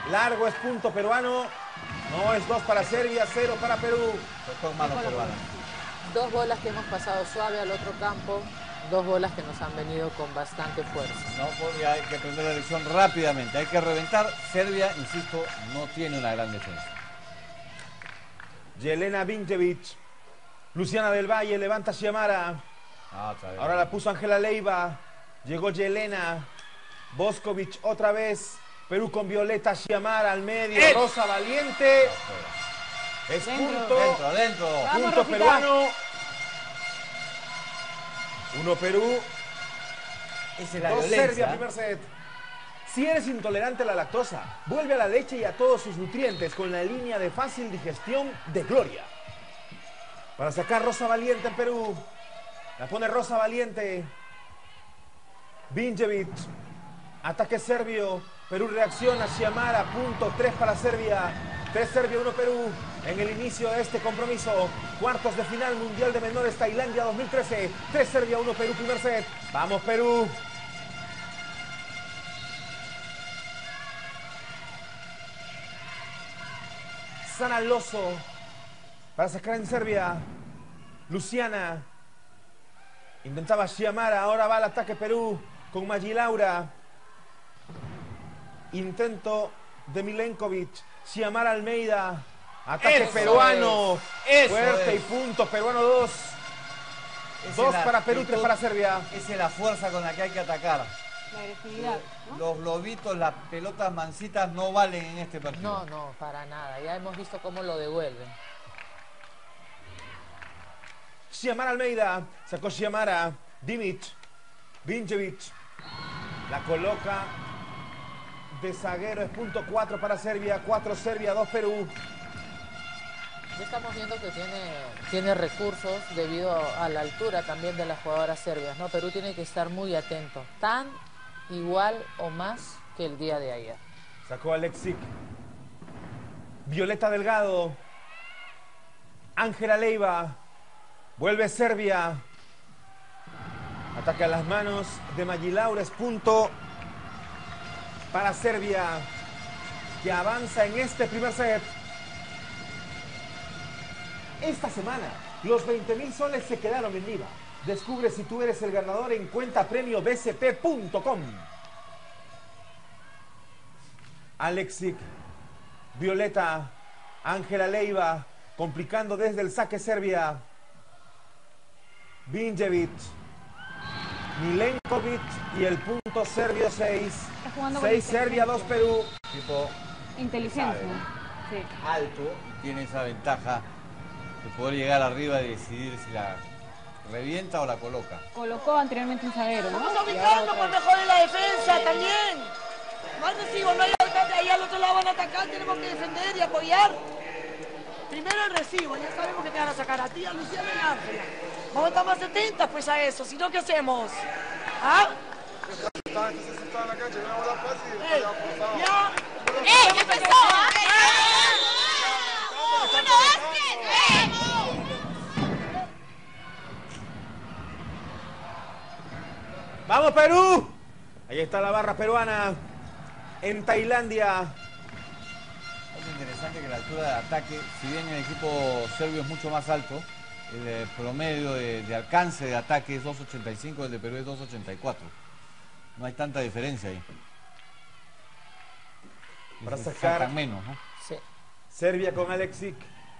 Largo es punto peruano. No, es 2 para Serbia, 0 para Perú. Con mano peruana. Dos bolas que hemos pasado suave al otro campo. Dos bolas que nos han venido con bastante fuerza. No, porque hay que aprender la lección rápidamente. Hay que reventar. Serbia, insisto, no tiene una gran defensa. Jelena Vinjevic. Luciana del Valle levanta Xiomara. Ahora la puso Ángela Leiva. Llegó Jelena. Boskovic otra vez. Perú con Violeta Xiomara al medio. Rosa Valiente. Es punto. Dentro. Punto peruano. 1 Perú. Esa es la 2 violencia. Serbia, primer set. Si eres intolerante a la lactosa, vuelve a la leche y a todos sus nutrientes con la línea de fácil digestión de Gloria. Para sacar Rosa Valiente en Perú. La pone Rosa Valiente. Vinjevic. Ataque serbio. Perú reacciona. Xiomara. Punto. 3 para Serbia. 3 Serbia, 1 Perú. En el inicio de este compromiso. Cuartos de final Mundial de Menores Tailandia 2013. 3 Serbia, 1 Perú. Primer set. Vamos Perú. Sanaloso. Para sacar en Serbia. Luciana. Intentaba Xiomara. Ahora va al ataque Perú. Con Maggi Laura. Intento de Milenkovic. Xiomara Almeida. Ataque peruano. Fuerte y punto. Peruano 2. 2 para Perú, 3 para Serbia. Esa es la fuerza con la que hay que atacar. La agresividad, ¿no? Los globitos, las pelotas mansitas no valen en este partido. No, para nada. Ya hemos visto cómo lo devuelven. Xiomara Almeida. Sacó Xiomara. Dimic. Vinjevic. La coloca de zaguero. Es punto 4 para Serbia. 4 Serbia, 2 Perú. Ya estamos viendo que tiene recursos debido a la altura también de las jugadoras serbias, ¿no? Perú tiene que estar muy atento. Tan igual o más que el día de ayer. Sacó Alexic. Violeta Delgado. Ángela Leiva. Vuelve Serbia. Ataca las manos de Maggi Laura. Es punto para Serbia, que avanza en este primer set. Esta semana, los 20.000 soles se quedaron en IVA. Descubre si tú eres el ganador en cuentapremiobcp.com. Alexic, Violeta, Ángela Leiva, complicando desde el saque Serbia. Vinjevic, Milenkovic y el punto serbio 6. 6 Serbia, 2 Perú. Tipo Inteligencia. Sí. alto y tiene esa ventaja de poder llegar arriba y decidir si la revienta o la coloca. Colocó anteriormente un zaguero, ¿no? Vamos ubicando por mejor en la defensa también. No agresivo, no hay ahí al otro lado van a atacar, tenemos que defender y apoyar. Primero el recibo, ya sabemos que te van a sacar a ti, a Luciana y a Ángela. Vamos a estar más atentas pues a eso, si no, ¿qué hacemos? ¿Ah? Ya. ¿Qué pasó? ¡Uno, básquet! ¡Vamos, Perú! Ahí está la barra peruana en Tailandia. Es interesante que la altura de ataque, si bien el equipo serbio es mucho más alto, el promedio de alcance de ataque es 2.85, el de Perú es 2.84. No hay tanta diferencia ahí. Para Se sacar sacan menos, ¿no? Sí. Serbia con Alexic.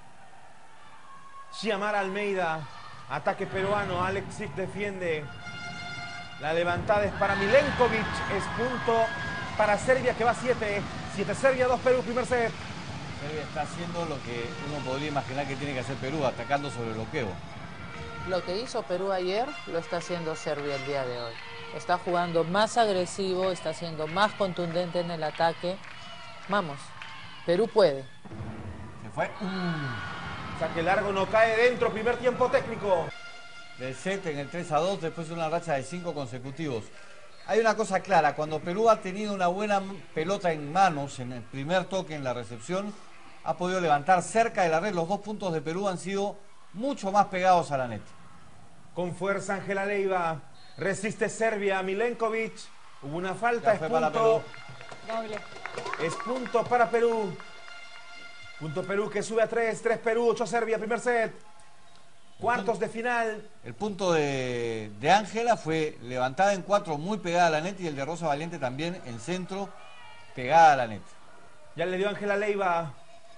Xiomara Almeida. Ataque peruano. Alexic defiende. La levantada es para Milenkovic. Es punto para Serbia, que va 7. 7 Serbia, 2 Perú. Primer set. Serbia está haciendo lo que uno podría imaginar que tiene que hacer Perú, atacando sobre el bloqueo. Lo que hizo Perú ayer lo está haciendo Serbia el día de hoy. Está jugando más agresivo, está siendo más contundente en el ataque. Vamos, Perú puede. Se fue. Saque largo, no cae dentro. Primer tiempo técnico. Del set en el 3-2 después de una racha de 5 consecutivos. Hay una cosa clara, cuando Perú ha tenido una buena pelota en manos en el primer toque en la recepción, ha podido levantar cerca de la red. Los 2 puntos de Perú han sido mucho más pegados a la net. Con fuerza Ángela Leiva. Resiste Serbia. Milenkovic. Hubo una falta, es fue para punto Doble. Es punto para Perú. Punto Perú que sube a 3. 3 Perú, 8 Serbia, primer set. Cuartos de final. El punto de Ángela fue levantada en 4, muy pegada a la net, y el de Rosa Valiente también en centro, pegada a la net. Ya le dio Ángela Leiva.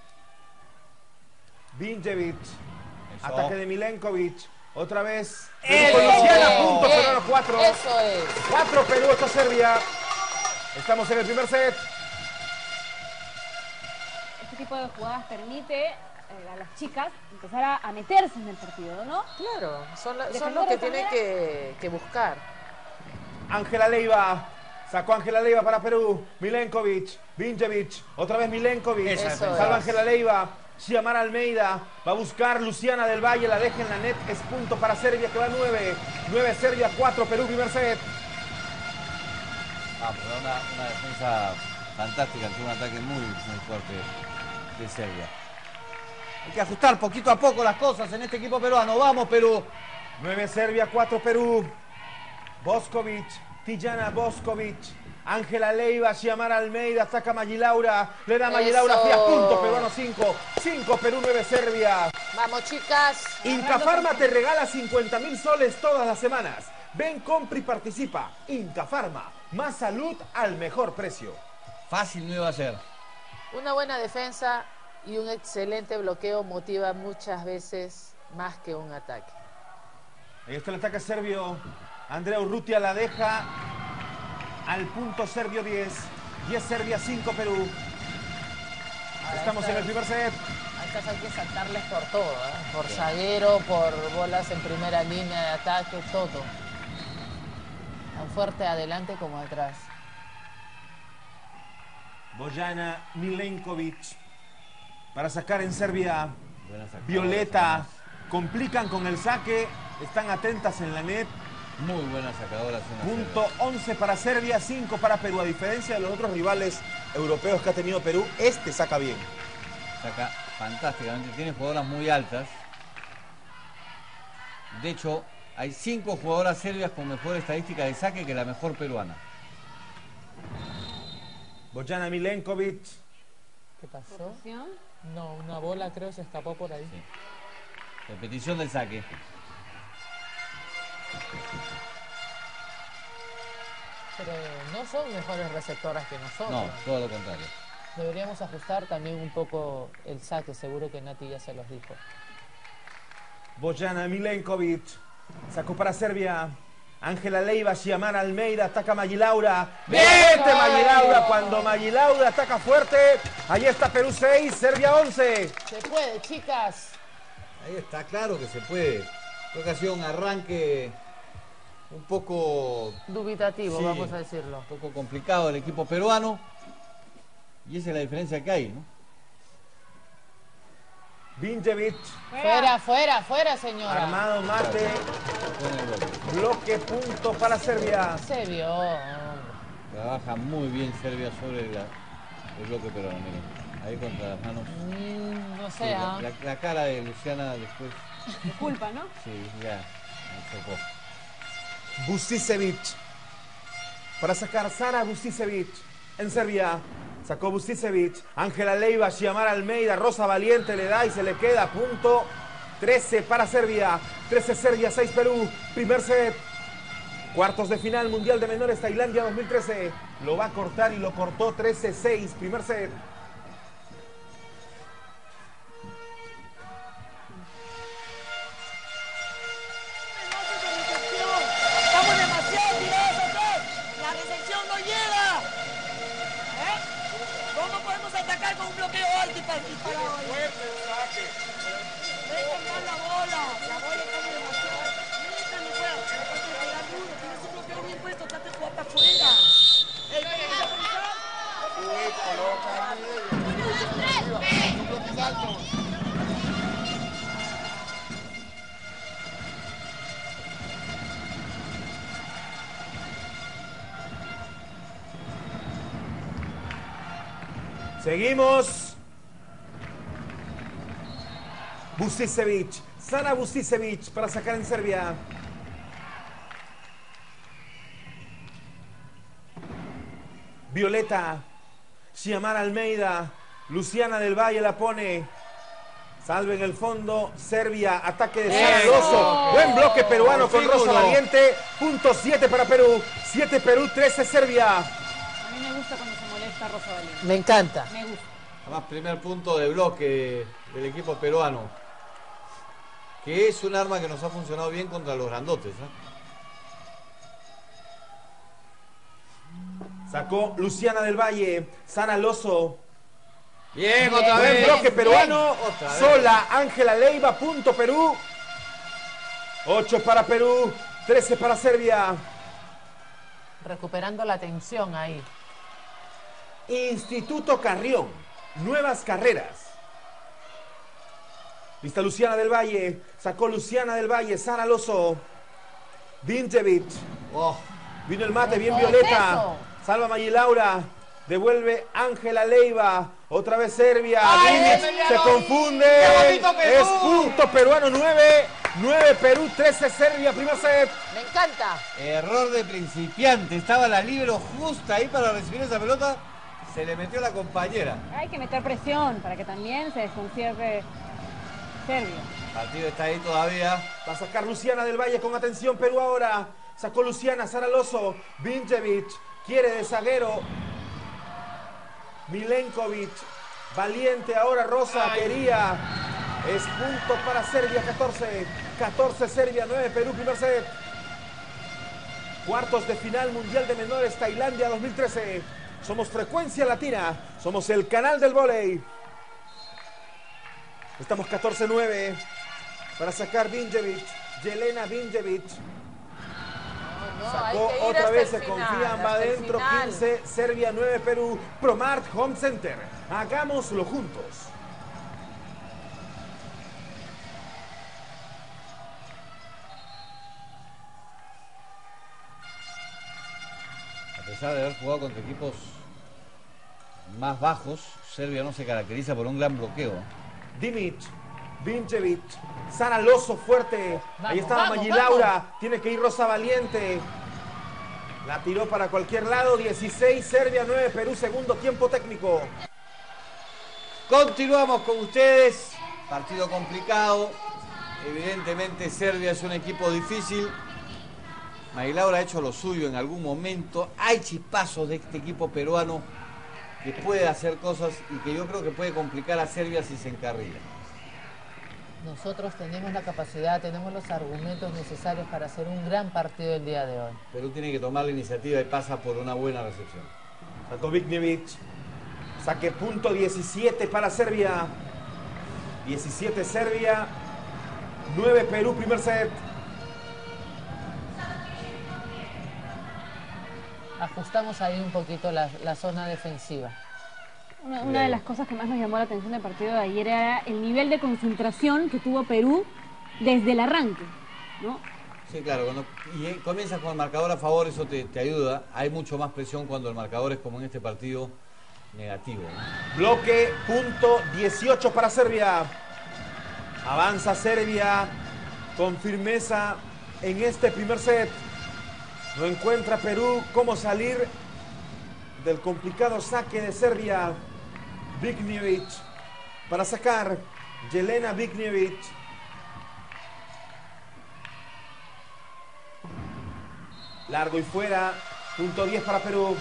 Vinjevic. Eso. Ataque de Milenkovic. Otra vez. ¡Eh! Con Luciana, Bien, punto bien. Perú, 4. Eso es. 4 Perú, 8 Serbia. Estamos en el primer set. Este tipo de jugadas permite a las chicas empezar a meterse en el partido, ¿no? Claro, son Defender los que de tienen manera- que buscar. Ángela Leiva. Sacó Ángela Leiva para Perú. Milenkovic. Vinjevic. Otra vez Milenkovic. Eso es. Salva Ángela Leiva. Xiomara Almeida. Va a buscar Luciana del Valle. La deja en la net. Es punto para Serbia que va a 9. 9 Serbia, 4 Perú, primer set. Vamos, una defensa fantástica ante un ataque muy fuerte de Serbia. Hay que ajustar poquito a poco las cosas en este equipo peruano. Vamos, Perú. 9 Serbia, 4 Perú. Boskovic, Tijana Boskovic, Ángela Leiva, Xiomara Almeida, ataca Magilaura, le da Magilaura, Eso. Fías, punto, peruano 5. 5 Perú, 9 Serbia. Vamos, chicas. Incafarma te regala 50.000 soles todas las semanas. Ven, compra y participa. Incafarma, más salud al mejor precio. Fácil no iba a ser. Una buena defensa y un excelente bloqueo motiva muchas veces más que un ataque. Ahí está el ataque serbio. Andrea Urrutia la deja al punto serbio 10. 10 Serbia, 5 Perú. Ahora Estamos en el primer set. A estas hay que saltarles por todo, ¿eh? Por zaguero, por bolas en primera línea de ataque, todo. Tan fuerte adelante como atrás. Bojana Milenkovic para sacar en Serbia. Buena sacadora, Violeta. Complican con el saque. Están atentas en la net. Muy buena sacadora. Punto 11 para Serbia, 5 para Perú. A diferencia de los otros rivales europeos que ha tenido Perú, este saca bien. Saca fantásticamente. Tiene jugadoras muy altas. De hecho, hay 5 jugadoras serbias con mejor estadística de saque que la mejor peruana. Bojana Milenkovic. ¿Qué pasó? Posición. No, una bola creo se escapó por ahí. Sí. Repetición del saque. Pero no son mejores receptoras que nosotros. No, todo lo contrario. Deberíamos ajustar también un poco el saque, seguro que Nati ya se los dijo. Bojana Milenkovic. Sacó para Serbia. Ángela Leiva, Xiomara Almeida, ataca Magilaura. ¡Vete Magilaura! Cuando Magilaura ataca fuerte. Ahí está Perú 6, Serbia 11. Se puede, chicas. Ahí está, claro que se puede. Creo que ha sido un arranque un poco, Dubitativo, sí, vamos a decirlo. un poco complicado el equipo peruano. Y esa es la diferencia que hay, ¿no? Vinjevic, Fuera, fuera, fuera, señora. armado mate, Con el golpe. bloque, punto para Serbia. Se vio. Trabaja muy bien Serbia sobre el bloque peruano, miren. Ahí contra las manos. No Sí, sé, ¿ah? la cara de Luciana después, Disculpa, ¿no? sí, ya, me chocó. Busticevic. Para sacar Sara Busticevic en Serbia. Sacó Busticevic. Ángela Leiva, Xiomara Almeida, Rosa Valiente le da y se le queda. Punto 13 para Serbia. 13 Serbia, 6 Perú. Primer set. Cuartos de final, Mundial de Menores, Tailandia 2013. Lo va a cortar y lo cortó 13-6. Primer set. Estamos demasiado tirados atrás. La recepción no llega. ¿Eh? ¿Cómo podemos atacar con un bloqueo alto y parado? Dejen más la bola. La bola está demasiado. Métale, fuera. Trate de pegar duro. Tienes un bloqueo bien puesto. Trate de jugar para afuera. ¡Ey, Seguimos. Busticevic. Sara Busticevic para sacar en Serbia. Violeta. Xiomara Almeida. Luciana del Valle la pone. Salve en el fondo. Serbia. Ataque de Sara Alonso. Buen bloque peruano con Rosa Valiente. Punto 7 para Perú. 7 Perú, 13 Serbia. A mí me gusta cuando se molesta Rosa Valiente. Me encanta. Me gusta. Además, primer punto de bloque del equipo peruano. Que es un arma que nos ha funcionado bien contra los grandotes, Sacó Luciana del Valle. Sara Alonso. Bien, otra Buen vez. bloque peruano. Otra vez. Sola Ángela Leiva. Punto Perú. 8 para Perú. 13 para Serbia. Recuperando la tensión ahí. Instituto Carrión. Nuevas carreras. Lista Luciana del Valle. Sacó Luciana del Valle. Sara Alonso. Vincevic. Oh, Vino el mate bien ¿Qué es violeta. eso? Salva Maggi Laura. Devuelve Ángela Leiva. Otra vez Serbia. ¡Ay, Dimic Emiliano! se confunde. ¡Qué bonito Perú! Es punto peruano 9. 9 Perú, 13 Serbia. Primer set. Me encanta. error de principiante. Estaba la libero justa ahí para recibir esa pelota. Se le metió la compañera. Hay que meter presión para que también se desconcierte Serbia. El partido está ahí todavía. Va a sacar Luciana del Valle con atención Perú ahora. Sacó Luciana, Sara Alonso. Vincevic. Quiere de zaguero. Milenkovic. Valiente ahora Rosa. Quería. Es punto para Serbia, 14. 14 Serbia, 9 Perú, primer set. Cuartos de final Mundial de Menores, Tailandia 2013. Somos Frecuencia Latina. Somos el canal del vóley. Estamos 14-9. Para sacar Vincevic. Yelena Vincevic. No, hay Sacó que ir otra hasta vez, el se final, confían, va hasta el adentro, final. 15, Serbia 9, Perú, Promart Home Center. Hagámoslo juntos. A pesar de haber jugado contra equipos más bajos, Serbia no se caracteriza por un gran bloqueo. Dimic, Vincevic, Sara Alonso fuerte. Ahí estaba vamos, Maggi vamos. Laura. Tiene que ir Rosa Valiente. La tiró para cualquier lado. 16, Serbia 9, Perú, segundo tiempo técnico. Continuamos con ustedes. Partido complicado. Evidentemente Serbia es un equipo difícil. Maggi Laura ha hecho lo suyo en algún momento. Hay chispazos de este equipo peruano que puede hacer cosas y que yo creo que puede complicar a Serbia si se encarrila. Nosotros tenemos la capacidad, tenemos los argumentos necesarios para hacer un gran partido el día de hoy. Perú tiene que tomar la iniciativa y pasa por una buena recepción. Sacó Viknevic. Saque punto 17 para Serbia. 17 Serbia. 9 Perú, primer set. Ajustamos ahí un poquito la zona defensiva. Una de las cosas que más nos llamó la atención del partido de ayer era el nivel de concentración que tuvo Perú desde el arranque, ¿no? Sí, claro, cuando comienzas con el marcador a favor, eso te ayuda. Hay mucho más presión cuando el marcador es como en este partido negativo, ¿no? Bloque, punto 18 para Serbia. Avanza Serbia con firmeza en este primer set. No encuentra Perú cómo salir del complicado saque de Serbia. Viknevic para sacar. Yelena Viknevic. Largo y fuera. Punto 10 para Perú.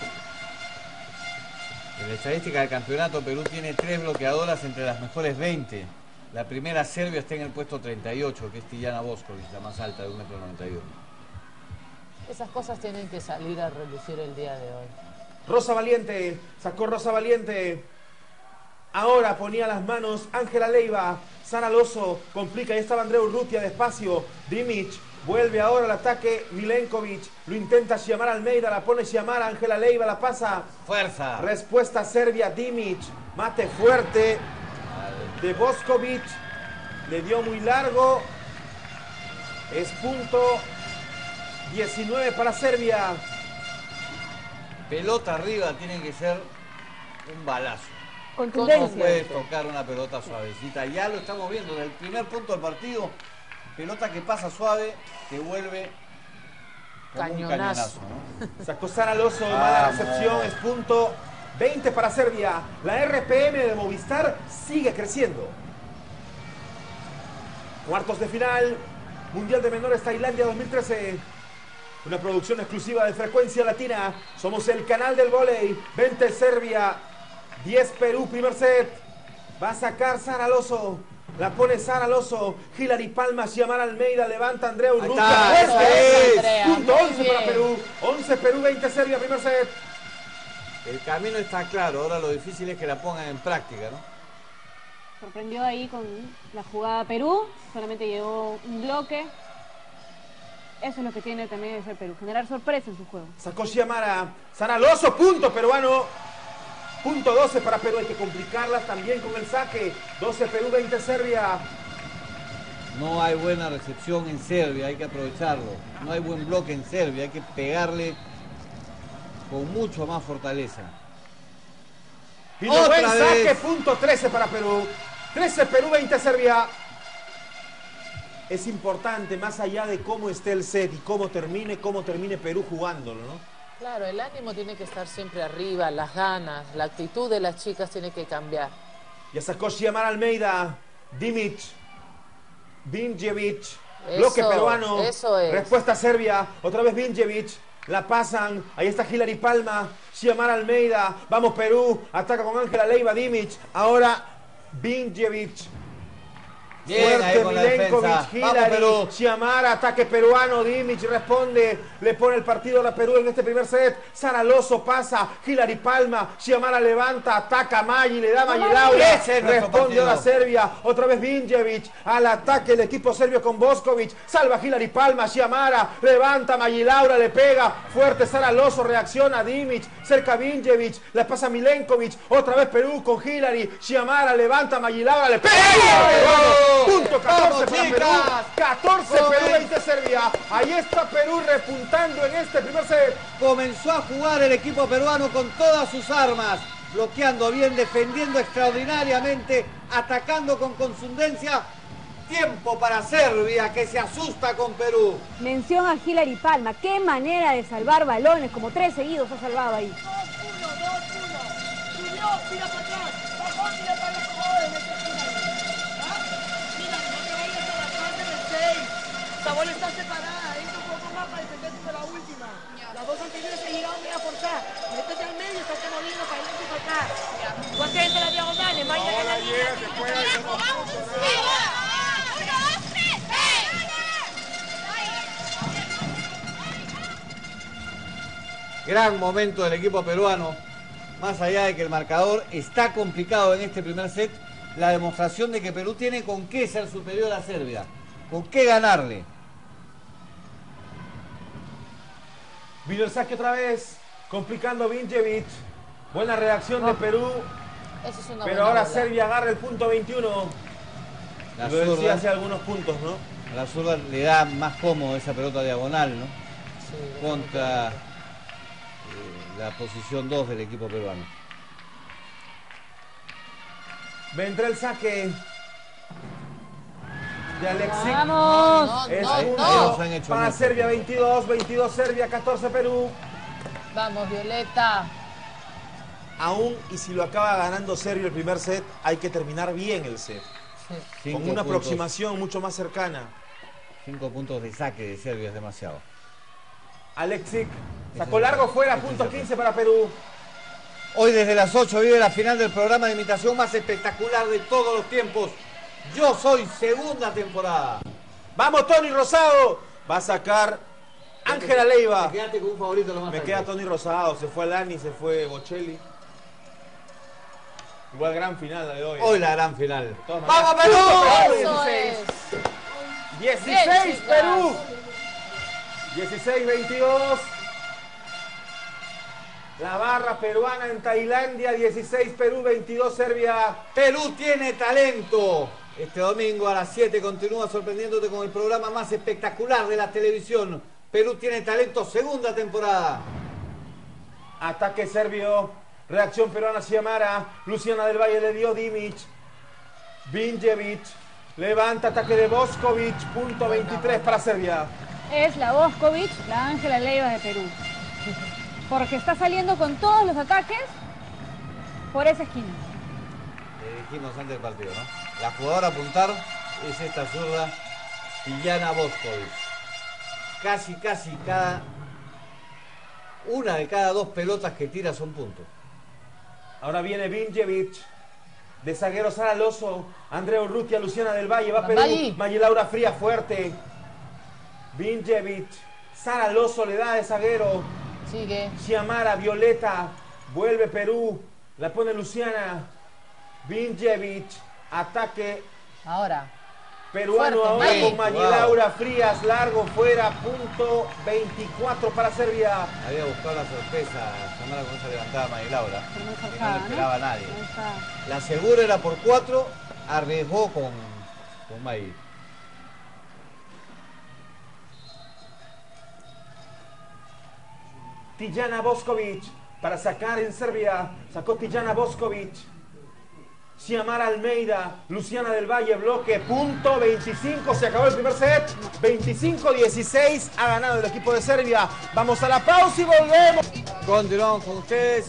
En la estadística del campeonato, Perú tiene 3 bloqueadoras entre las mejores 20. La primera, Serbia, está en el puesto 38, que es Tijana Boskovic, la más alta de 1,91 m. Esas cosas tienen que salir a relucir el día de hoy. Rosa Valiente. Sacó Rosa Valiente. Ahora ponía las manos Ángela Leiva. Sara Alonso complica. Ahí estaba Andreu Urrutia despacio. Dimic vuelve ahora al ataque. Milenkovic lo intenta Xiomara Almeida. La pone Xiomara. Ángela Leiva la pasa. ¡Fuerza! Respuesta Serbia. Dimic. Mate fuerte de Boskovic. Le dio muy largo. Es punto 19 para Serbia. Pelota arriba tiene que ser un balazo. No Contundencia. puedes tocar una pelota suavecita. Ya lo estamos viendo desde el primer punto del partido. Pelota que pasa suave, que vuelve como un Cañonazo. cañonazo, ¿no? Sacó Sara Alonso. Mala recepción. Es punto 20 para Serbia. La RPM de Movistar sigue creciendo. Cuartos de final, Mundial de Menores Tailandia 2013. Una producción exclusiva de Frecuencia Latina. Somos el canal del vóley. 20 Serbia, 10 Perú, primer set. Va a sacar Sara Alonso. La pone Sara Alonso. Hilary Palma, Xiomara Almeida, levanta Andrea Urrutia. Punto 11 para Perú. 11 Perú, 20 Serbia, primer set. El camino está claro, ahora lo difícil es que la pongan en práctica, ¿no? Sorprendió ahí con la jugada Perú, solamente llegó un bloque. Eso es lo que tiene también de ser Perú, generar sorpresa en su juego. Sacó Xiomara. Sara Alonso, punto peruano. Punto 12 para Perú, hay que complicarlas también con el saque. 12 Perú, 20 Serbia. No hay buena recepción en Serbia, hay que aprovecharlo. No hay buen bloque en Serbia, hay que pegarle con mucho más fortaleza. Vino buen Otra saque, vez. punto 13 para Perú. 13 Perú, 20 Serbia. Es importante, más allá de cómo esté el set y cómo termine Perú jugándolo, ¿no? Claro, el ánimo tiene que estar siempre arriba, las ganas, la actitud de las chicas tiene que cambiar. Ya sacó Xiomara Almeida, Dimic, Vinjevic, bloque peruano, eso es. Respuesta Serbia, otra vez Vinjevic, la pasan, ahí está Hilary Palma, Xiomara Almeida, vamos Perú, ataca con Ángela Leiva, Dimic, ahora Vinjevic. Bien, ahí Fuerte con la defensa. Milenkovic, Vamos, Hilary, Perú. Xiomara, ataque peruano, Dimic responde, le pone el partido a Perú en este primer set. Sara Alonso pasa, Hilary Palma, Xiomara levanta, ataca a Maggi, le da Maggi Laura, Ese es nuestro responde partido. ahora Serbia, otra vez Vinjevic, al ataque el equipo serbio con Boskovic, salva Hilary Palma, Xiomara, levanta Maggi Laura, le pega, fuerte Sara Alonso, reacciona Dimic, cerca Vinjevic, la pasa Milenkovic, otra vez Perú con Hilary, Xiomara, levanta Maggi Laura, le pega. ¡Eso! Punto 14 ¡Vamos, para Perú, chicas! 14 Perú, ¡Joven! 20 Serbia. Ahí está Perú repuntando en este primer set. Comenzó a jugar el equipo peruano con todas sus armas, bloqueando bien, defendiendo extraordinariamente, atacando con contundencia. Tiempo para Serbia, que se asusta con Perú. Mención a Hilary Palma, qué manera de salvar balones, como 3 seguidos ha salvado ahí. 2-1, 2-1. Subió, tira para atrás. Bajó, tira para los jóvenes. Mira, no te vayas a la parte del 6. La bola está separada. Entra un poco más para defenderse de la última. Las dos anteriores se giraron y a forzar. Métete al medio y estate moviendo para adelante y para acá. Tú haces las diagonales, Maya en la línea. Gran momento del equipo peruano. Más allá de que el marcador está complicado en este primer set, la demostración de que Perú tiene con qué ser superior a Serbia, con qué ganarle. Vino el saque otra vez, complicando Vinjevic. Buena reacción de Perú, Eso es una pero buena ahora bola. Serbia agarra el punto 21. La Lo decía zurda, hace algunos puntos, ¿no? a la zurda le da más cómodo esa pelota diagonal, ¿no? Sí, Contra la posición 2 del equipo peruano. Vendrá el saque de Alexic. ¡Vamos! Es No, punto nos han hecho para mucho. Serbia, 22, 22 Serbia, 14 Perú. Vamos, Violeta. Aún y si lo acaba ganando Serbia el primer set, hay que terminar bien el set. Sí. Con una aproximación mucho más cercana. 5 puntos de saque de Serbia es demasiado. Alexic sacó largo fuera, punto 15 para Perú. Hoy desde las 8 vive la final del programa de imitación más espectacular de todos los tiempos. Yo soy segunda temporada. Vamos, Tony Rosado. Va a sacar Ángela Leiva. Quédate con un favorito lo más Me alto. queda Tony Rosado. Se fue Alani, se fue Bocelli. Igual gran final la de hoy. Hoy la gran final. Todas ¡Vamos, maneras. Perú! Eso 16. es. 16 Bien, chicas. Perú. 16-22. La barra peruana en Tailandia. 16 Perú, 22 Serbia. Perú tiene talento. Este domingo a las 7 continúa sorprendiéndote con el programa más espectacular de la televisión. Perú tiene talento, segunda temporada. Ataque serbio. Reacción peruana Xiomara. Luciana del Valle le dio Dimic. Vinjevic. Levanta ataque de Boskovic. Punto 23 para Serbia. Es la Boskovic, la Ángela Leiva de Perú. Porque está saliendo con todos los ataques por esa esquina. Le dijimos antes del partido, ¿no? La jugadora a apuntar es esta zurda, Tijana Boskovic. Casi una de cada 2 pelotas que tira son puntos. Ahora viene Vinjevic. De zaguero Sara Loso, Andrea Urrutia, Luciana del Valle, va Perú, Maggie Laura Frías fuerte. Vinjevic, Sara Loso le da de zaguero. Sigue. Xiamara, Violeta, vuelve Perú, la pone Luciana. Vinjevic, ataque Ahora. peruano Fuerte, ahora Maggie. con Maggie Laura Frías, largo fuera, punto 24 para Serbia. Había buscado la sorpresa, Xiamara con esa levantada Maggie Laura, Pero muy que no forzada, le esperaba a nadie. Ahí está. La segura era por 4, arriesgó con Maggie. Tijana Boskovic para sacar en Serbia, sacó Tijana Boskovic. Xiamara Almeida, Luciana del Valle, bloque, punto 25, se acabó el primer set, 25-16, ha ganado el equipo de Serbia. Vamos a la pausa y volvemos. Continuamos con ustedes.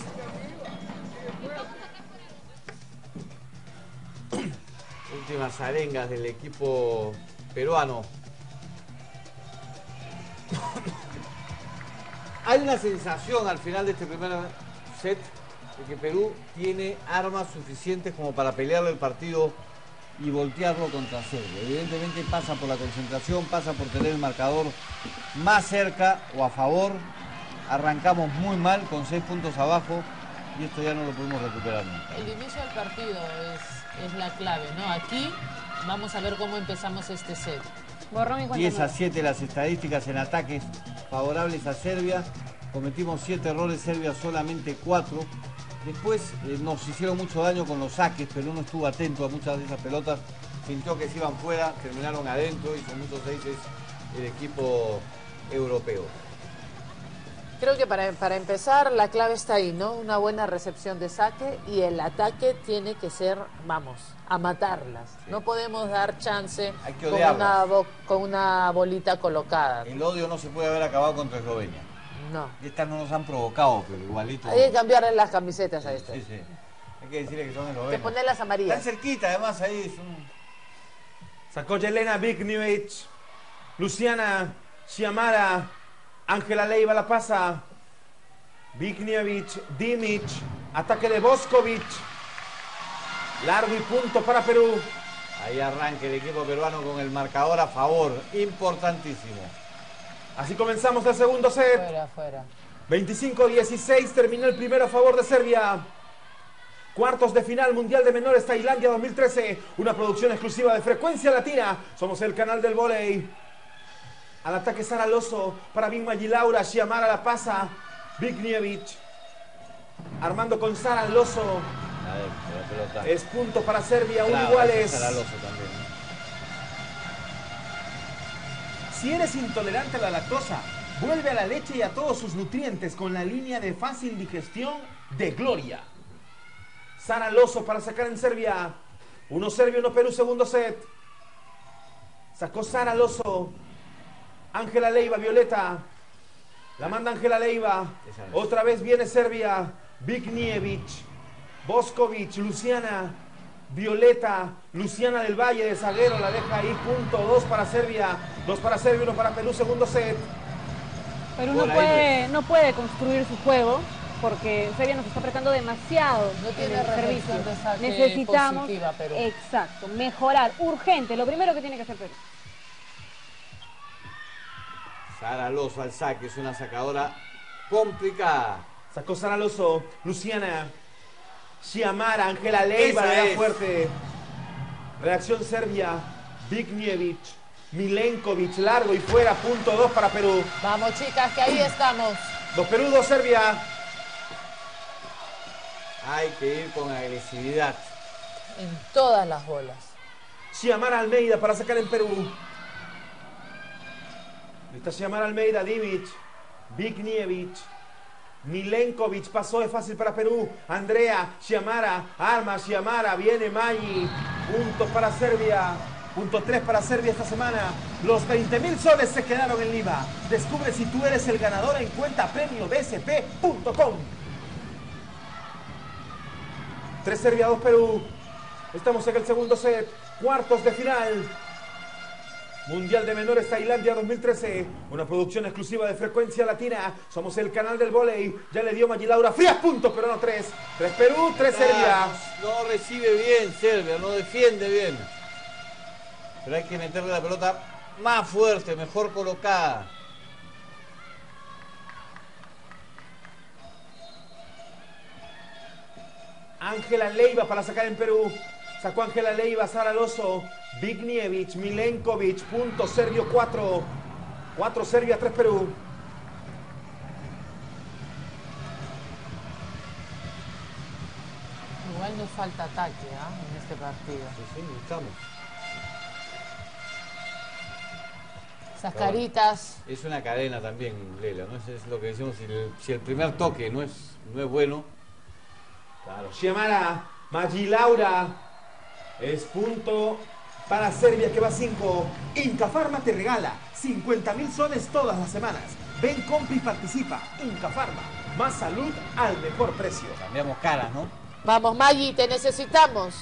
Últimas arengas del equipo peruano. Hay una sensación al final de este primer set de que Perú tiene armas suficientes como para pelearle el partido y voltearlo contra Serbia. Evidentemente pasa por la concentración, pasa por tener el marcador más cerca o a favor. Arrancamos muy mal con 6 puntos abajo y esto ya no lo pudimos recuperar nunca. El inicio del partido es la clave, ¿no? Aquí vamos a ver cómo empezamos este set. Borrón y cuenta 10 a nueva. 7 las estadísticas en ataques favorables a Serbia. Cometimos 7 errores, Serbia solamente 4. Después nos hicieron mucho daño con los saques, pero uno estuvo atento a muchas de esas pelotas. Sintió que se iban fuera, terminaron adentro y son muchos aces el equipo europeo. Creo que para empezar la clave está ahí, ¿no? Una buena recepción de saque y el ataque tiene que ser, vamos, a matarlas. Sí. No podemos dar chance Hay que odiarlas. con una bolita colocada. El odio no se puede haber acabado contra Eslovenia. No. Y estas no nos han provocado, pero igualito. Hay que cambiarle las camisetas a esto. Sí, sí. Hay que decirle que son Hay que eslovenos. ponerlas amarillas. Están cerquita, además ahí es un... Sacó Jelena Vignievic, Luciana Xiamara, Ángela Leiva la pasa. Vignievic, Dimic, ataque de Boskovic. Largo y punto para Perú. Ahí arranca el equipo peruano con el marcador a favor. Importantísimo. Así comenzamos el segundo set. Fuera. 25-16 terminó el primero a favor de Serbia. Cuartos de final Mundial de Menores Tailandia 2013. Una producción exclusiva de Frecuencia Latina. Somos el canal del vóley. Al ataque Sara Loso para Big Maggie Laura. Xiamara la pasa. Vignievic. Armando con Sara Loso. La pelota. Es punto para Serbia. Claro, Un iguales. ese es Saraloso también, ¿no? Si eres intolerante a la lactosa, vuelve a la leche y a todos sus nutrientes con la línea de fácil digestión de Gloria. Sara Loso para sacar en Serbia. 1 Serbia, 1 Perú, segundo set. Sacó Sara Loso. Ángela Leiva, Violeta. La manda Ángela Leiva. Otra vez viene Serbia. Vignievic. Boskovic, Luciana. Violeta, Luciana del Valle de zaguero, la deja ahí, punto, 2 para Serbia, 2 para Serbia, 1 para Perú, segundo set. Perú Por ahí no puede construir su juego porque Serbia nos está apretando demasiado No en tiene el servicio. recepción de saque Necesitamos, positiva, Perú. exacto, mejorar, urgente, lo primero que tiene que hacer Perú. Sara Loso al saque, es una sacadora complicada. Sacó Sara Loso, Luciana, Xiamara, Ángela Leiva, Esa la da es. fuerte. Reacción Serbia, Vignievic, Milenkovic, largo y fuera, punto, 2 para Perú. Vamos, chicas, que ahí estamos. 2 Perú, 2 Serbia. Hay que ir con agresividad. En todas las bolas. Xiamara Almeida para sacar en Perú. Está Xiamara Almeida, Dimic, Vignievic, Milenkovic, pasó, es fácil para Perú. Andrea, Xiamara, arma, Xiamara, viene Maggi. Puntos para Serbia. Punto 3 para Serbia esta semana. Los 20.000 soles se quedaron en Lima. Descubre si tú eres el ganador en cuenta premio bsp.com. 3 Serbia, 2 Perú. Estamos en el segundo set. Cuartos de final. Mundial de Menores Tailandia 2013. Una producción exclusiva de Frecuencia Latina. Somos el canal del vóley. Ya le dio Magilaura Frías puntos, pero no 3. 3 Perú, 3 Serbia. No recibe bien Serbia, no defiende bien. Pero hay que meterle la pelota más fuerte, mejor colocada. Ángela Leiva para sacar en Perú. Sacó Ángela Leiva, Sara Loso, Bignievich, Milenkovic, punto serbio 4. 4 Serbia, 3 Perú. Igual nos falta ataque en este partido. Sí, estamos. Esas caritas. Es una cadena también, Lela, ¿no? Es lo que decimos, si el primer toque no es bueno. Claro, Xiomara, Magilaura. Es punto para Serbia que va 5. Inca Pharma te regala 50.000 soles todas las semanas. Ven, compra y participa. Inca Pharma. Más salud al mejor precio. Cambiamos caras, ¿no? Vamos, Maggi, te necesitamos.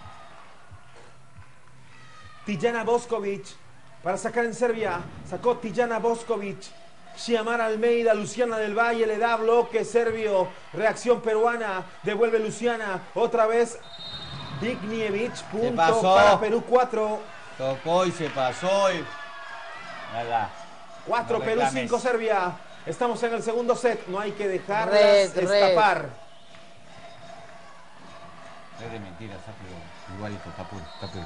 Tijana Boskovic para sacar en Serbia. Sacó Tijana Boskovic. Xiomara Almeida, Luciana del Valle le da bloque serbio. Reacción peruana. Devuelve Luciana. Otra vez Bignievich. Punto para Perú 4. Tocó y se pasó y... Nada. 4 No Perú, reclames. 5 Serbia. Estamos en el segundo set. No hay que dejarlas escapar. Es de mentiras, pero igualito, está puro.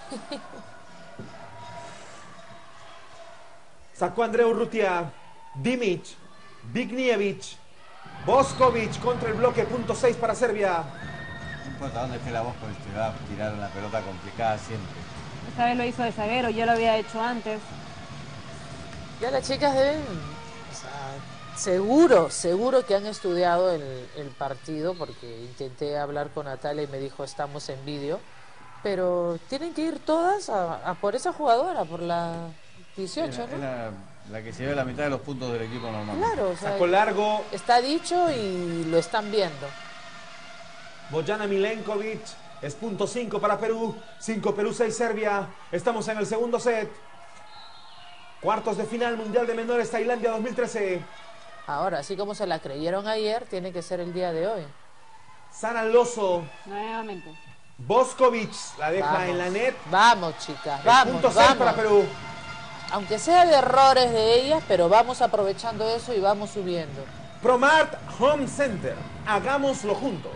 Sacó Andreu Urrutia. Dimic. Bignievich. Boskovic contra el bloque. Punto 6 para Serbia. No importa dónde esté la voz, pues te va a tirar una pelota complicada siempre. Esta vez lo hizo de zaguero, ya lo había hecho antes. Ya las chicas deben, o sea, seguro que han estudiado el partido, porque intenté hablar con Natalia y me dijo estamos en vídeo, pero tienen que ir todas a por esa jugadora, por la 18, Es ¿no? la que se lleva la mitad de los puntos del equipo normal. Claro, o sea, Sacó largo. está dicho y lo están viendo. Bojana Milenkovic. Es punto 5 para Perú. 5 Perú, 6 Serbia. Estamos en el segundo set. Cuartos de final Mundial de Menores Tailandia 2013. Ahora, así como se la creyeron ayer, tiene que ser el día de hoy. Sara Loso. Nuevamente. Boskovic la deja Vamos. en la net. Vamos, chicas, Es vamos, punto 6 para vamos. Perú. Aunque sea de errores de ellas, pero vamos aprovechando eso y vamos subiendo. Promart Home Center. Hagámoslo juntos.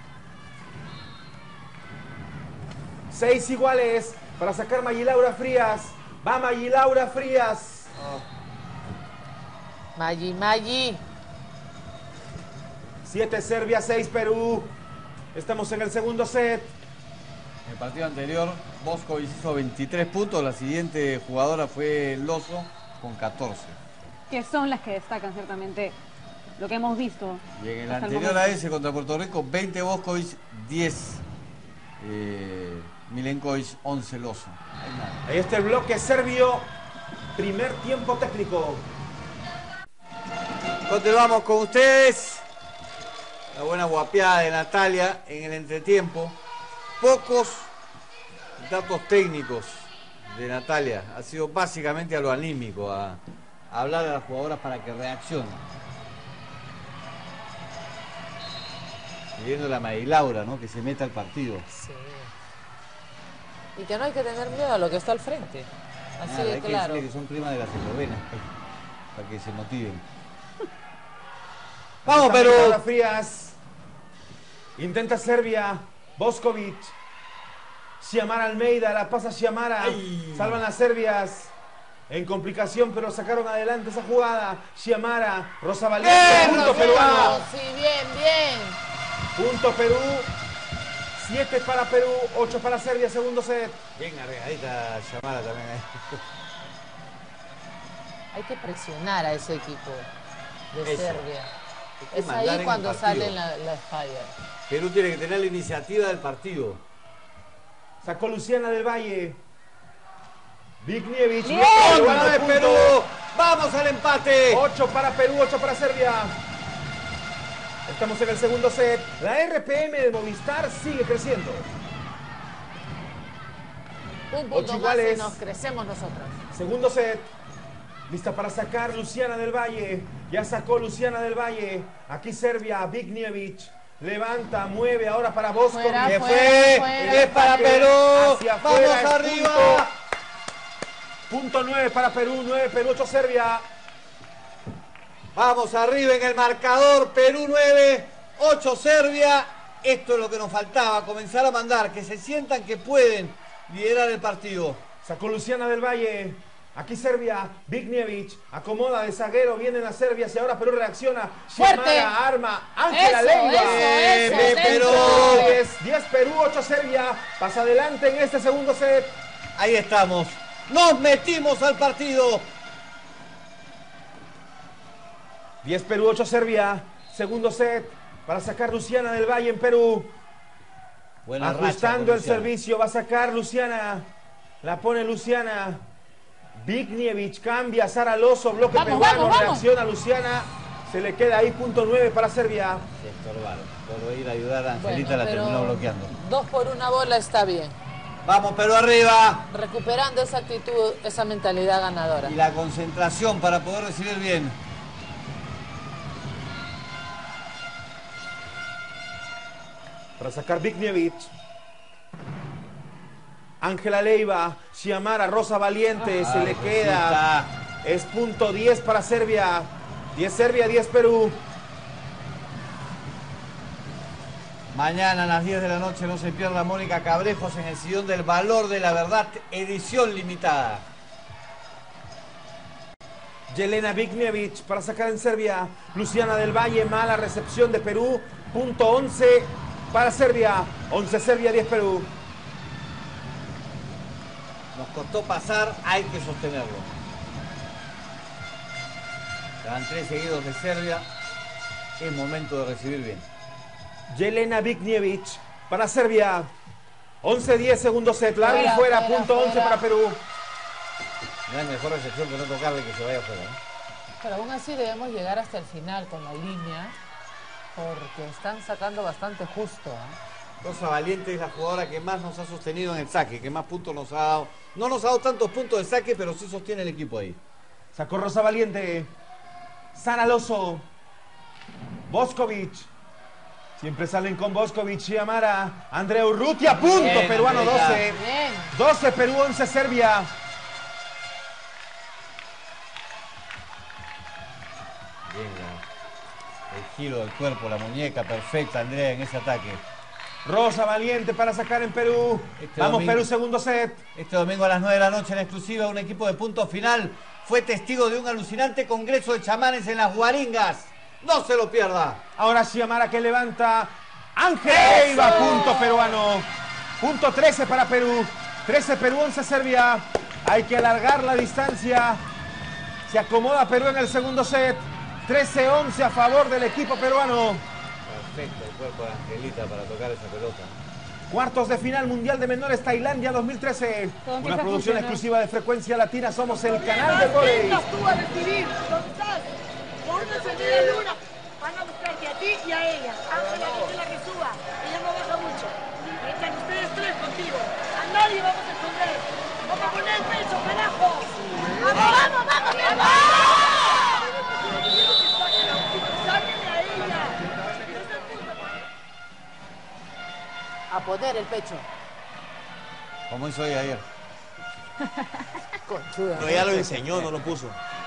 6 iguales para sacar Magilaura Frías. Va Magilaura Frías. Maggi. 7 Serbia, 6 Perú. Estamos en el segundo set. En el partido anterior, Boskovic hizo 23 puntos, la siguiente jugadora fue Loso con 14. Que son las que destacan ciertamente lo que hemos visto. Y en el hasta anterior momento. a ese contra Puerto Rico, 20 Boskovic, 10 Milenkovic, 11 Loso. Hay nada. Ahí está el bloque serbio. Primer tiempo técnico. Continuamos con ustedes. La buena guapeada de Natalia en el entretiempo. Pocos datos técnicos de Natalia. Ha sido básicamente a lo anímico, a hablar a las jugadoras para que reaccionen. Pidiéndole a Magilaura, ¿no? Que se meta al partido. Sí. Y que no hay que tener miedo a lo que está al frente. Así Nada, de hay que claro. decirle que son primas de las eslovenas, para que se motiven. ¡Vamos, Está Perú! Magilaura Frías. Intenta Serbia. Boskovic. Xiomara Almeida. La pasa Xiomara. Ay. Salvan las serbias. En complicación, pero sacaron adelante esa jugada. Xiomara. Rosa Valiente. ¡Bien, Punto Rosa! peruano. Sí, bien. Punto Perú. 7 para Perú. 8 para Serbia. Segundo set. Bien arregladita Xiomara también ahí. Hay que presionar a ese equipo de Eso. Serbia. Hay que Es mandar en ahí el cuando partido. salen las fallas. Perú tiene que tener la iniciativa del partido. Sacó Luciana del Valle. Bignievich. Bien. Bloque ¡Otra vez punto. Perú! ¡Vamos al empate! 8 para Perú, 8 para Serbia. Estamos en el segundo set. La RPM de Movistar sigue creciendo. Un punto 8 más iguales. y nos crecemos nosotros. Segundo set. Lista para sacar Luciana del Valle. Ya sacó Luciana del Valle. Aquí Serbia, Bigniewicz. Levanta, mueve ahora para Boskovic. Fuera, ¡Que fuera, fue! fuera. ¡Es para Perú! Hacia afuera, ¡Vamos es arriba! Punto 9 para Perú, 9 Perú, 8 Serbia. Vamos arriba en el marcador. Perú 9, 8 Serbia. Esto es lo que nos faltaba. Comenzar a mandar. Que se sientan que pueden liderar el partido. Sacó Luciana del Valle. Aquí Serbia, Bigniewicz, acomoda de zaguero, viene la Serbia, y ahora Perú reacciona. Fuerte. Xiomara, arma, Ángela Eso, Leiva. eso, Bien, dentro. Perú. 10 Perú, 8 Serbia. Pasa adelante en este segundo set. Ahí estamos. Nos metimos al partido. 10 Perú, 8 Serbia. Segundo set para sacar Luciana del Valle en Perú. Buena racha Ajustando con el Luciana. servicio, va a sacar Luciana. La pone Luciana. Bigniewicz cambia, Sara Lozo, bloque Vamos, peruano, vamos, vamos. reacciona Luciana. Se le queda ahí, punto 9 para Serbia. Se estorbaron. Por ir a ayudar a Angelita Bueno, la pero terminó bloqueando. 2 por 1 bola está bien. Vamos, Perú arriba. Recuperando esa actitud, esa mentalidad ganadora. Y la concentración para poder recibir bien. Para sacar Bigniewicz. Ángela Leiva, Xiomara, Rosa Valiente, se le queda. Es punto 10 para Serbia. 10 Serbia, 10 Perú. Mañana a las 10 de la noche no se pierda Mónica Cabrejos en el sillón del Valor de la Verdad, edición limitada. Yelena Bigniewicz para sacar en Serbia. Luciana del Valle, mala recepción de Perú. Punto 11 para Serbia. 11 Serbia, 10 Perú. Nos costó pasar, hay que sostenerlo. Quedan 3 seguidos de Serbia. Es momento de recibir bien. Yelena Bigniewicz para Serbia. 11-10, segundo set. Largo y Fuera, fuera, fuera, punto 11 fuera. para Perú. No hay mejor recepción que no tocarle y que se vaya afuera. Pero aún así debemos llegar hasta el final con la línea, porque están sacando bastante justo. Rosa Valiente es la jugadora que más nos ha sostenido en el saque, que más puntos nos ha dado. No nos ha dado tantos puntos de saque, pero sí sostiene el equipo ahí. Sacó Rosa Valiente. Sara Lozo. Boskovic. Siempre salen con Boskovic y Amara. Andrea Urrutia, punto. Bien, Peruano Andrea. 12. Bien. 12 Perú, 11 Serbia. Bien, el giro del cuerpo, la muñeca perfecta, Andrea, en ese ataque. Rosa Valiente para sacar en Perú. Este Vamos domingo- Perú, segundo set. Este domingo a las 9 de la noche en exclusiva, un equipo de punto final fue testigo de un alucinante congreso de chamanes en las Guaringas. ¡No se lo pierda! Ahora sí Amara que levanta. Ángela Leiva, punto peruano. Punto 13 para Perú. 13 Perú, 11 Serbia. Hay que alargar la distancia. Se acomoda Perú en el segundo set. 13-11 a favor del equipo peruano. Perfecto el cuerpo de Angelita para tocar esa pelota. Cuartos de final mundial de menores Tailandia 2013. Todo Una empieza a producción funcionar. exclusiva de Frecuencia Latina. Somos el canal de ¿Qué volei. estás tú a recibir? ¿Dónde estás? Por una encendida luna. Van a buscarte a ti y a ella. Ángela, que es la que suba. Ella no baja mucho. Están ustedes tres contigo. A nadie vamos a esconder. Vamos a poner el pecho, carajo. ¡Vamos, vamos, vamos, mi amor! ¡Sáquenle a ella! A poner el pecho. Como hizo ella ayer. Conchuda. No, ella lo enseñó, no lo puso.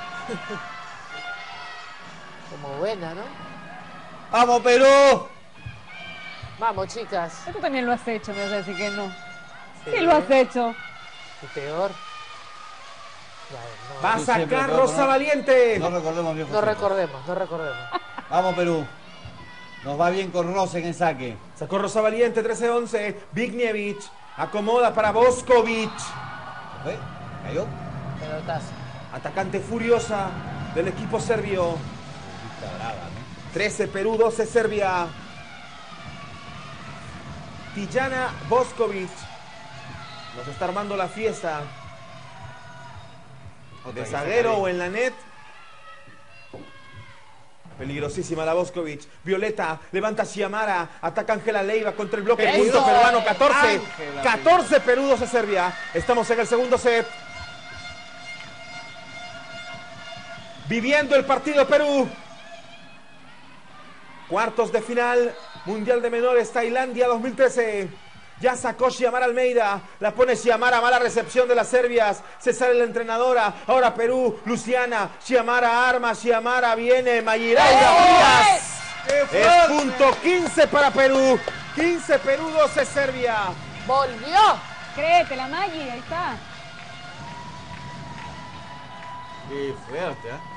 Como buena, ¿no? ¡Vamos, Perú! Vamos, chicas. Tú también lo has hecho, me vas a decir que no. Sí lo has hecho. Y peor. Ya, no, Va a Tú siempre, sacar pero Rosa no- Valiente. No recordemos bien. no recordemos, no recordemos. Vamos, Perú. Nos va bien con Rosa en el saque. Sacó Rosa Valiente, 13-11. Bigniewicz acomoda para Boskovic. ¿Fue? ¿Cayó? Pelotazo. Atacante furiosa del equipo serbio. Está brava, ¿no? 13 Perú, 12 Serbia. Tijana Boskovic. Nos está armando la fiesta. Otra De que zaguero saca o bien. en la net. Peligrosísima la Boskovic. Violeta levanta a Xiamara. Ataca Ángela Leiva contra el bloque. ¡Eso! Punto peruano. 14. Ángela 14 Perú, 12 Serbia. Estamos en el segundo set. Viviendo el partido Perú. Cuartos de final. Mundial de Menores Tailandia 2013. Ya sacó Xiamara Almeida. La pone Xiamara. Mala recepción de las serbias. Se sale la entrenadora. Ahora Perú. Luciana. Xiamara arma. Xiamara viene. Mayiraida Frías. Es punto 15 para Perú. 15 Perú, 12 Serbia. ¡Volvió! Créete, la Maggi, ahí está. Qué fuerte, ¿eh?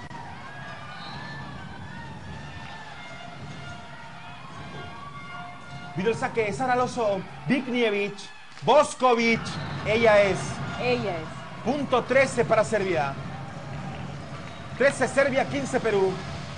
Vino el saque. Sara Loso. Viknievich. Boskovic. Ella es. Ella es. Punto 13 para Serbia. 13 Serbia, 15 Perú.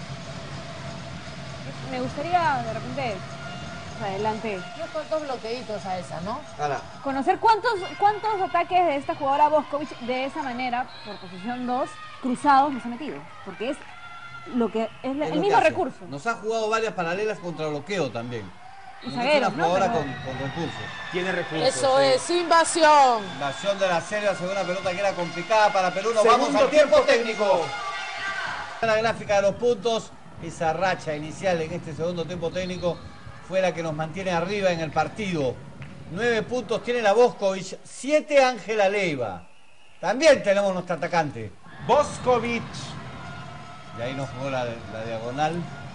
Me gustaría, de repente, más adelante, Unos cuantos bloqueitos a esa, ¿no? Ahora, conocer cuántos ataques de esta jugadora Boskovic de esa manera, por posición 2, cruzados nos ha metido. Porque es lo que es es el lo que mismo hace. recurso. Nos ha jugado varias paralelas contra bloqueo también. Y Es zagueros, una ¿no? jugadora Pero- con recursos. Tiene recursos. Eso sí. es invasión. Invasión de la Serbia sobre una pelota que era complicada para Perú. Nos Segundo vamos al tiempo tiempo técnico. La gráfica de los puntos, esa racha inicial en este segundo tiempo técnico fue la que nos mantiene arriba en el partido. 9 puntos tiene la Boskovic, 7 Ángela Leiva. También tenemos nuestro atacante. Boskovic. Y ahí nos jugó la diagonal.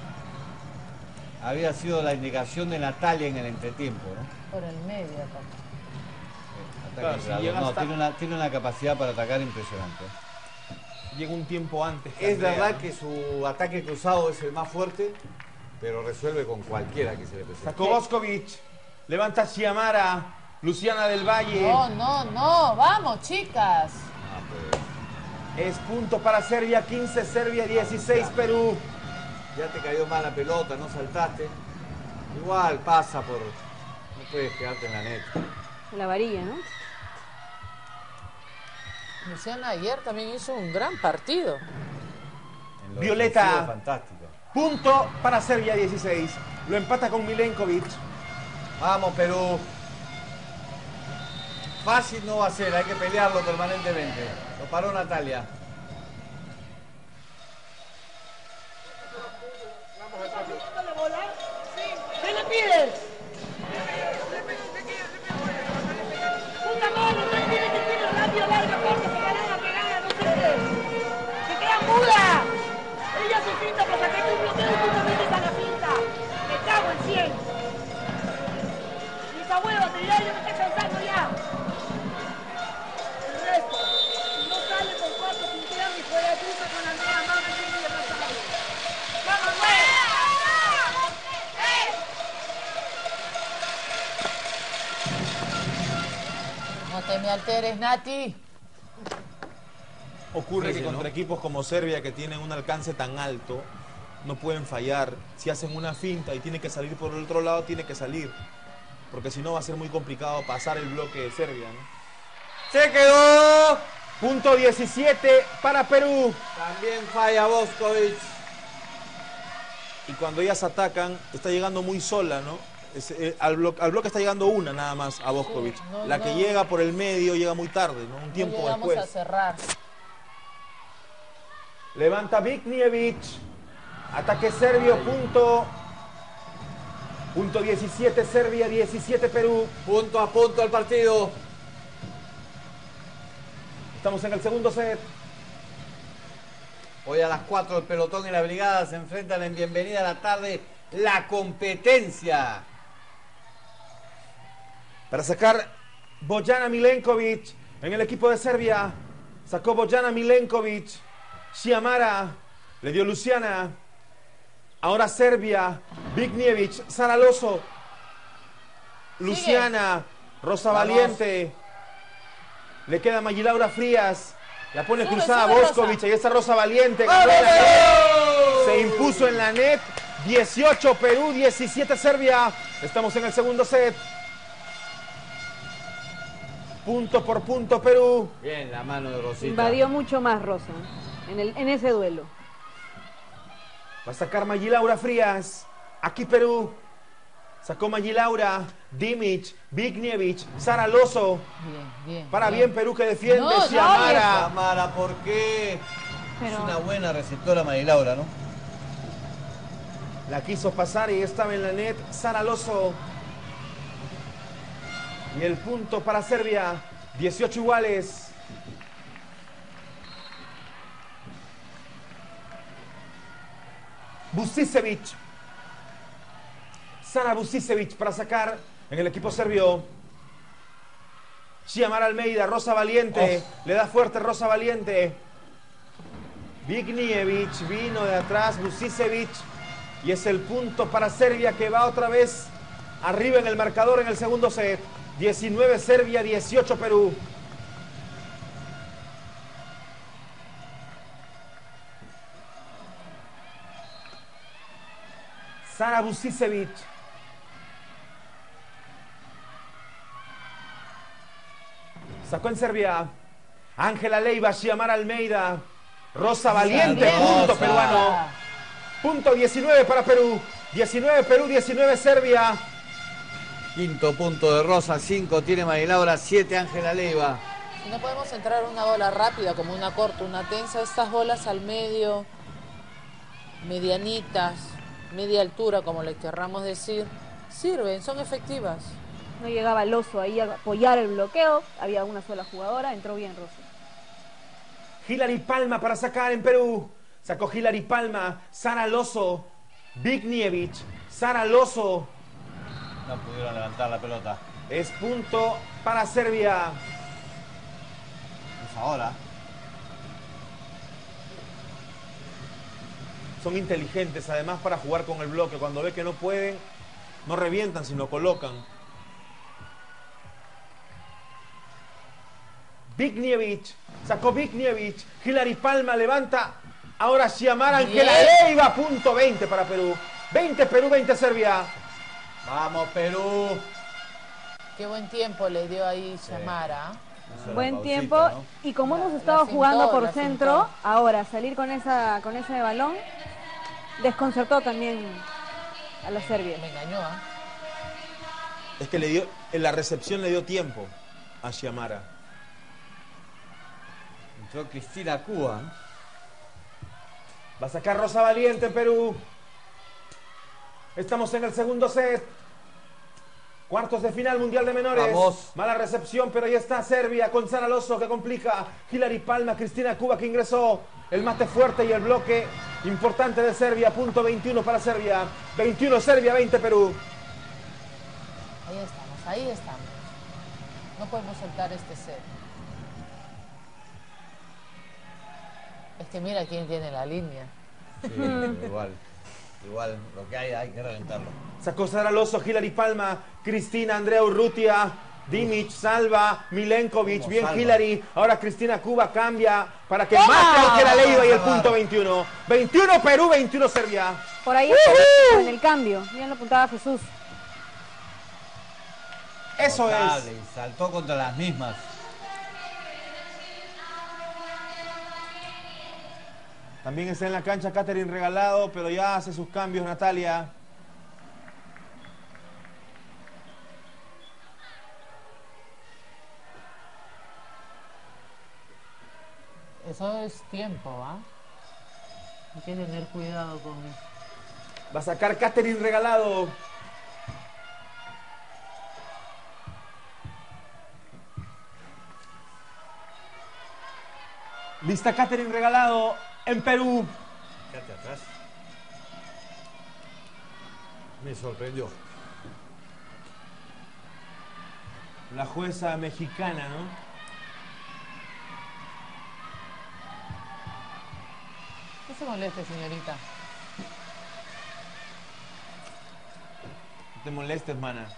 Había sido la indicación de Natalia en el entretiempo, ¿no? Por el medio acá. Ataque Claro, si alrededor. llega No, hasta- tiene una capacidad para atacar impresionante. Llega un tiempo antes. que Es Andrea, verdad ¿no? que su ataque cruzado es el más fuerte, pero resuelve con cualquiera que se le presente. Sacó Boskovic. Levanta Xiamara. Luciana del Valle. No, no, no. Vamos, chicas. Es punto para Serbia. 15 Serbia, 16 Perú. Ya te cayó mal la pelota, no saltaste. Igual pasa por... No puedes quedarte en la net. La varilla, ¿no? Luciana ayer también hizo un gran partido. En lo Violeta. defensivo, fantástico. Punto para Serbia, 16. Lo empata con Milenkovic. Vamos, Perú. Fácil no va a ser, hay que pelearlo permanentemente. Lo paró Natalia. ¿Qué le pides? Puta madre, no tiene que tirar rápido, larga, corta, pegada, no sé qué. Se queda muda. Ella se pinta para sacarte un bloqueo y tú te metes a la pinta. Me cago en 100. Y esa hueva, te dirá, yo me estoy cansando ya. El resto, si no sale con 4 pintean y fuera de puta con la mea más de 100 días más tarde. ¡Vamos, güey! No te me alteres, Nati. Ocurre Sí, que ¿no? contra equipos como Serbia, que tienen un alcance tan alto, no pueden fallar. Si hacen una finta y tiene que salir por el otro lado, tiene que salir. Porque si no va a ser muy complicado pasar el bloque de Serbia, ¿no? ¡Se quedó! Punto 17 para Perú. También falla Boskovic. Y cuando ellas atacan, está llegando muy sola, ¿no? Al bloque está llegando una nada más a Boskovic. Sí, no, La que no. llega por el medio llega muy tarde, ¿no? Un No tiempo llegamos después. a cerrar. Levanta Viknievich. Ataque serbio, punto 17 Serbia, 17 Perú. Punto a punto el partido. Estamos en el segundo set. Hoy a las 4 el pelotón y la brigada se enfrentan en Bienvenida a la Tarde. La competencia. Para sacar Bojana Milenkovic en el equipo de Serbia. Sacó Bojana Milenkovic. Xiamara. Le dio Luciana. Ahora Serbia. Viknievich. Sara Loso. Luciana. Rosa Vamos. Valiente. Le queda Magilaura Frías. La pone Sube, cruzada sube, Boskovic. Rosa. Y esa Rosa Valiente. Ganó en la net. Se impuso en la net. 18 Perú, 17 Serbia. Estamos en el segundo set. Punto por punto Perú. Bien, la mano de Rosita. Invadió mucho más Rosa en ese duelo. Va a sacar Magilaura Frías. Aquí Perú. Sacó Magilaura, Dimic, Vignievich, Sara Loso. Bien. Para bien Perú que defiende. No, Xiamara. Xiamara, ¿por qué? Pero- Es una buena receptora Marilaura, ¿no? La quiso pasar y estaba en la net Sara Loso. Y el punto para Serbia. 18 iguales. Busicevic. Sara Busicevic para sacar en el equipo serbio. Xiamara Almeida, Rosa Valiente. Le da fuerte Rosa Valiente. Vignievich vino de atrás, Busicevic. Y es el punto para Serbia que va otra vez arriba en el marcador en el segundo set. 19 Serbia, 18 Perú. Sara Busicevic. Sacó en Serbia. Ángela Leiva, Xiamara Almeida. Rosa Valiente, Bien, punto Rosa. peruano. Punto 19 para Perú. 19 Perú, 19 Serbia. Quinto punto de Rosa, 5 tiene Marilaura, 7 Ángela Leiva. Si no podemos entrar una bola rápida, como una corta, una tensa, estas bolas al medio, medianitas, media altura, como le querramos decir, sirven, son efectivas. No llegaba Loso ahí a apoyar el bloqueo. Había una sola jugadora. Entró bien Rosa. Hilary Palma para sacar en Perú. Sacó Hilary Palma. Sara Loso. Vignievich. Sara Loso. No pudieron levantar la pelota. Es punto para Serbia. Es ahora. Son inteligentes además para jugar con el bloque. Cuando ve que no pueden, no revientan, sino colocan. Vignievich. Sacó Vignievich. Hilary Palma levanta. Ahora Xiamara Ángela Leiva. Punto 20 para Perú. 20 Perú, 20 Serbia. Vamos, Perú. Qué buen tiempo le dio ahí Xiamara. Hizo la Buen pausita, tiempo. ¿no? Y como La- hemos estado la jugando fintó, por la centro, fintó. ahora salir con ese balón desconcertó también a los serbios. Me engañó, ¿ah? Es que le dio, en la recepción le dio tiempo a Xiamara. Entró Cristina Cuba. Va a sacar Rosa Valiente, Perú. Estamos en el segundo set. Cuartos de final, Mundial de Menores. Vamos. Mala recepción, pero ahí está Serbia con Sara Loso que complica. Hilary Palma, Cristina Cuba que ingresó. El mate fuerte y el bloque importante de Serbia. Punto 21 para Serbia. 21 Serbia, 20 Perú. Ahí estamos. No podemos soltar este set. Es que mira quién tiene la línea. Sí, igual, lo que hay que reventarlo. Sacó Sara Loso, Hilary Palma, Cristina, Andrea Urrutia, Dimic, Salva, Milenkovic, Como bien Salva. Hilary. Ahora Cristina Cuba cambia para que mate a Ángela Leiva y el punto 21. 21 Perú, 21 Serbia. Por ahí está en el cambio. Bien lo apuntaba Jesús. Eso Notable, es. y saltó contra las mismas. También está en la cancha Catherine Regalado, pero ya hace sus cambios Natalia. Eso es tiempo, ¿ah? Hay que tener cuidado con eso. Va a sacar Catherine Regalado. Lista Catherine Regalado en Perú. Quédate atrás. Me sorprendió. La jueza mexicana, ¿no? No se moleste, señorita. No te molestes, mana.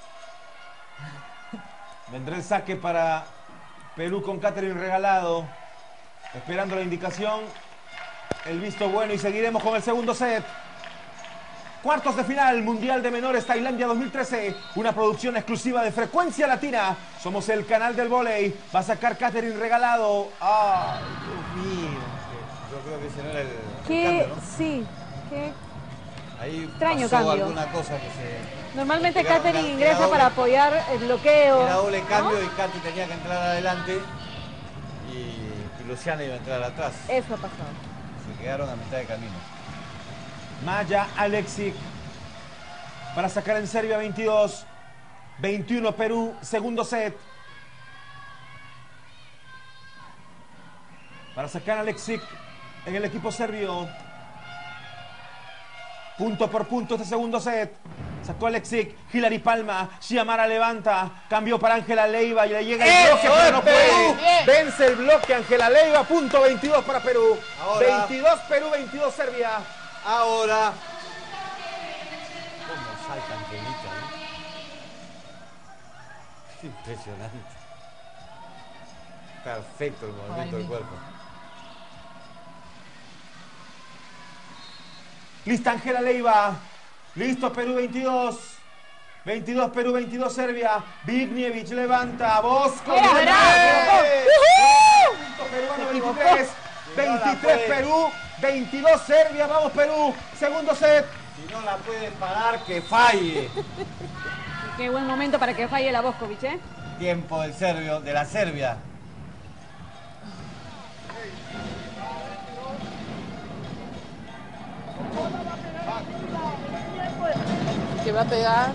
Vendrá el saque para Perú con Catherine Regalado. Esperando la indicación. El visto bueno y seguiremos con el segundo set. Cuartos de final, Mundial de Menores Tailandia 2013. Una producción exclusiva de Frecuencia Latina. Somos el canal del vóley. Va a sacar Catherine Regalado. ¡Ay, Dios mío! Yo creo que ese no era el Que cambio, ¿no? sí, Qué Ahí extraño pasó cambio. alguna cosa que se... Normalmente Era- Katherine era ingresa doble- para apoyar el bloqueo. Era doble ¿no? cambio y Katy tenía que entrar adelante y Luciana iba a entrar atrás. Eso ha pasado. Se quedaron a mitad de camino. Maya Aleksic para sacar en Serbia 22. 21 Perú, segundo set. Para sacar a Aleksic en el equipo serbio. Punto por punto este segundo set. Sacó Aleksic, Hilary Palma, Xiamara levanta, cambió para Ángela Leiva y le llega el bloque, pero no puede. Vence el bloque Ángela Leiva, punto 22 para Perú. Ahora. 22 Perú, 22 Serbia. Ahora... ¿Cómo salta Angelita? Es impresionante. Perfecto el movimiento del cuerpo. Lista Ángela Leiva. Listo Perú 22. 22 Perú, 22 Serbia. Vignievich levanta. Bosco. ¡Mira, Punto peruano 23. 23 Perú. 22 Serbia. Vamos Perú. Segundo set. Si no la puede parar, que falle. Qué buen momento para que falle la Boskovic, ¿eh? Tiempo del serbio, de la Serbia. Que va a pegar.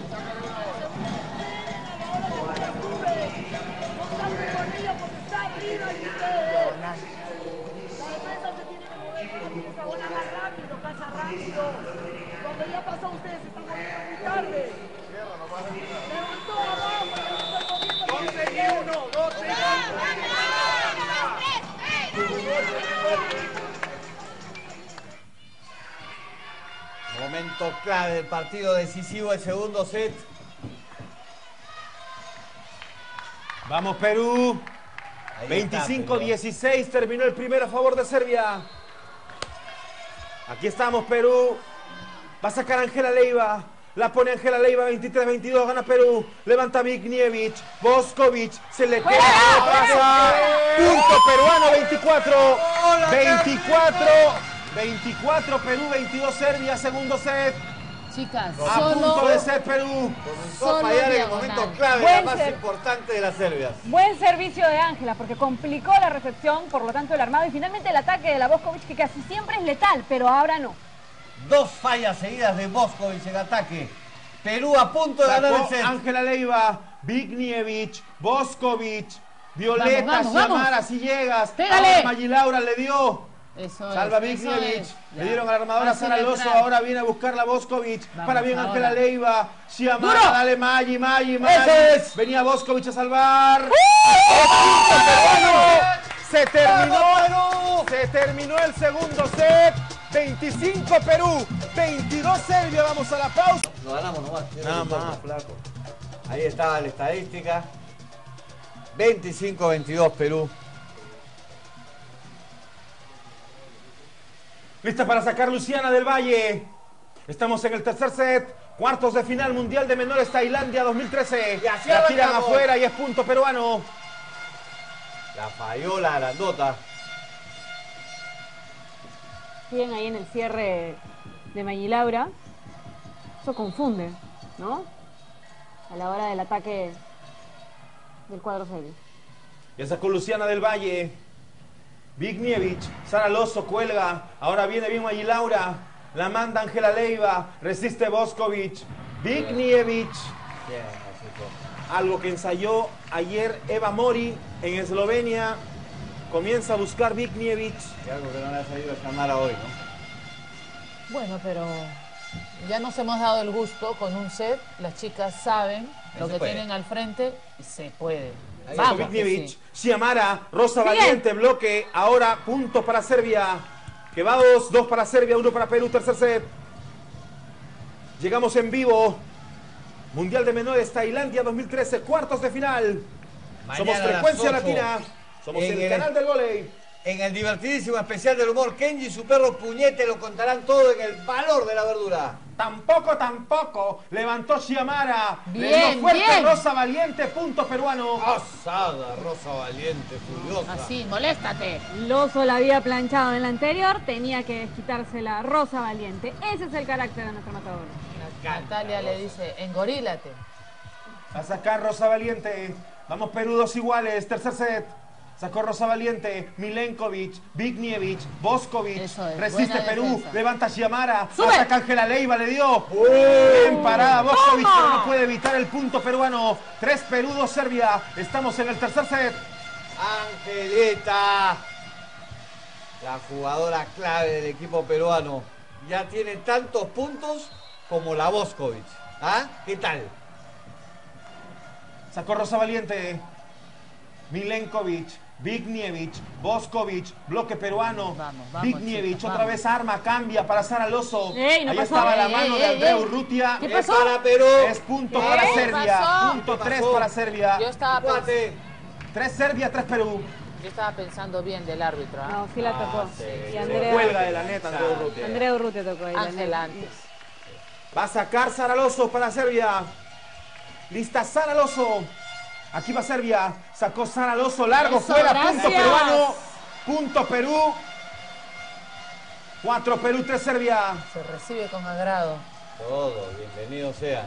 Cuando ya pasó, ustedes se están moviendo muy tarde. Levantó abajo, Momento clave del partido decisivo, el segundo set. Vamos Perú. Ahí está, 25-16 terminó el primero a favor de Serbia. Aquí estamos Perú. Va a sacar Ángela Leiva. La pone Ángela Leiva, 23-22, gana Perú. Levanta Vignievich. Boskovic. Se le queda. Pasa. Punto peruano, 24. 24. 24 Perú, 22 Serbia, segundo set. Chicas, A punto solo, de set Perú. Comenzó a Solo fallar en el diagonal. momento clave, Buen la más set. importante de las serbias. Buen servicio de Ángela, porque complicó la recepción, por lo tanto el armado y finalmente el ataque de la Boskovic, que casi siempre es letal, pero ahora no. Dos fallas seguidas de Boskovic en ataque. Perú a punto de ganar el Sacó set. Ángela Leiva, Vignievich, Boskovic, Violeta, Vamos, vamos, Xiamara, vamos. si llegas. Pégale. Ahora Magilaura le dio. eso Salva es, eso Vignievich. es. Le Ya. dieron a la armadora Fácil Sara de Loso. entrar. Ahora viene a buscar la Boskovic. Vamos, Para bien ahora. Ángela Leiva. Xiamara, ¡Duro! dale Maggi. ¡Eso es! Venía Boskovic a salvar. Se terminó. Se terminó el segundo set. 25 Perú, 22 Serbia. Vamos a la pausa. Lo ganamos nomás. Nada más, flaco. Ahí estaba la estadística. 25-22 Perú. Lista para sacar Luciana del Valle. Estamos en el tercer set. Cuartos de final Mundial de Menores Tailandia 2013. Y así La tiran arrancamos. afuera y es punto peruano. La falló la grandota. Siguen ahí en el cierre de Magilaura. Eso confunde, ¿no? A la hora del ataque del cuadro serbio. Ya sacó Luciana del Valle. Vignievich, Sara Loso cuelga. Ahora viene bien Magilaura. La manda Ángela Leiva. Resiste Boskovic. Vignievich. Bien, así fue. Algo que ensayó ayer Eva Mori en Eslovenia. Comienza a buscar Vignievich. Y algo que no le ha salido a llamar a hoy, ¿no? Bueno, pero ya nos hemos dado el gusto con un set. Las chicas saben lo se que puede. tienen al frente y se puede. Ahí Sacó Vamos, que Vignievich, sí. Xiamara, Rosa Bien. Valiente, bloque. Ahora punto para Serbia. Que va 2 para Serbia, 1 para Perú, tercer set. Llegamos en vivo. Mundial de Menores Tailandia 2013, cuartos de final. Mañana Somos a las Frecuencia 8, Latina. Somos en el el- canal del vóley. En el divertidísimo especial del humor, Kenji y su perro Puñete lo contarán todo en el valor de la verdura. Tampoco. Levantó Chiamara. Le Bien, dio fuerte bien. Rosa Valiente, punto peruano. Pasada, Rosa Valiente, furiosa. Así, moléstate. Loso la había planchado en la anterior, tenía que desquitársela Rosa Valiente. Ese es el carácter de nuestro matador. Natalia le dice, engorílate. A sacar Rosa Valiente. Vamos Perú, 2 iguales. Tercer set. Sacó Rosa Valiente, Milenkovic, Vignievich, Boskovic. Eso es, Resiste buena Perú, defensa. levanta Chiamara. ¡Sube! Saca Ángela Leiva, le dio. Bien parada Boskovic, pero no puede evitar el punto peruano. 3 Perú, 2 Serbia. Estamos en el tercer set. Angelita, la jugadora clave del equipo peruano, ya tiene tantos puntos como la Boskovic. ¿Ah? ¿Qué tal? Sacó Rosa Valiente, Milenkovic, Vignievich, Boskovic, bloque peruano. Vamos, Vignievich, chicos, otra vamos. vez arma, cambia para Sara Loso. Ey, no Ahí pasó. estaba la Ey, mano ey, de ey, Andrea ey. Urrutia. ¿Qué Es pasó? para Perú. Es punto ¿Qué para pasó? Serbia. Punto ¿Qué 3 pasó? para Serbia. Yo estaba, Empate. 3 Serbia, 3 Perú. yo estaba pensando bien del árbitro. ¿ah? No, sí la tocó. sí, Y sí. Andrea, Cuelga de la neta Andrea Urrutia. Andrea Urrutia tocó ahí. la Ángel neta. antes. Va a sacar Sara Loso para Serbia. Lista Sara Loso. Aquí va Serbia. Sacó Sara Loso. Largo Eso, fuera. gracias. Punto peruano. Punto Perú. 4 Perú, 3 Serbia. Se recibe con agrado. Todo, bienvenido sea.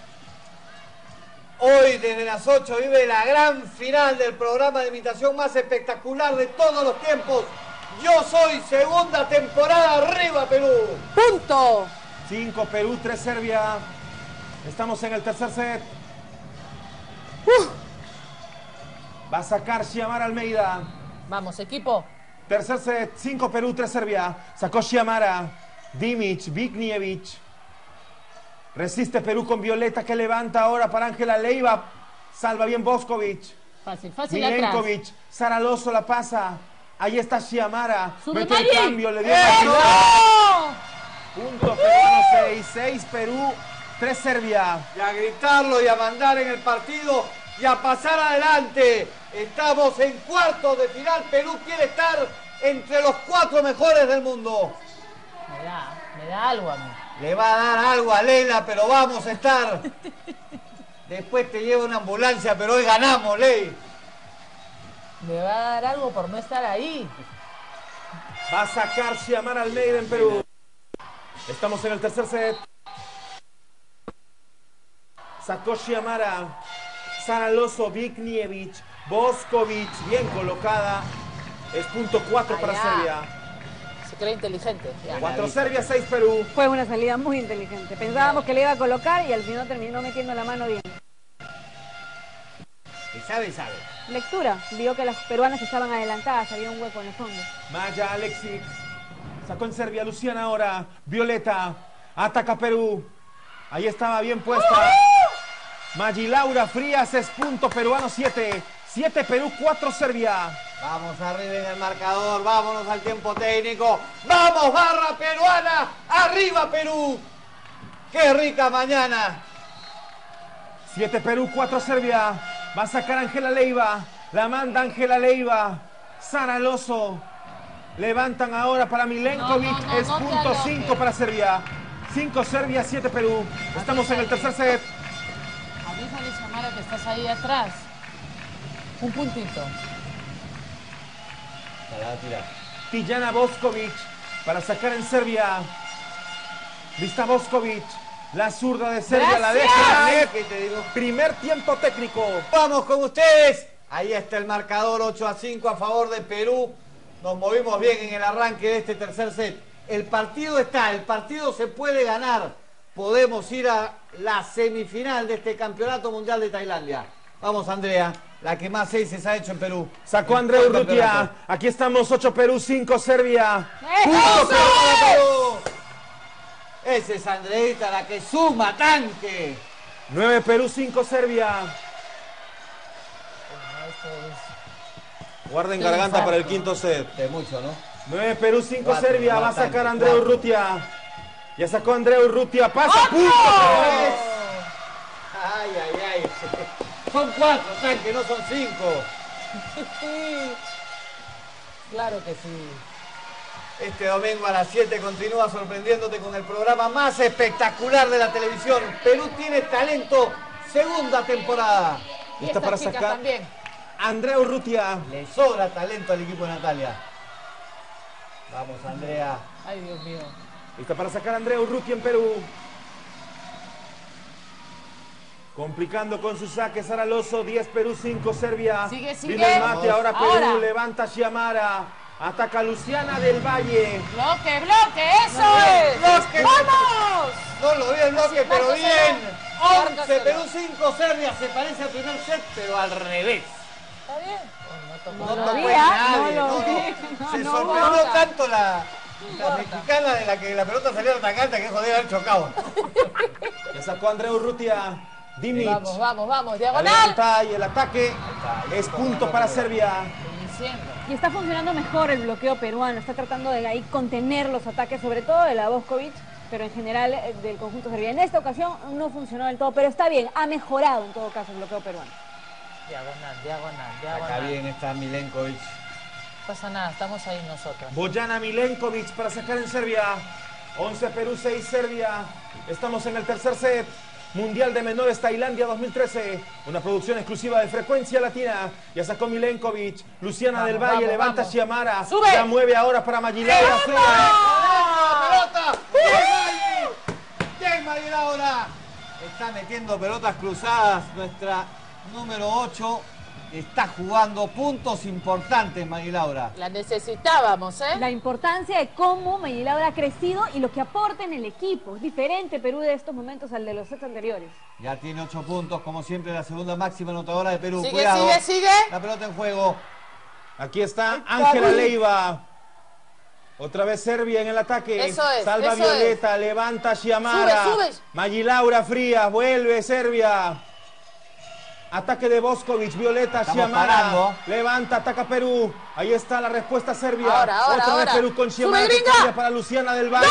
Hoy desde las 8 vive la gran final del programa de imitación más espectacular de todos los tiempos. Yo soy segunda temporada, arriba Perú. ¡Punto! 5 Perú, 3 Serbia. Estamos en el tercer set. Va a sacar Xiamara Almeida. Vamos, equipo. Tercer set, 5 Perú, 3 Serbia. Sacó Xiamara. Dimic, Vignievich. Resiste Perú con Violeta que levanta ahora para Ángela Leiva. Salva bien Boskovic. Fácil atrás. Milenkovic. Sara Loso la pasa. Ahí está Xiamara. ¡Sube, Mete el Maggi! cambio, le dio ¡Eso! Maggi. Punto peruano 6. 6 Perú, 3 Serbia. Y a gritarlo y a mandar en el partido y a pasar adelante. Estamos en cuartos de final. Perú quiere estar entre los 4 mejores del mundo. Me da algo a mí. Le va a dar algo a Leila, pero vamos a estar. Después te lleva una ambulancia, pero hoy ganamos, Ley. Me va a dar algo por no estar ahí. Va a sacar Xiamara Almeida en Perú. Estamos en el tercer set. Sacó Xiamara. Sara Loso, Vignievich, Boskovic, bien colocada. Es punto 4 para Allá. Serbia. Se cree inteligente. Ya. 4 Serbia, 6 Perú. Fue una salida muy inteligente. Pensábamos que le iba a colocar y al final terminó metiendo la mano bien. Y sabe. Lectura. Vio que las peruanas estaban adelantadas, había un hueco en el fondo. Maya Alexic. Sacó en Serbia. Luciana ahora. Violeta. Ataca Perú. Ahí estaba bien puesta. Maggi Laura Frías es punto peruano 7. 7 Perú, 4 Serbia. Vamos arriba en el marcador, vámonos al tiempo técnico. ¡Vamos, barra peruana! ¡Arriba, Perú! ¡Qué rica mañana! 7 Perú, 4 Serbia. Va a sacar Ángela Leiva. La manda Ángela Leiva. Sara Loso. Levantan ahora para Milenkovic. No, no, no, es no te punto aloques. 5 para Serbia. 5 Serbia, 7 Perú. Estamos en el tercer set. Avísale, Xiamara, que estás ahí atrás. Un puntito. Se la va a tirar. Tijana Boskovic para sacar en Serbia. Lista Boskovic. La zurda de Serbia la deja en la net. ¿Qué te digo? Primer tiempo técnico. Vamos con ustedes. Ahí está el marcador 8-5 a favor de Perú. Nos movimos bien en el arranque de este tercer set. El partido está, el partido se puede ganar. Podemos ir a la semifinal de este campeonato mundial de Tailandia. Vamos, Andrea, la que más aces ha hecho en Perú. Sacó En Andrea todo el Urrutia. campeonato. Aquí estamos 8 Perú, 5 Serbia. ¡Punto para Perú! Esa es Andreita, la que suma tanque. 9 Perú, 5 Serbia. Guarden Qué garganta para el infarto. quinto set. De mucho, ¿no? 9 Perú, 5 Cuatro, Serbia. Va a bastante, sacar Andrea cuatro. Urrutia. Ya sacó Andrea Urrutia. Pasa, punto. Ay, ay, ay. Son 4 tanques, no son 5. Claro que sí. Este domingo a las 7 continúa sorprendiéndote con el programa más espectacular de la televisión. Perú tiene talento, segunda temporada. Y Está para estas chicas sacar también. Andrea Urrutia. Le sobra talento al equipo de Natalia. Vamos, Andrea. Ay, Dios mío. Está para sacar Andrea Urrutia en Perú. Complicando con su saque Sara Loso, 10 Perú, 5 Serbia. Sigue, sigue. Viene el mate, ahora Perú, Ahora. levanta Xiamara. Ataca Luciana del Valle. Bloque, bloque, eso Bloque, es. bloque. ¡Vamos! No lo vi el bloque, pero márcaselo. bien. 11 Márcaselo. Perú, 5 Serbia. Se parece al primer set, pero al revés. ¿Está bien? Oh, no No tocó tocó nada. en vi, ¿ah? nadie, No lo no, vi. no. Se No, sorprendió importa. tanto la importa. mexicana de la que la pelota salió atacante que jodió haber chocado. Ya sacó Andrea Urrutia. Dimic. Vamos, vamos, vamos. La Diagonal. levanta y el ataque es punto para Serbia. Iniciando. Y está funcionando mejor el bloqueo peruano, está tratando de ahí contener los ataques, sobre todo de la Boskovic, pero en general del conjunto serbio. En esta ocasión no funcionó del todo, pero está bien, ha mejorado en todo caso el bloqueo peruano. Diagonal, diagonal, Acá diagonal. bien está Milenkovic. No pasa nada, estamos ahí nosotros. Bojana Milenkovic para sacar en Serbia. 11 Perú, 6 Serbia. Estamos en el tercer set. Mundial de Menores Tailandia 2013. Una producción exclusiva de Frecuencia Latina. Ya sacó Milenkovic. Luciana Vamos, del Valle vamos, levanta vamos. Xiamara. ¡Sube! Ya mueve ahora para Magilaura. ¡Pelota! ¡Bien, Magilaura! Está metiendo pelotas cruzadas nuestra número 8. Está jugando puntos importantes, Magilaura. La necesitábamos, ¿eh? La importancia de cómo Meyilaura ha crecido y lo que aporta en el equipo. Es diferente Perú de estos momentos al de los sets anteriores. Ya tiene 8 puntos, como siempre, la segunda máxima anotadora de Perú. Sigue, Cuidado. sigue, sigue. La pelota en juego. Aquí está Ángela Leiva. Otra vez Serbia en el ataque. Eso es, Salva eso Violeta, levanta Xiamara. Sube, sube. Magilaura Frías, vuelve Serbia. Ataque de Boskovic, Violeta, Estamos Xiamara. parando. Levanta, ataca Perú. Ahí está la respuesta serbia. Ahora, ahora, Otra vez ahora. Perú con Xiamara. ¡Sube, que gringa! cambia para Luciana del Valle.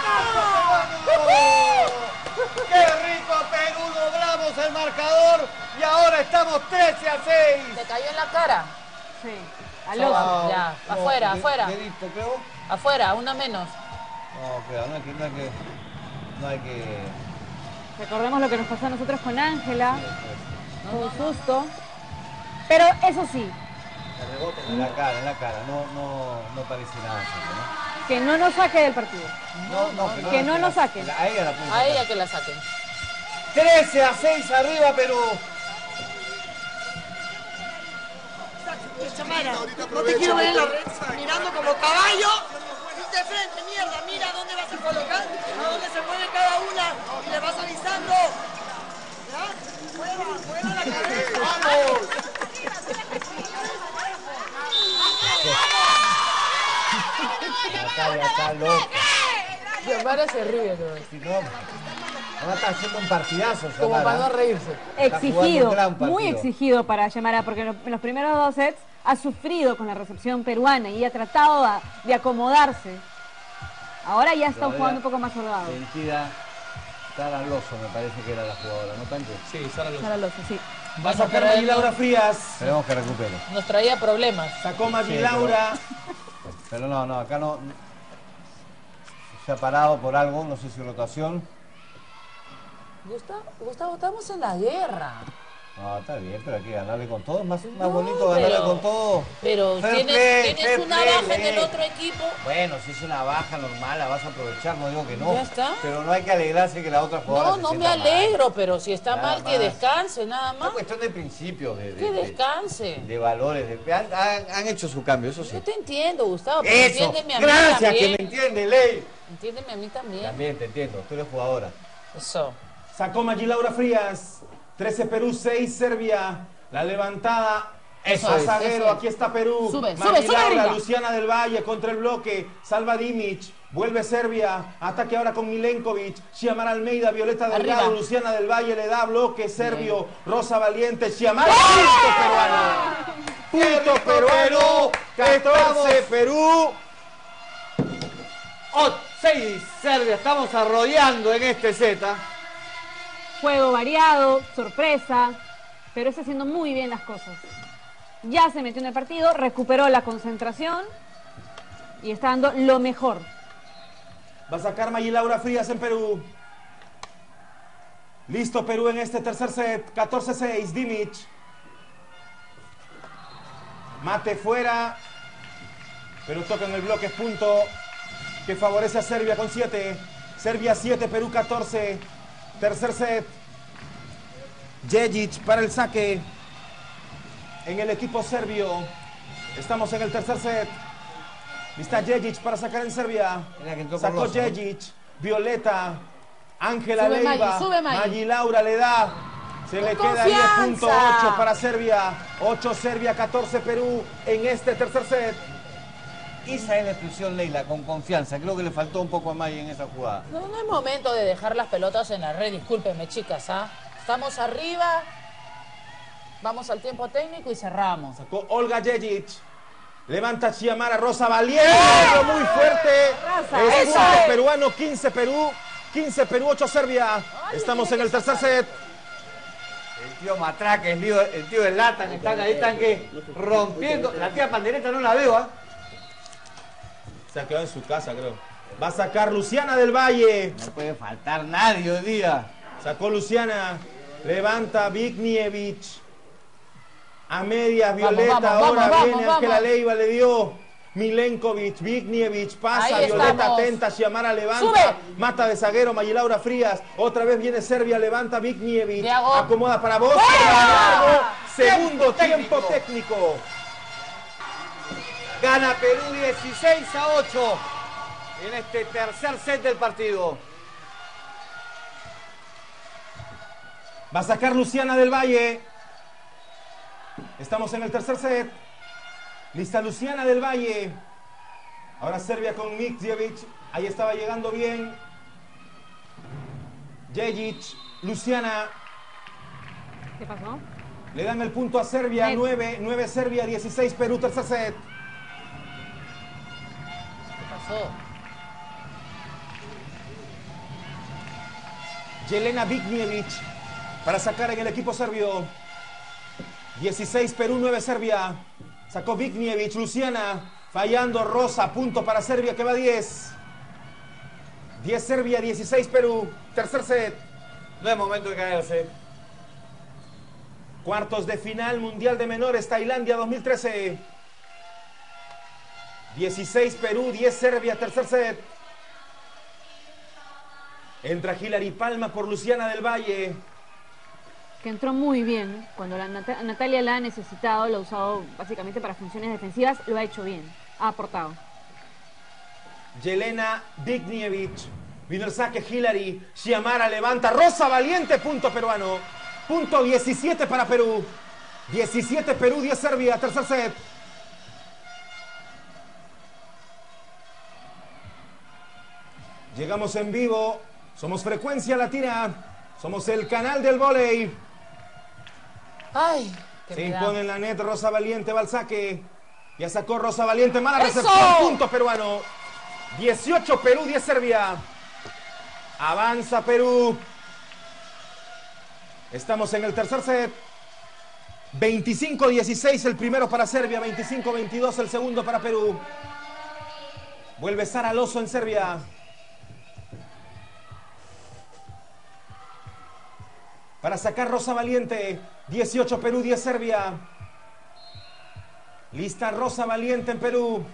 ¡Qué rico, Perú! Doblamos el marcador y ahora estamos 13-6. Te cayó en la cara. Sí. Al ojo. Wow. Ya, afuera, afuera. ¿Qué listo, creo? Afuera, una menos. No, cuidado, no hay que... Recordemos lo que nos pasó a nosotros con Ángela. Fue un susto. Pero eso sí, En la cara, no parece nada así, que no nos saque del partido. ¿no? Que no nos saquen. A ella la pueden A sacar. ella que la saquen. 13-6 arriba, Perú. Xiamara, no te quiero ver en la red mirando como caballo. De frente, mierda, mira dónde vas a colocar, a dónde se mueve cada una y le vas avisando. ¿Ya? Mueva la cabeza. ¡Vamos! Natalia está loca. Xiomara se ríe, ¿no? Si no, ahora está haciendo un partidazo, Como Xiomara. para no reírse. Está jugando Exigido, un gran partido. muy exigido para Xiamara, porque en los primeros dos sets ha sufrido con la recepción peruana y ha tratado de acomodarse. Ahora ya está Todavía jugando un poco más holgado. Vencida, Sara Loso me parece que era la jugadora, ¿no, Pancho? Sí, Sara Loso. Sara Loso, sí. Va a Bueno, sacar pero él Magilaura Frías. Esperemos que recupere. nos traía problemas. Sacó Magilaura. Pero no, acá no... Se ha parado por algo, no sé si rotación. Gustavo, estamos en la guerra. No, está bien, pero hay que ganarle con todo. Es más No, bonito ganarle pero- con todo. Pero Fair tienes, play, tienes fair una play, baja en el Ley. otro equipo. Bueno, si es una baja normal, la vas a aprovechar, no digo que no. Ya está. Pero no hay que alegrarse que la otra jugadora No, se no me sienta mal. alegro, pero si está Nada mal, que más. descanse, nada Es más. cuestión de principios, Que descanse. de valores. Han hecho su cambio, eso sí. Yo te entiendo, Gustavo, pero Eso, entiéndeme a mí gracias que también. me entiende, Ley. Entiéndeme a mí también. También te entiendo, tú eres jugadora. Eso. Sacó Magilaura Frías. 13 Perú, 6 Serbia. La levantada. Eso a es, zaguero, eso es. aquí está Perú. Sube, sube, Magilaura, sube, gringa. Luciana del Valle contra el bloque. Salva Dimic. Vuelve Serbia. Ataque ahora con Milenkovic. Xiamara Almeida, Violeta Delgado. Arriba. Luciana del Valle le da bloque serbio. Rosa Valiente. Xiamara. Punto peruano. Punto peruano. 14 Perú. 6 Serbia, estamos arrollando en este Z. Juego variado, sorpresa, pero está haciendo muy bien las cosas. Ya se metió en el partido, recuperó la concentración y está dando lo mejor. Va a sacar Maggi Laura Frías en Perú. Listo Perú en este tercer set. 14-6, Dimic. Mate fuera. Pero toca en el bloque, punto que favorece a Serbia con 7. Serbia 7, Perú 14. Tercer set. Djejic para el saque en el equipo serbio. Estamos en el tercer set. Lista Djejic para sacar en Serbia. Sacó Djejic. Violeta. Ángela Sube Leiva. Maggi, sube Maggi. Maggi Laura le da. Se le queda 10.8 para Serbia. 8 Serbia, 14 Perú en este tercer set. Esa es la expresión, Leila, con confianza. Creo que le faltó un poco a Maggi en esa jugada. No, no es momento de dejar las pelotas en la red, discúlpenme, chicas, ¿ah? Estamos arriba, vamos al tiempo técnico y cerramos. Sacó Olga Djejic. Levanta Chiamara Rosa Valiente. Muy fuerte. Es punto peruano, 15 Perú. 15 Perú, 8 Serbia. Estamos en el tercer set. El tío Matraca, el tío del Latan, están ahí, están que rompiendo. La tía Pandereta no la veo, ¿ah? Se ha quedado en su casa, creo. Va a sacar Luciana del Valle. No puede faltar nadie hoy día. Sacó Luciana. Levanta Vignievich. A medias, Violeta. Ahora viene Ángela Leiva, le dio Milenkovic. Vignievich pasa. Ahí Violeta estamos. atenta. Xiamara levanta. Sube. Mata de zaguero. Maggi Laura Frías. Otra vez viene Serbia. Levanta Vignievich. Thiago. Acomoda para vos. Segundo tiempo técnico. Gana Perú 16-8 en este tercer set del partido. Va a sacar Luciana del Valle. Estamos en el tercer set. Lista Luciana del Valle. Ahora Serbia con Mikjevic. Ahí estaba llegando bien. Djejic. Luciana. ¿Qué pasó? Le dan el punto a Serbia. 9 Serbia, 16 Perú, tercer set. ¿Qué pasó? Jelena Vignievich para sacar en el equipo serbio. 16 Perú, 9 Serbia. Sacó Vignievich, Luciana. Fallando Rosa, punto para Serbia que va 10. 10 Serbia, 16 Perú. Tercer set. No es momento de caerse. Cuartos de final Mundial de Menores, Tailandia 2013. 16 Perú, 10 Serbia, tercer set. Entra Hilary Palma por Luciana del Valle. Que entró muy bien. Cuando Natalia la ha necesitado, lo ha usado básicamente para funciones defensivas, lo ha hecho bien. Ha aportado. Jelena Vignievich. Vino el saque Hilary. Xiamara levanta. Rosa Valiente, punto peruano. Punto 17 para Perú. 17 Perú, 10 Serbia, tercer set. Llegamos en vivo. Somos Frecuencia Latina. Somos el canal del vóley. Ay, qué Se me da. impone en la net Rosa Valiente, va al saque. Ya sacó Rosa Valiente, mala ¡Eso! recepción, punto peruano. 18 Perú, 10 Serbia. Avanza Perú. Estamos en el tercer set. 25-16 el primero para Serbia, 25-22 el segundo para Perú. Vuelve Sara Alonso en Serbia. Para sacar Rosa Valiente. 18 Perú, 10 Serbia. Lista Rosa Valiente en Perú.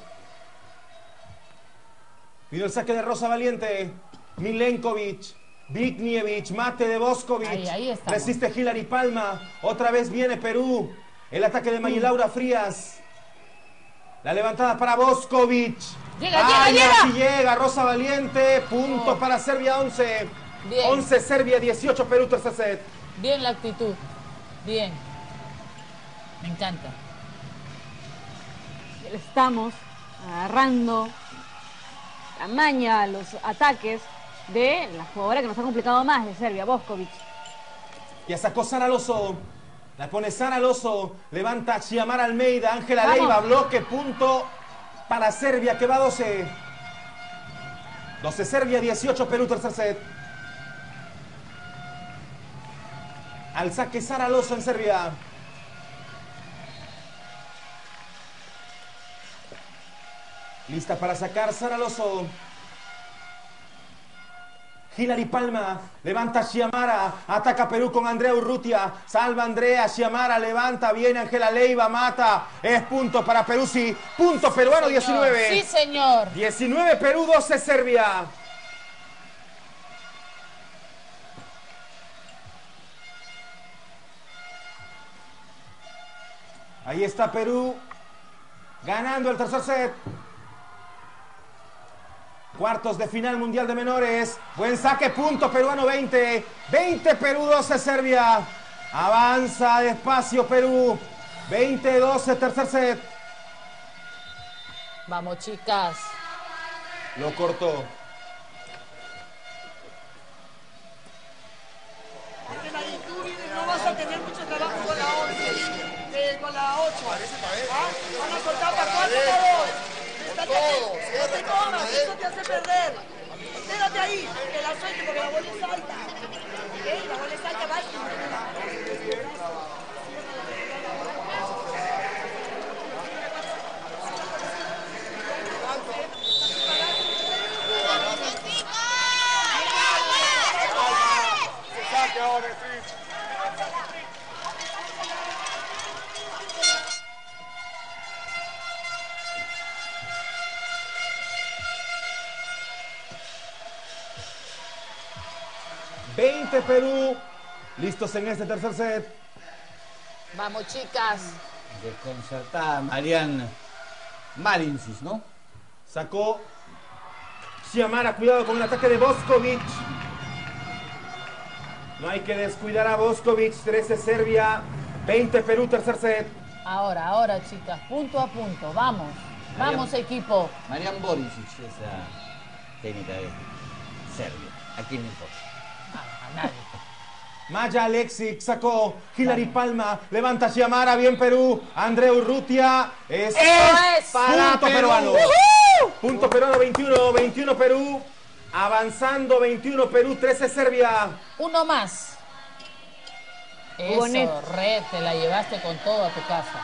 Pido el saque de Rosa Valiente. Milenkovic. Vignievich. Mate de Boskovic. Ahí estamos. Resiste Hilary Palma. Otra vez viene Perú. El ataque de Maggi Laura Frías. La levantada para Boskovic. Llega. Así llega Rosa Valiente. Punto para Serbia, 11. Bien. 11 Serbia, 18 Perú, tercer set. Bien la actitud. Bien. Me encanta. Le estamos agarrando la maña a los ataques de la jugadora que nos ha complicado más de Serbia, Boskovic. Ya sacó Sara Alonso. La pone Sara Alonso. Levanta Xiamara Almeida. Ángela Vamos. Leiva. Bloque. Punto para Serbia que va 12. 12 Serbia, 18 Perú, tercer set. Al saque Sara Alonso en Serbia. Lista para sacar Sara Loso. Hilary Palma, levanta Xiomara, ataca Perú con Andrea Urrutia, salva Andrea, Xiomara levanta, viene Ángela Leiva, mata, es punto para Perú, sí, punto peruano, 19. Sí, señor. 19 Perú, 12 Serbia. Ahí está Perú, ganando el tercer set. Cuartos de final mundial de menores. Buen saque, punto peruano, 20. 20 Perú, 12 Serbia. Avanza despacio Perú. 20-12, tercer set. Vamos, chicas. Lo cortó. No vas a tener mucho trabajo con la 11, con la 8. ¿Ah? Van a soltar para 4 para 2. No te comas, eso te hace perder. Quédate ahí, que la suelte porque la bola es alta. ¿Ok? La bola es alta, va. Perú, listos en este tercer set. Vamos, chicas. Desconcertada Marianne Marincis, ¿no? Sacó Xiomara, cuidado con el ataque de Boskovic. No hay que descuidar a Boskovic. 13 Serbia, 20 Perú, tercer set. Ahora, chicas, punto a punto. Vamos, vamos, equipo. Marianne Borisic, esa técnica de Serbia. ¿A quién le importa? A nadie. Maya Alexic sacó, Hilary Palma, levanta Xiomara, bien Perú, Andrea Urrutia, es para punto Perú. peruano. Punto peruano, 21, 21 Perú, avanzando 21 Perú, 13 Serbia. Uno más. Eso, Bonito. Red, te la llevaste con todo a tu casa.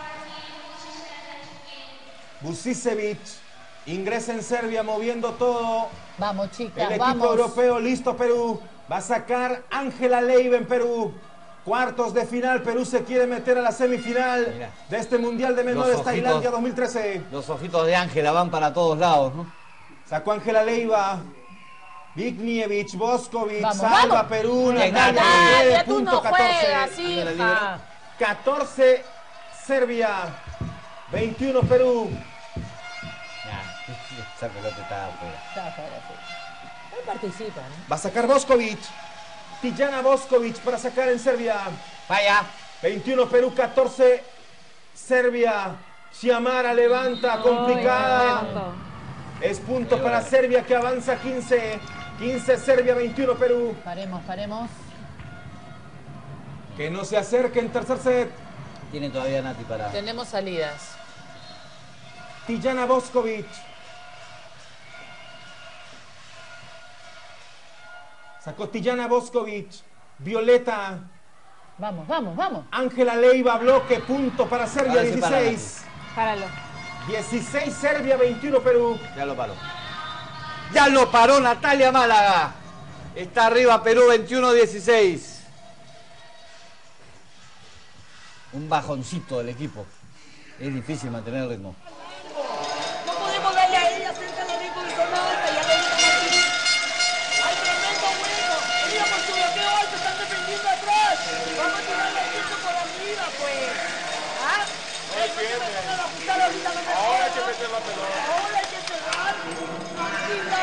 Busicevic ingresa en Serbia moviendo todo. Vamos, El chicas, equipo vamos. europeo, listo Perú. Va a sacar Ángela Leiva en Perú. Cuartos de final, Perú se quiere meter a la semifinal Mira. de este Mundial de Menores Los ojitos. Tailandia 2013. Los ojitos de Ángela van para todos lados, ¿no? Sacó Ángela Leiva. Vignievich, Boskovic, Vamos, salva vamos. Perú. Bien, Natalia Natalia, Guede, tú punto no 14. juegas, hija. 14 Serbia. 21 Perú. Ya, esa pelota está afuera. Está afuera, sí. Él participa, ¿no? Va a sacar Boskovic. Tijana Boskovic para sacar en Serbia. Vaya. 21 Perú, 14 Serbia. Xiomara levanta, complicada. Punto. Es punto para Serbia que avanza 15. 15 Serbia, 21 Perú. Paremos. Que no se acerque en tercer set. Tiene todavía Nati para... Tenemos salidas. Tijana Boskovic. Sacó Tijana Boskovic. Violeta. Vamos. Ángela Leiva, bloque, punto para Serbia, Ahora sí para 16. Páralo. 16 Serbia, 21 Perú. Ya lo paró. Ya lo paró Natalia Málaga. Está arriba Perú 21-16. Un bajoncito del equipo. Es difícil mantener el ritmo. No podemos darle a ella cerca del ritmo de sonata, ya le dije a ti. Hay tremendo juego. Mira por su bloqueo alto, están defendiendo atrás. Vamos a tirarle el piso por arriba, pues. ¿Ah? Ahora hay que meter la pelota. Ahora hay que cerrar. Tranquila.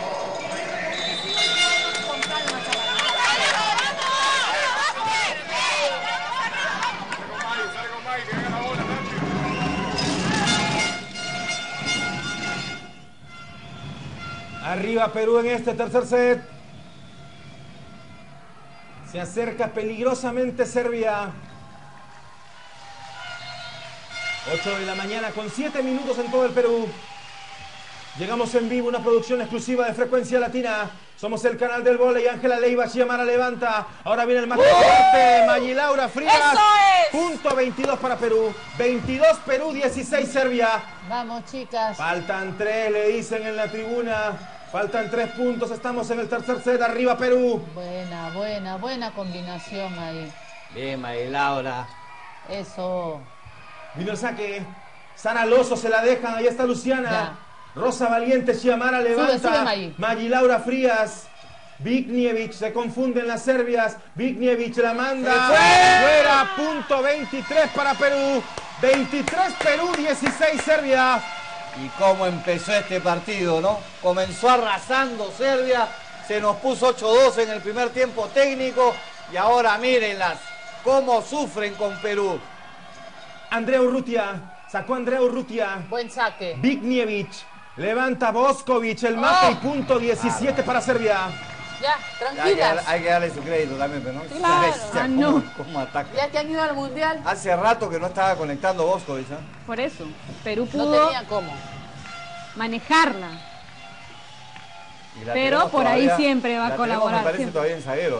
Con calma, chaval. Arriba Perú en este tercer set. Se acerca peligrosamente Serbia. 8 de la mañana con 7 minutos en todo el Perú. Llegamos en vivo, una producción exclusiva de Frecuencia Latina. Somos el canal del vóley. Ángela Leiva, Xiomara levanta. Ahora viene el más fuerte. Maggi Laura Frías. ¡Eso es! Punto 22 para Perú. 22 Perú, 16 Serbia. Vamos, chicas. Faltan 3, le dicen en la tribuna. Faltan 3 puntos. Estamos en el tercer set. Arriba Perú. Buena combinación ahí. Bien, Maggi Laura. Eso. Vino el saque. Sara Lozo se la dejan. Ahí está Luciana. Ya. Rosa Valiente, Xiomara levanta. Sube, Maggi. Maggi Laura Frías. Viknievich, se confunden las serbias. Viknievich la manda. Fuera, punto 23 para Perú. 23 Perú, 16 Serbia. Y cómo empezó este partido, ¿no? Comenzó arrasando Serbia, se nos puso 8-2 en el primer tiempo técnico y ahora mírenlas, cómo sufren con Perú. Andrea Urrutia, sacó Andrea Urrutia. Buen saque. Viknievich, levanta Boskovic, el mate y punto 17 para Serbia. Ya, tranquilas. Hay que darle su crédito también, pero no. Claro. Bestia, no. ¿Cómo ataca? Ya que han ido al mundial, Hace rato que no estaba conectando Boskovic, ¿eh? Por eso, Perú no pudo tenían cómo. manejarla. Y la Pero tenemos por ahí todavía- siempre va a la colaborar, tenemos, me parece siempre. todavía en zaguero,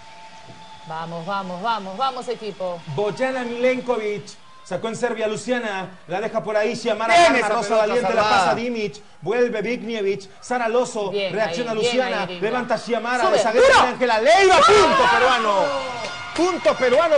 ¿no? Vamos, equipo. Bojana Milenkovic, sacó en Serbia Luciana, la deja por ahí Xiomara Bien, gana, esa Rosa pelota Valiente la salvada. pasa Dimic, vuelve Viknievich, Sara Lozo, Bien reacciona ahí, bien Luciana, ahí, Linda. levanta Xiomara, Sube, de zaguero duro. Ángela Leiva, punto peruano. Punto peruano,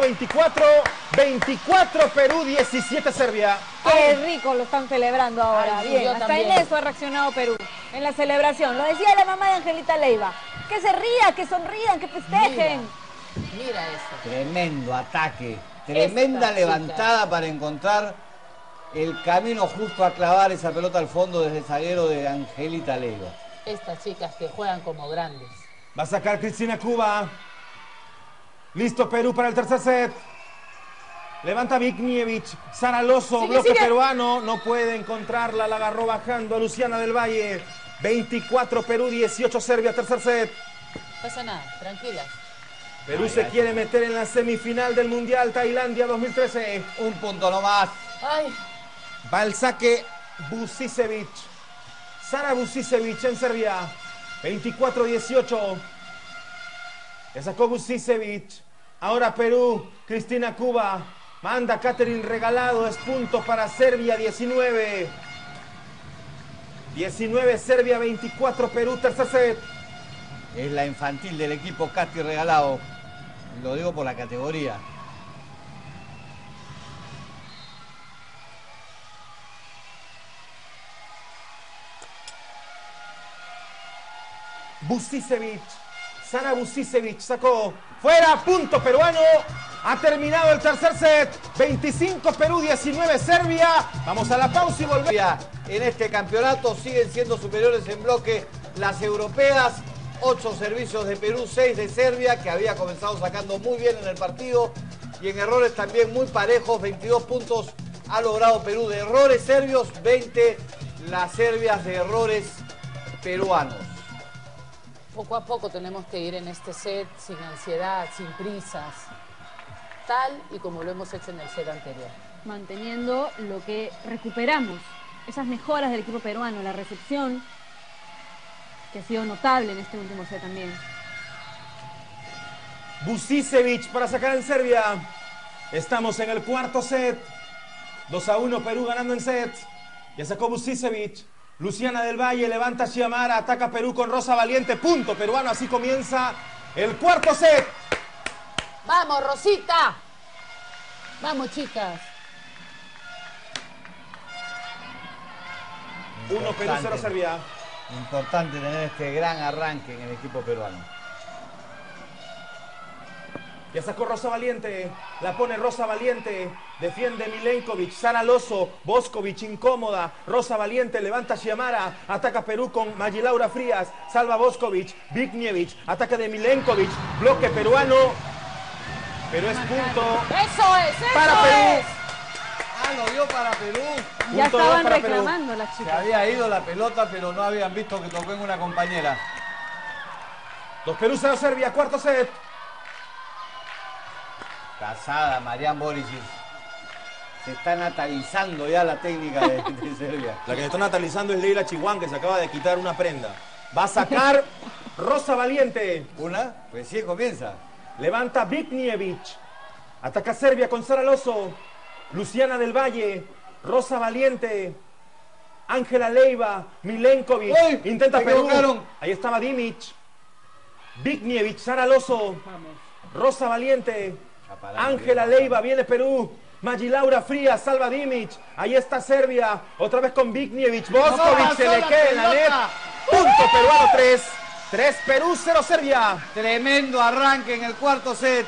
24 Perú, 17 Serbia. Qué rico lo están celebrando ahora. Ay, Bien, yo hasta también. en eso ha reaccionado Perú, en la celebración. Lo decía la mamá de Angelita Leiva. Que se ría, que sonrían, que festejen. Mira eso. Tremendo ataque, tremenda Esta levantada para encontrar el camino justo a clavar esa pelota al fondo desde el zaguero de Angelita Leiva. Estas chicas que juegan como grandes. Va a sacar Cristina Cuba. Listo Perú para el tercer set. Levanta Viknievich, Sara Lozo, Sigue, bloque sigue. peruano, no puede encontrarla, la agarró bajando a Luciana del Valle. 24 Perú, 18 Serbia, tercer set. No pasa nada, tranquilas. Perú se quiere meter en la semifinal del Mundial Tailandia 2013. Un punto nomás. Ay, Va el saque Busicevic. Sara Busicevic en Serbia. 24-18. Ya sacó Busicevic. Ahora Perú. Cristina Cuba. Manda Catherine Regalado. Es punto para Serbia. 19. 19 Serbia. 24 Perú. Tercer set. Es la infantil del equipo Katy Regalado. Lo digo por la categoría. Busicevic. Sara Busicevic sacó. Fuera, punto peruano. Ha terminado el tercer set. 25 Perú, 19 Serbia. Vamos a la pausa y volvemos. En este campeonato siguen siendo superiores en bloque las europeas. 8 servicios de Perú, 6 de Serbia, que había comenzado sacando muy bien en el partido. Y en errores también muy parejos, 22 puntos ha logrado Perú de errores serbios, 20 las serbias de errores peruanos. poco a poco tenemos que ir en este set sin ansiedad, sin prisas. Tal y como lo hemos hecho en el set anterior. Manteniendo lo que recuperamos, esas mejoras del equipo peruano, la recepción, que ha sido notable en este último set también. Busicevic para sacar en Serbia. Estamos en el cuarto set. 2-1 Perú ganando en set. Ya sacó Busicevic. Luciana del Valle levanta a Xiomara. Ataca Perú con Rosa Valiente. Punto peruano. Así comienza el cuarto set. ¡Vamos, Rosita! ¡Vamos, chicas! 1 Perú, 0 Serbia. Importante tener este gran arranque en el equipo peruano. Ya sacó Rosa Valiente, la pone Rosa Valiente, defiende Milenkovic, Sara Lozo, Boskovic incómoda, Rosa Valiente levanta a Xiomara, ataca Perú con Maggi Laura Frías, salva Boskovic, Viknievich, ataque de Milenkovic, bloque peruano, pero es punto ¡Eso es! para Perú. Ah, lo dio para Perú. Ya Punto estaban para Perú. reclamando las Se chicas. había ido la pelota, pero no habían visto que tocó en una compañera. 2 Perú, 0 Serbia, cuarto set. Casada, Marian Borisic. Se está natalizando ya la técnica de Serbia. La que está natalizando es Leila Chihuán, que se acaba de quitar una prenda. Va a sacar Rosa Valiente. Una, recién comienza. Levanta Biknievich. Ataca Serbia con Sara Loso. Luciana del Valle. Rosa Valiente. Ángela Leiva. Milenkovic. ¡Uy! Intenta Se Perú. equivocaron. Ahí estaba Dimic. Biknievich. Sara Loso. Rosa Valiente. Ángela Leiva. Viene Perú. Maggi Laura Frías. Salva Dimic. Ahí está Serbia. Otra vez con Biknievich. Boskovic se le queda en la net. Punto peruano 3. 3 Perú, 0 Serbia. Tremendo arranque en el cuarto set.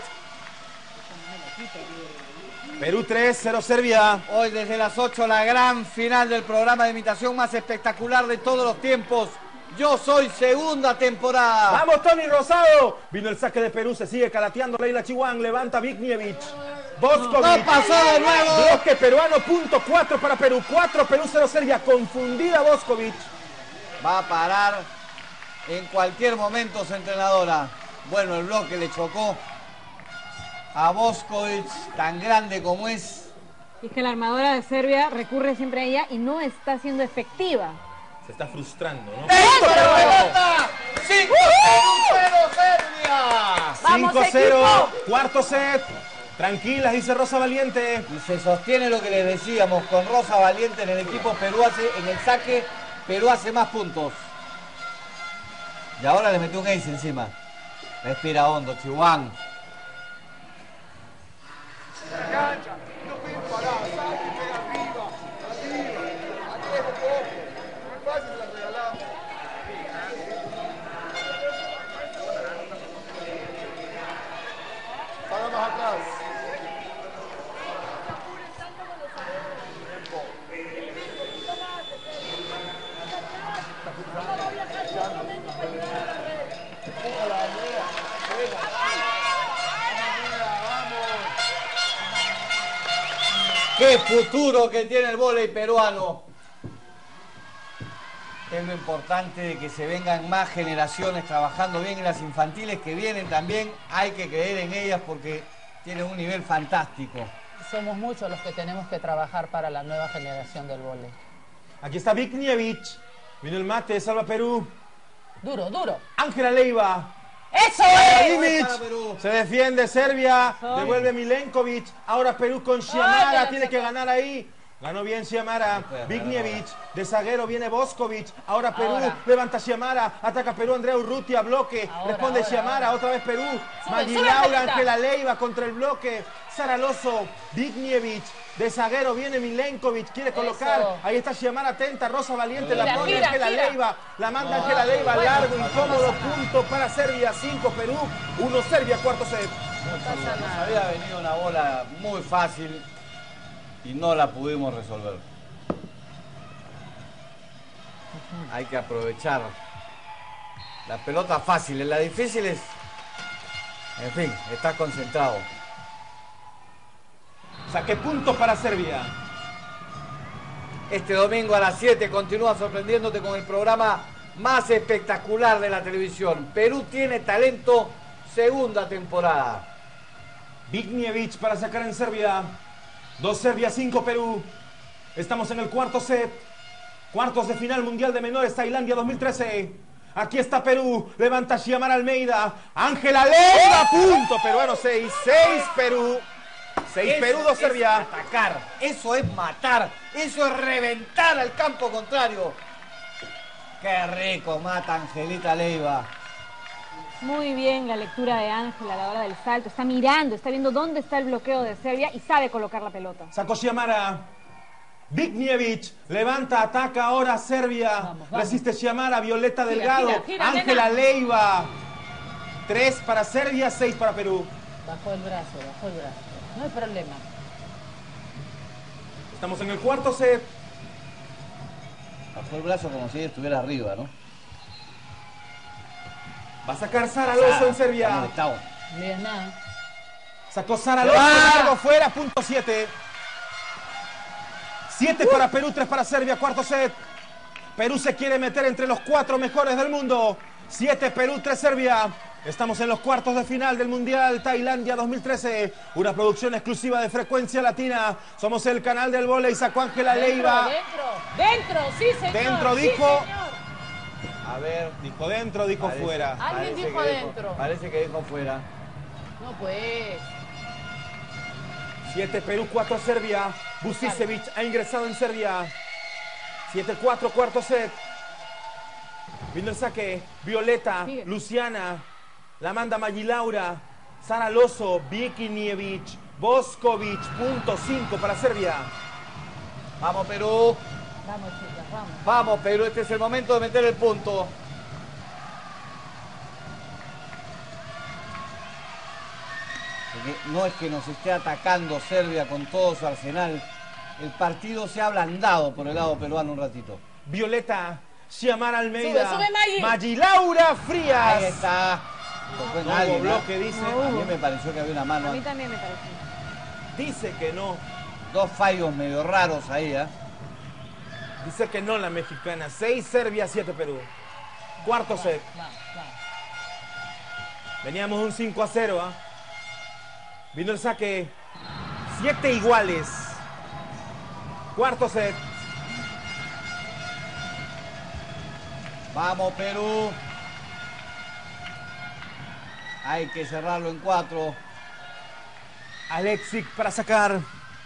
Perú 3, 0 Serbia. Hoy desde las 8 la gran final del programa de imitación más espectacular de todos los tiempos. Yo soy segunda temporada. ¡Vamos, Tony Rosado! Vino el saque de Perú, se sigue calateando Leila Chihuán, levanta Biknievich. Boskovic. ¡No pasó de nuevo! Bloque peruano, punto 4 para Perú. 4 Perú, 0 Serbia. Confundida Boskovic. Va a parar en cualquier momento su entrenadora. Bueno, el bloque le chocó a Boskovic, tan grande como es. Y es que la armadora de Serbia recurre siempre a ella y no está siendo efectiva. Se está frustrando, ¿no? ¡Eso, pelota! 5-0 Serbia. ¡Vamos, 5-0, equipo! cuarto set. Tranquilas, dice Rosa Valiente. Y se sostiene lo que les decíamos con Rosa Valiente en el equipo. Perú hace, en el saque, Perú hace más puntos. Y ahora le metió un ace encima. Respira hondo, Chihuán. ¡Qué futuro que tiene el vóley peruano! Es lo importante de que se vengan más generaciones trabajando bien en las infantiles que vienen también. Hay que creer en ellas porque tienen un nivel fantástico. Somos muchos los que tenemos que trabajar para la nueva generación del vóley. Aquí está Biknievich. Vino el mate, salva Perú. Duro, duro. Ángela Leiva. ¡Eso Dimic. Se defiende Serbia. Devuelve Milenkovic. Ahora Perú con Xiamara. Tiene que ganar ahí. Ganó bien Xiamara. Biknievich. De zaguero viene Boskovic. Ahora Perú. Levanta Xiamara. Ataca Perú. Andrea Urrutia. Bloque. Responde Xiamara. Otra vez Perú. Maggi Laura. Ángela Leiva contra el bloque. Sara Loso. Biknievich. De zaguero viene Milenkovic. Quiere colocar. Ahí está Xiamara atenta. Rosa Valiente. La pone Ángela Leiva. La manda Ángela Leiva. Largo, incómodo. Punto para Serbia. 5 Perú. 1 Serbia. Cuarto set. Nos había venido una bola muy fácil y no la pudimos resolver. Hay que aprovechar la pelota fácil. La difícil es, en fin, estás concentrado. Saque puntos para Serbia. Este domingo a las 7 continúa sorprendiéndote con el programa más espectacular de la televisión. Perú tiene talento, segunda temporada. Biknievich para sacar en Serbia. 2 Serbia, 5 Perú. Estamos en el cuarto set. Cuartos de final mundial de menores, Tailandia 2013. Aquí está Perú. Levanta Xiamara Almeida. Ángela Leiva. Punto peruano 6. 6 Perú. 6 Perú, 2 Serbia. Es atacar, eso es matar, eso es reventar al campo contrario. Qué rico mata Angelita Leiva. Muy bien la lectura de Ángela a la hora del salto. Está mirando, está viendo dónde está el bloqueo de Serbia y sabe colocar la pelota. Sacó Xiamara. Biknievich. Levanta, ataca ahora Serbia. Vamos. Resiste Xiamara. Violeta Delgado. gira, Ángela nena. Leiva. 3 para Serbia, 6 para Perú. Bajó el brazo, bajó el brazo. No hay problema. Estamos en el cuarto set. Bajó el brazo como si ella estuviera arriba, ¿no? Va a sacar Sara Loso en Serbia. Bien, nada. Sacó Sara Loso, largo fuera, punto 7. 7 para Perú, 3 para Serbia, cuarto set. Perú se quiere meter entre los 4 mejores del mundo. 7 Perú, 3 Serbia. Estamos en los cuartos de final del Mundial Tailandia 2013. Una producción exclusiva de Frecuencia Latina. Somos el canal del vóley. Sacó Ángela Leiva. Dentro, sí señor. Dentro, sí, dijo. señor. A ver. Dijo dentro, dijo Parece- fuera. Alguien parece dijo que dentro. Parece que dijo fuera. No, pues. 7 Perú, 4 Serbia. Vucicevic ha ingresado en Serbia. 7-4, cuarto set. Viendo el saque. Violeta, Sigue. Luciana. La manda Magilaura. Sara Loso, Vikinievich, Boskovic. Punto 5 para Serbia. Vamos, Perú. Vamos, chicas, vamos. Vamos, Perú. Este es el momento de meter el punto. Porque no es que nos esté atacando Serbia con todo su arsenal. El partido se ha ablandado por el lado peruano un ratito. Violeta, Xiamara Almeida. Sube, Maggi. Magilaura Frías. Ahí está. Tocó en No hubo alguien, ¿no? bloque, dice. A mí me pareció que había una A mano. mí también me pareció. Dice que no. Dos fallos medio raros ahí, ¿eh? Dice que no la mexicana. 6 Serbia, 7 Perú. Cuarto set. Vamos, vamos. Veníamos un 5-0, ¿ah? Vino el saque. 7 iguales. Cuarto set. Vamos, Perú. Hay que cerrarlo en 4. Alexic para sacar.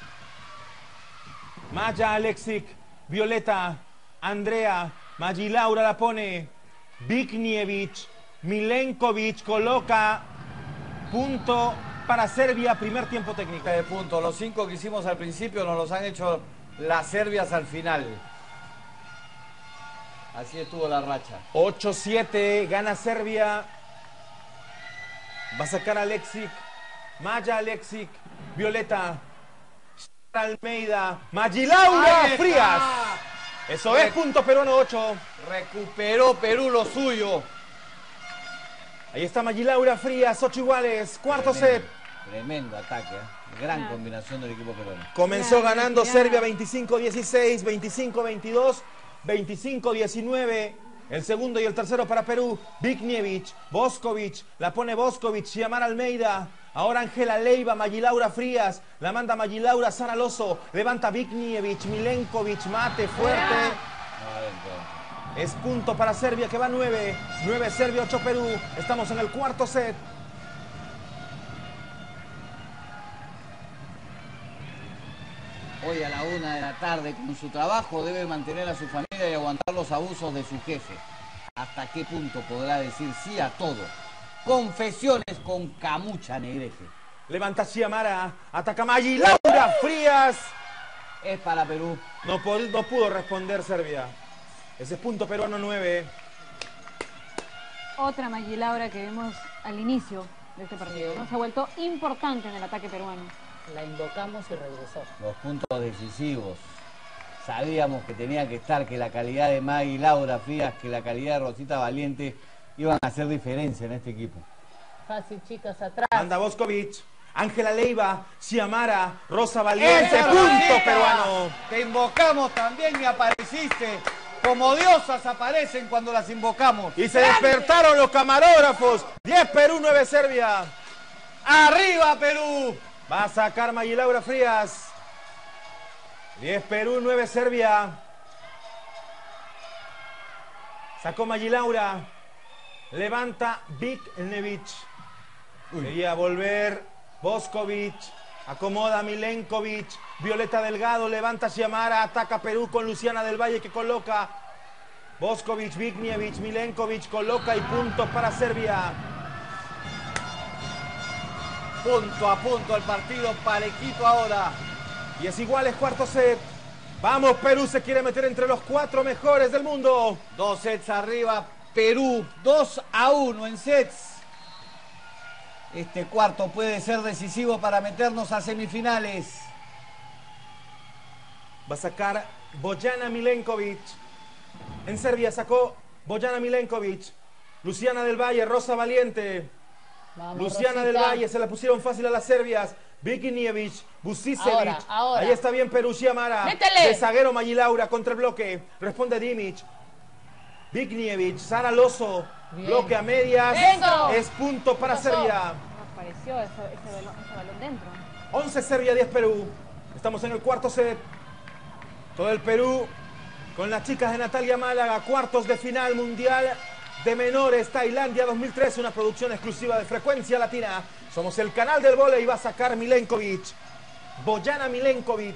Maya, Alexic. Violeta. Andrea. Magilaura la pone. Viknievich. Milenkovic coloca. Punto para Serbia. Primer tiempo técnico. De punto. Los 5 que hicimos al principio nos los han hecho las serbias al final. Así estuvo la racha. 8-7. Gana Serbia. Va a sacar Alexic. Maya, Alexic. Violeta. Almeida. Magilaura Ahí está. Frías. Eso es punto peruano 8. Recuperó Perú lo suyo. Ahí está Magilaura Frías, 8 iguales. Cuarto set. Tremendo ataque, ¿eh? Gran Ah. combinación del equipo peruano. Comenzó Claro, ganando claro. Serbia 25-16, 25-22, 25-19. El segundo y el tercero para Perú. Viknievich, Boskovic, la pone Boskovic, Xiamara Almeida. Ahora Ángela Leiva, Magilaura Frías. La manda Magilaura, Sara Loso. Levanta Viknievich, Milenkovic, mate fuerte. No, adentro. Es punto para Serbia que va 9. 9 Serbia, 8 Perú. Estamos en el cuarto set. Hoy a la 1 de la tarde con su trabajo debe mantener a su familia y aguantar los abusos de su jefe. ¿Hasta qué punto podrá decir sí a todo? Confesiones con Camucha Negrete. Levanta Xiamara. Ataca Magilaura Frías. Es para Perú. No pudo responder Serbia. Ese es punto peruano 9. Otra Magilaura que vimos al inicio de este partido, ¿no? Se ha vuelto importante en el ataque peruano. La invocamos y regresó. Los puntos decisivos. Sabíamos que tenía que estar, que la calidad de Maggie Laura Frías, que la calidad de Rosita Valiente iban a hacer diferencia en este equipo. Fácil, chicas, atrás. Anda Boskovic. Ángela Leiva. Xiamara. Rosa Valiente. ¡Esa Punto Rosita! peruano. Te invocamos también y apareciste. Como diosas aparecen cuando las invocamos. Y se despertaron los camarógrafos. 10 Perú, 9 Serbia. ¡Arriba, Perú! Va a sacar Magilaura Frías. 10 Perú, 9 Serbia. Sacó Magilaura. Levanta Viknievich. Quería volver Boskovic. Acomoda Milenkovic. Violeta Delgado. Levanta Xiamara. Ataca Perú con Luciana del Valle que coloca. Boskovic, Viknievich, Milenkovic coloca y puntos para Serbia. Punto a punto el partido, parejito ahora. Y es igual, es cuarto set. Vamos, Perú se quiere meter entre los 4 mejores del mundo. 2 sets arriba, Perú 2-1 en sets. Este cuarto puede ser decisivo para meternos a semifinales. Va a sacar Bojana Milenkovic. En Serbia sacó Bojana Milenkovic. Luciana del Valle, Rosa Valiente. Vamos, Luciana Rosita. del Valle, se la pusieron fácil a las serbias. Viknievich, Vucicevic. Ahora. Ahí está bien Perú, Xiamara. ¡Métele! De zaguero Magilaura contra el bloque. Responde Dimic. Viknievich, Sara Loso. Bien. Bloque a medias. Eso. Es punto para Pasó. Serbia. Apareció ese balón dentro. 11 Serbia, 10 Perú. Estamos en el cuarto set. Todo el Perú con las chicas de Natalia Málaga, cuartos de final mundial de menores, Tailandia 2013, una producción exclusiva de Frecuencia Latina. Somos el canal del vóley y va a sacar Milenkovic. Bojana Milenkovic.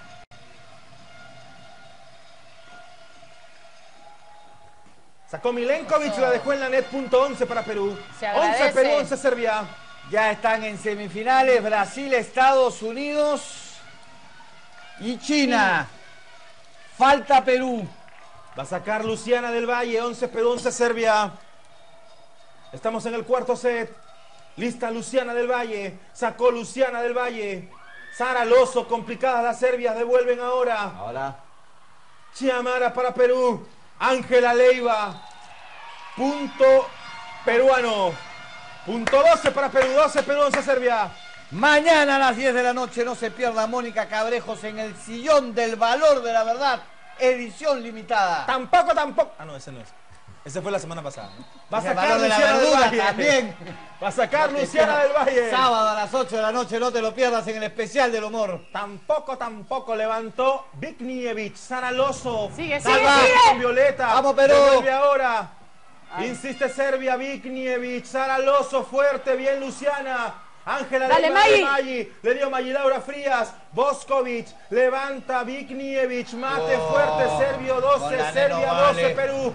Sacó Milenkovic, la dejó en la net, punto 11 para Perú. 11 Perú, 11 Serbia. Ya están en semifinales Brasil, Estados Unidos y China. Falta Perú. Va a sacar Luciana del Valle, 11 Perú, 11 Serbia. Estamos en el cuarto set. Lista Luciana del Valle. Sacó Luciana del Valle. Sara Loso, complicadas las serbias, devuelven ahora. Chiamara para Perú. Ángela Leiva. Punto peruano. Punto 12 para Perú, 12 Perú, 11 Serbia. Mañana a las 10 de la noche no se pierda Mónica Cabrejos en el Sillón del Valor de la Verdad. Edición limitada. Tampoco. Ah, no, ese no es. Ese fue la semana pasada, ¿no? Va a Ese sacar Valor de la Luciana del Verdura Valle. también. Va a sacar Luciana del Valle. Sábado a las 8 de la noche, no te lo pierdas en el especial del humor. Tampoco levantó Viknievich. Sara Loso. Sigue. Con Violeta. Vamos, Perú. Devuelve ahora. Insiste Serbia, Viknievich. Sara Loso, fuerte, bien Luciana. Ángela Dale, Maggi. Le dio Maggi Laura Frías. Boskovic. Levanta Viknievich. Mate fuerte. Serbio 12. Serbia 12. Perú.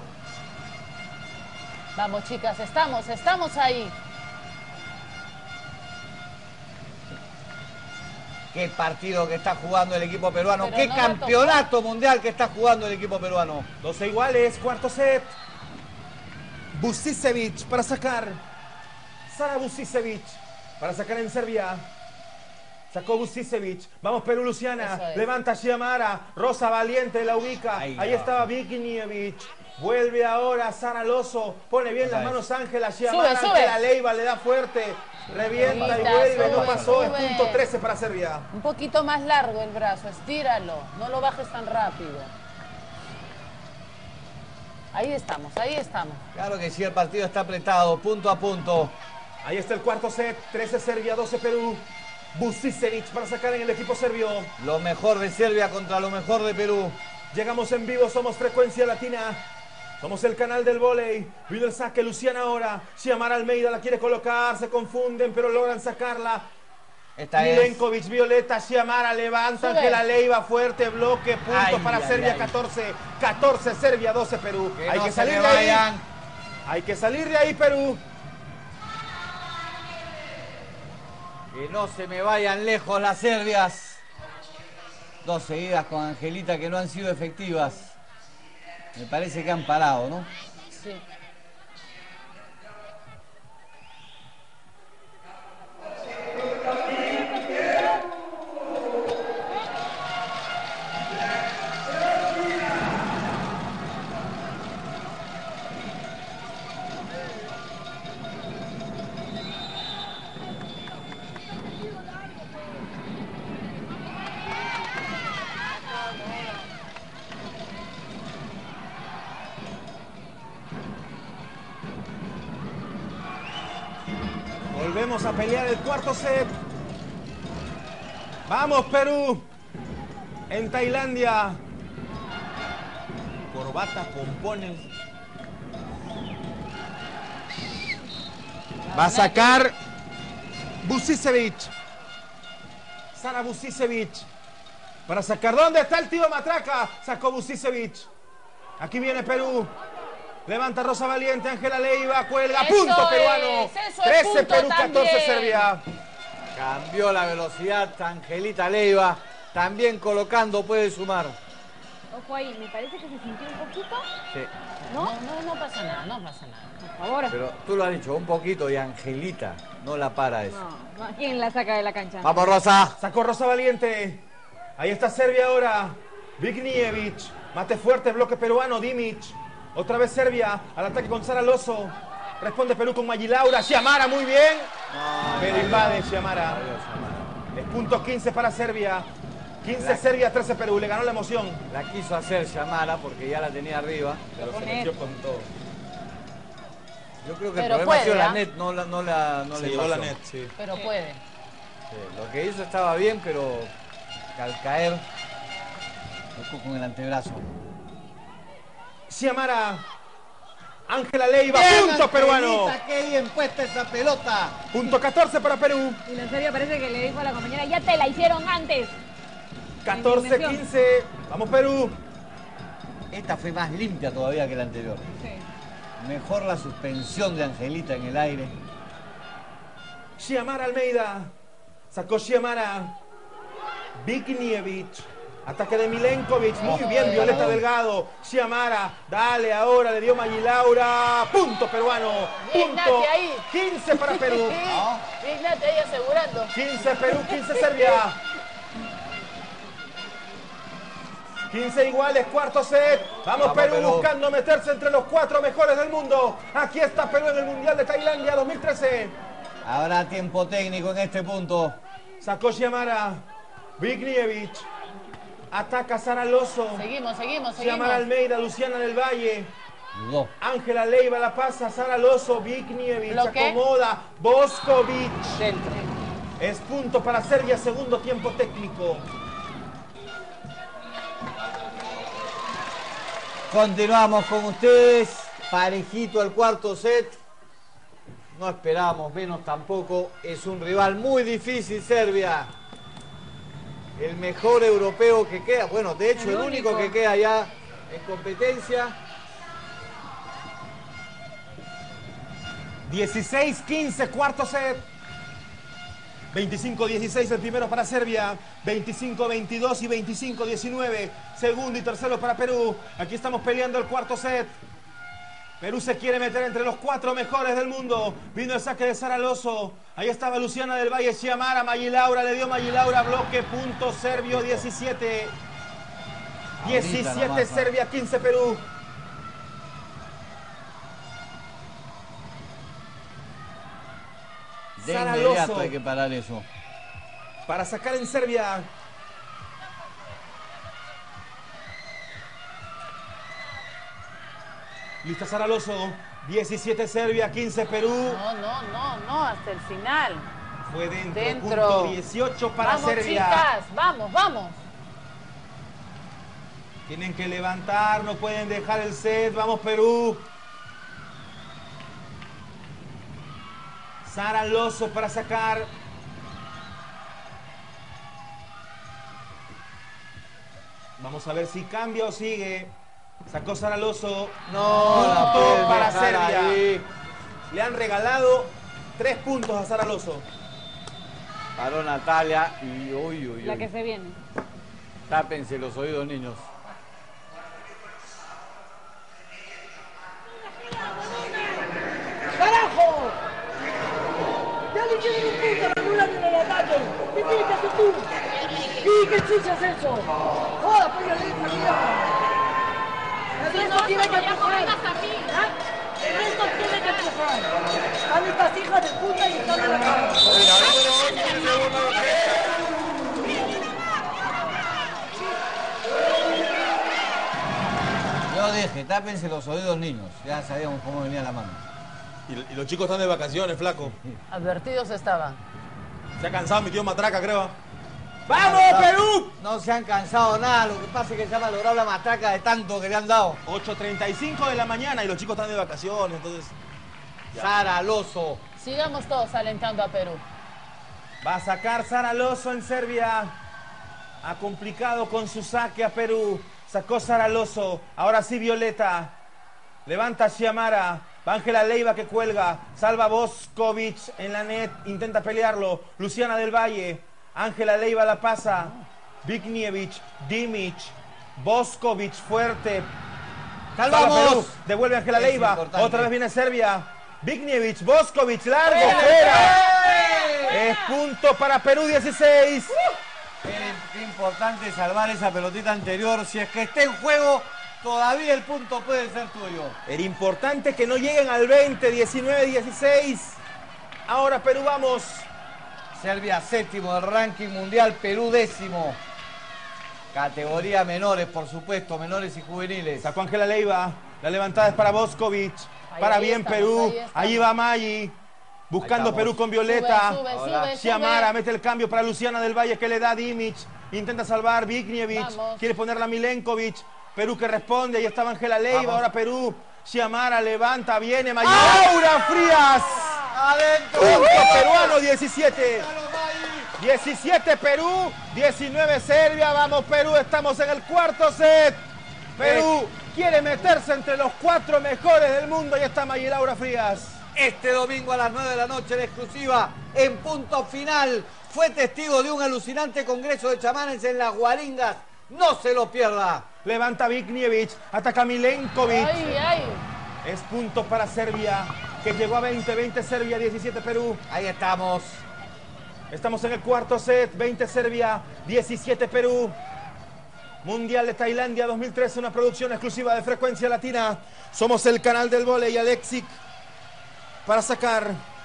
Vamos, chicas, estamos ahí. Qué partido que está jugando el equipo peruano. Pero Qué no campeonato mundial que está jugando el equipo peruano. 12 iguales. Cuarto set. Busicevic para sacar. Sara Busicevic para sacar en Serbia. Sacó Busicevic. Vamos Perú, Luciana. Levanta Chiamara. Rosa Valiente la ubica. Ahí estaba Viknievich. Vuelve ahora Sara Loso. Pone bien las manos Ángela Chiamara. Ángela Leiva le da fuerte. Revienta y vuelve. No pasó. Es punto 13 para Serbia. Un poquito más largo el brazo. Estíralo. No lo bajes tan rápido. Ahí estamos. Claro que sí, el partido está apretado, punto a punto. Ahí está el cuarto set. 13 Serbia, 12 Perú. Busicevic para sacar en el equipo serbio. Lo mejor de Serbia contra lo mejor de Perú. Llegamos en vivo, somos Frecuencia Latina. Somos el canal del vóley. Vino el saque, Luciana ahora. Xiamara Almeida la quiere colocar, se confunden, pero logran sacarla. Milenkovic, Violeta, Xiamara levanta, Ángela Leiva, fuerte, bloque, punto para Serbia, 14. 14 Serbia, 12 Perú. Hay que salir de ahí. Hay que salir de ahí, Perú. Que no se me vayan lejos las serbias. Dos seguidas con Angelita que no han sido efectivas. Me parece que han parado, ¿no? Sí. Volvemos a pelear el cuarto set. Vamos, Perú. En Tailandia. Corbatas, pompones. Va a sacar Busicevic. Sara Busicevic. Para sacar. ¿Dónde está el tío Matraca? Sacó Busicevic. Aquí viene Perú. Levanta Rosa Valiente, Ángela Leiva, cuelga, Eso punto es, peruano. eso es 13 punto Perú, 14 también. Serbia. Cambió la velocidad, Angelita Leiva. También colocando puede sumar. Ojo ahí, me parece que se sintió un poquito. Sí. ¿No? No pasa nada. Por favor. Pero tú lo has dicho, un poquito y Angelita no la para eso. No, ¿quién la saca de la cancha? Vamos, Rosa. Sacó Rosa Valiente. Ahí está Serbia ahora. Viknievich. Mate fuerte, bloque peruano, Dimic. Otra vez Serbia, al ataque con Sara Loso. Responde Perú con Maggi Laura. Xiamara, muy bien. Pero invade Xiamara. Es punto 15 para Serbia. 15 Serbia, 13 Perú. Le ganó la emoción. La quiso hacer Xiamara porque ya la tenía arriba. Pero se metió con todo. Yo creo que Pero el problema ha sido puede, la net, no Se le llevó pasó. la net, sí. Pero puede. Sí, lo que hizo estaba bien, pero al caer tocó con el antebrazo. Xiomara. Ángela Leiva, Bien, punto peruano. Angelita, qué bien puesta esa pelota. Punto 14 para Perú. Y la serie parece que le dijo a la compañera, ya te la hicieron antes. 14-15. Vamos Perú. Esta fue más limpia todavía que la anterior. Sí. Mejor la suspensión de Angelita en el aire. Xiomara Almeida. Sacó Xiomara. Viknievich. Ataque de Milenkovic. Muy bien, Violeta Delgado. Xiomara. Dale ahora. Le dio Maggi Laura. Punto peruano. Bien, Punto. Nati, ahí. 15 para Perú. Bien, Nati ahí asegurando. 15 Perú, 15 Serbia. 15 iguales, cuarto set. Vamos Perú, Perú. buscando meterse entre los 4 mejores del mundo. Aquí está Perú en el Mundial de Tailandia 2013. Habrá tiempo técnico en este punto. Sacó Xiomara. Viknievich. Ataca Sara Loso. Seguimos. Xiomara Almeida, Luciana del Valle. Dudó. Ángela Leiva la pasa. Sara Loso, Viknievich. Bloque. Acomoda. Boskovic. Dentro. Es punto para Serbia, segundo tiempo técnico. Continuamos con ustedes. Parejito el cuarto set. No esperábamos menos tampoco. Es un rival muy difícil, Serbia. El mejor europeo que queda. Bueno, de hecho, el único que queda ya en competencia. 16-15, cuarto set. 25-16 el primero para Serbia. 25-22 y 25-19. Segundo y tercero para Perú. Aquí estamos peleando el cuarto set. Perú se quiere meter entre los 4 mejores del mundo. Vino el saque de Sara Loso. Ahí estaba Luciana del Valle, Xiomara, Maggi Laura. Le dio Maggi Laura, bloque, punto serbio, 17. 17 Serbia, 15 Perú. De Sara inmediato Loso. hay que parar eso. Para sacar en Serbia. Lista Sara Loso. 17 Serbia, 15 Perú. No, hasta el final. Fue dentro. Dentro. Punto 18 para Vamos, Serbia. chicas, vamos. Tienen que levantar, no pueden dejar el set. Vamos Perú. Sara Loso para sacar. Vamos a ver si cambia o sigue. Sacó Sara Loso. No, la Punto pueden para dejar Serbia. ahí. Le han regalado 3 puntos a Sara Loso. Paró Natalia y uy. La que se viene. Tápense los oídos, niños. ¡Carajo! Ya le tienen un punto regular en el ataque. ¿Qué tienes que hacer tú? ¿Y qué chucha es eso? Joda, pues yo le dije el resto tiene que empujar. El resto tiene que empujar. Están estas hijas de puta y están en la cama. Yo dije, tápense los oídos, niños. Ya sabíamos cómo venía la mano. Y los chicos están de vacaciones, flaco. Advertidos estaban. Se ha cansado mi tío Matraca, creo. ¡Vamos, Perú! No se han cansado nada, lo que pasa es que se ha malogrado la matraca de tanto que le han dado. 8:35 de la mañana y los chicos están de vacaciones, entonces... Sara Loso. Sigamos todos alentando a Perú. Va a sacar Sara Loso en Serbia. Ha complicado con su saque a Perú. Sacó Sara Loso. Ahora sí Violeta. Levanta Xiomara. Ángela Leiva que cuelga. Salva Boskovic en la net. Intenta pelearlo. Luciana del Valle. Ángela Leiva la pasa. Viknievich. Dimic. Boskovic fuerte. Salva Perú. Devuelve Ángela Es Leiva. importante. Otra vez viene Serbia. Viknievich. Boskovic. Largo. Fuera. Es punto para Perú 16. Qué importante salvar esa pelotita anterior. Si es que está en juego, todavía el punto puede ser tuyo. Era importante que no lleguen al 20, 19, 16. Ahora Perú, vamos. Serbia séptimo del ranking mundial, Perú décimo. Categoría menores, por supuesto, menores y juveniles. Sacó Ángela Leiva. La levantada es para Boskovic. Para Ahí bien estamos, Perú. ahí estamos. Ahí va Maggi. Buscando Ahí estamos. Perú con Violeta. Sube. Xiomara mete el cambio para Luciana del Valle que le da Dimic. Intenta salvar Viknievich. Vamos. Quiere ponerla Milenkovic. Perú que responde, ahí estaba Ángela Leiva, ahora Perú. Xiomara levanta, viene Mayilaura Frías. ¡Adentro! Punto peruano, 17. 17 Perú, 19 Serbia. Vamos Perú, estamos en el cuarto set. Perú quiere meterse entre los 4 mejores del mundo. Ahí está Mayilaura Frías. Este domingo a las 9 de la noche en exclusiva, en Punto Final, fue testigo de un alucinante congreso de chamanes en las Guaringas. No se lo pierda. Levanta Viknievich, ataca Milenkovic. Ay, ay. Es punto para Serbia, que llegó a 20, 20 Serbia, 17 Perú. Ahí estamos. Estamos en el cuarto set, 20 Serbia, 17 Perú. Mundial de Tailandia 2013, una producción exclusiva de Frecuencia Latina. Somos el canal del vóley. Alexic para sacar.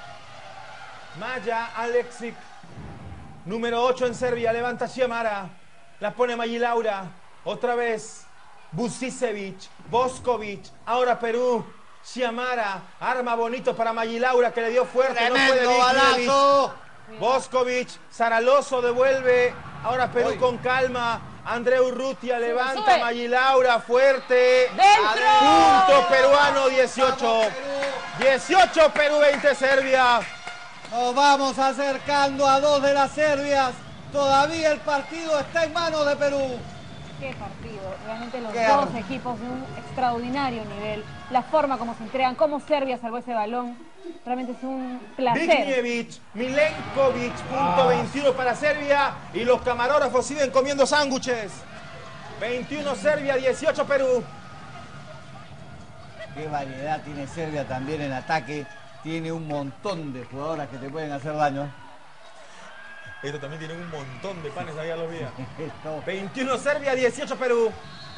Maya Alexic, número 8 en Serbia, levanta Xiomara. La pone Mayilaura, otra vez Busicevic, Boskovic, ahora Perú, Xiomara, arma bonito para Mayilaura que le dio fuerte, ¡Tremendo no puede Viknievich. balazo! Boskovic, Saraloso devuelve, ahora Perú Uy. con calma, Andreu Urrutia levanta, sube. Mayilaura fuerte, ¡Dentro! punto peruano 18, ¡Vamos, Perú! 18 Perú 20 Serbia. Nos vamos acercando a 2 de las Serbias. Todavía el partido está en manos de Perú. Qué partido. Realmente los Qué dos arma. equipos de un extraordinario nivel. La forma como se entregan, cómo Serbia salvó ese balón. Realmente es un placer. Viknievich, Milenkovic, punto 21 para Serbia. Y los camarógrafos siguen comiendo sándwiches. 21 Serbia, 18 Perú. Qué variedad tiene Serbia también en ataque. Tiene un montón de jugadoras que te pueden hacer daño. Esto también tiene un montón de panes ahí a los días. Esto. 21 Serbia, 18 Perú.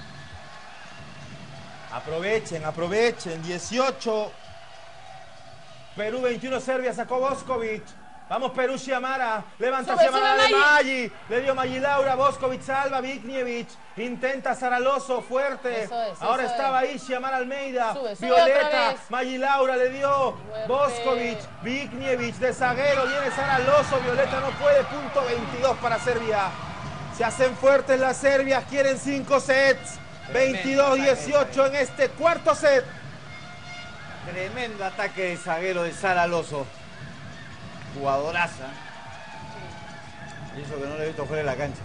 Aprovechen, aprovechen. 18. Perú 21 Serbia, sacó Boskovic. Vamos Perú, Xiomara. Levanta Sube, Xiomara sube, de Maggi. Maggi. Le dio Mayilaura, Boskovic salva, Viknievich. Intenta Saraloso, fuerte. Eso es, Ahora eso estaba es. ahí Xiomara Almeida. Sube, sube otra Violeta, vez. Mayilaura le dio. Fuerte. Boskovic, Viknievich de zaguero. Viene Saraloso, Violeta no puede. Punto 22 para Serbia. Se hacen fuertes las Serbias, quieren 5 sets. Tremendo 22-18 en este cuarto set. Tremendo ataque de zaguero de Sara Alonso. Jugadoraza. Y eso que no le he visto fuera de la cancha.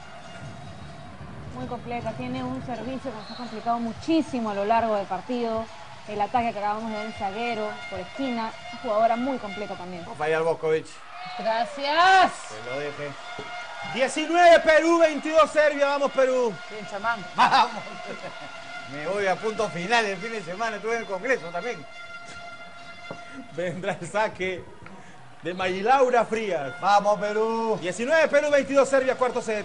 Muy completa. Tiene un servicio que nos ha complicado muchísimo a lo largo del partido. El ataque que acabamos de ver en zaguero, por esquina. Una jugadora muy completa también. Va a fallar Boskovic. Gracias. Que lo deje. 19 Perú, 22 Serbia. Vamos Perú. Bien, chamán. ¡Vamos! Me voy a Punto Final el fin de semana. Estuve en el Congreso también. Vendrá el saque de Mayilaura Frías. ¡Vamos, Perú! 19 Perú, 22 Serbia, cuarto set.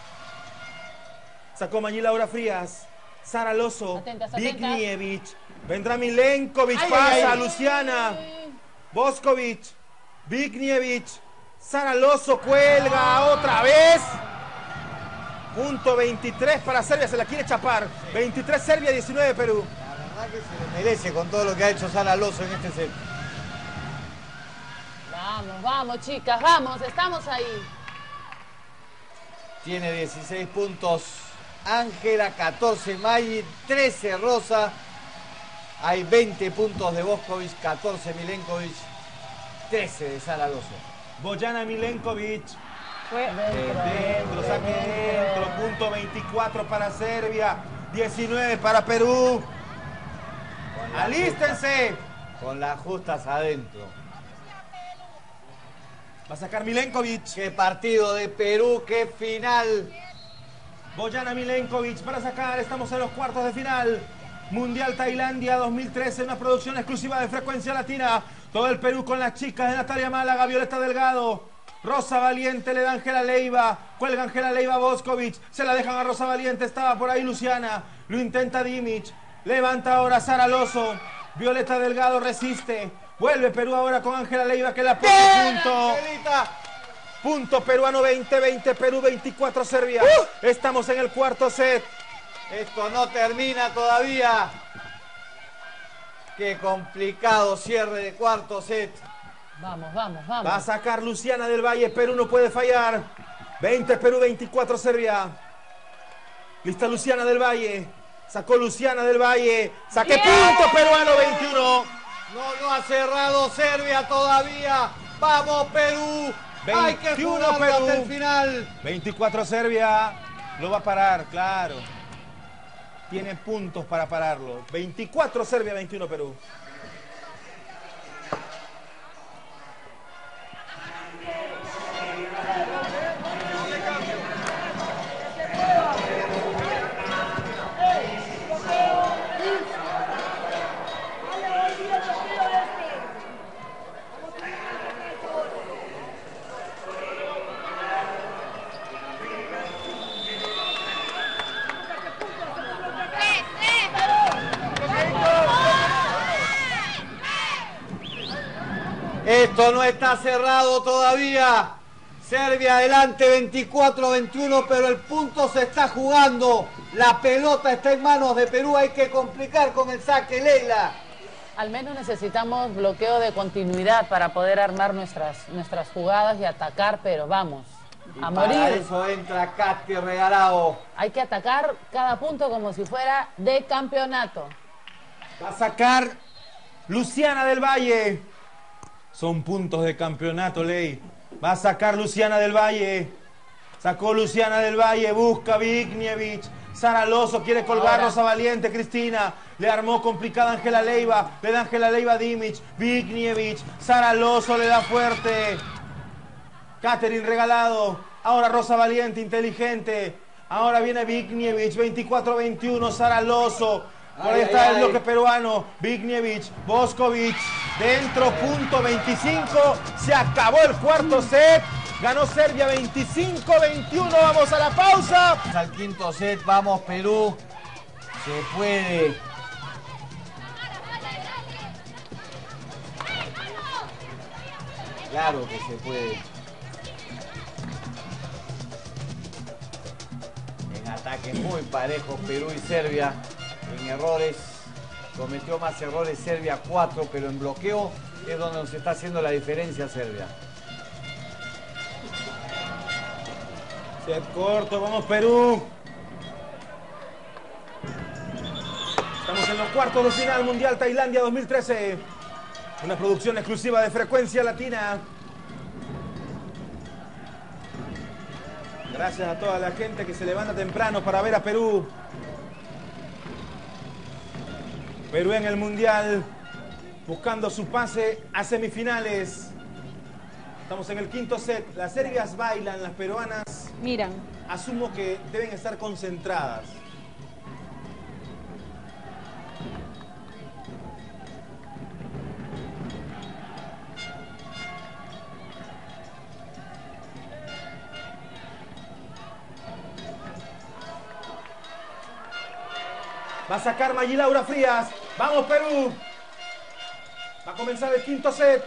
Sacó Mayilaura Frías. Sara Loso. Atentas, atentas. Viknievich. Vendrá Milenkovic. Ay, Pasa ay, ay. Luciana. Boskovic. Viknievich. Sara Loso cuelga otra vez. Punto 23 para Serbia. Se la quiere chapar. 23 Serbia, 19 Perú. La verdad que se le merece con todo lo que ha hecho Sara Alonso en este set. Vamos, vamos, chicas, vamos, estamos ahí. Tiene 16 puntos Ángela, 14 Maggi, 13 Rosa. Hay 20 puntos de Boskovic, 14 Milenkovic, 13 de Sara Alonso. Bojana Milenkovic. Fue Dentro, saque dentro. Punto 24 para Serbia. 19 para Perú. ¡Alístense! Con las justas adentro. Va a sacar Milenkovic. ¡Qué partido de Perú! ¡Qué final! Bojana Milenkovic para sacar. Estamos en los cuartos de final. Mundial Tailandia 2013. Una producción exclusiva de Frecuencia Latina. Todo el Perú con las chicas de Natalia Málaga, Violeta Delgado. Rosa Valiente le da Ángela Leiva. Cuelga Ángela Leiva a Boskovic. Se la dejan a Rosa Valiente. Estaba por ahí Luciana. Lo intenta Dimic. Levanta ahora Sara Loso. Violeta Delgado resiste. Vuelve Perú ahora con Ángela Leiva que la pone punto. Angelita! Punto peruano 20-20. Perú 24 Serbia. Estamos en el cuarto set. Esto no termina todavía. Qué complicado cierre de cuarto set. Vamos, vamos, Va a vamos. sacar Luciana del Valle. Perú no puede fallar. 20 Perú, 24 Serbia. Lista Luciana del Valle. Sacó Luciana del Valle. Saque punto peruano 21. No lo ha cerrado Serbia todavía. ¡Vamos, Perú! Hay que 21 jugarlo Perú. hasta el final. 24 Serbia. Lo va a parar, claro. Tiene puntos para pararlo. 24 Serbia, 21 Perú. Esto no está cerrado todavía. Serbia adelante 24-21, pero el punto se está jugando. La pelota está en manos de Perú. Hay que complicar con el saque, Leila. Al menos necesitamos bloqueo de continuidad para poder armar nuestras jugadas y atacar, pero vamos, a morir. Para eso entra Katy Regalado. Hay que atacar cada punto como si fuera de campeonato. Va a sacar Luciana del Valle. Son puntos de campeonato, Ley. Va a sacar Luciana del Valle. Sacó Luciana del Valle. Busca Viknievich. Sara Lozo quiere colgar. Ahora. Rosa Valiente. Cristina. Le armó complicada Ángela Leiva. Le da Ángela Leiva a Dimic. Viknievich. Sara Lozo le da fuerte. Catherine Regalado. Ahora Rosa Valiente, inteligente. Ahora viene Viknievich. 24-21. Sara Lozo. Por ahí está el bloque peruano. Viknievich, Boskovic, dentro, punto 25. Se acabó el cuarto set. Ganó Serbia 25-21. Vamos a la pausa. Al quinto set, vamos Perú. Se puede. Claro que se puede. En ataques muy parejos Perú y Serbia. En errores, cometió más errores Serbia 4, pero en bloqueo es donde nos está haciendo la diferencia Serbia. Set corto, vamos Perú. Estamos en los cuartos de final Mundial Tailandia 2013. Una producción exclusiva de Frecuencia Latina. Gracias a toda la gente que se levanta temprano para ver a Perú. Perú en el Mundial, buscando su pase a semifinales. Estamos en el quinto set. Las serbias bailan, las peruanas Miran. asumo que deben estar concentradas. Va a sacar Maggi Laura Frías. ¡Vamos, Perú! Va a comenzar el quinto set.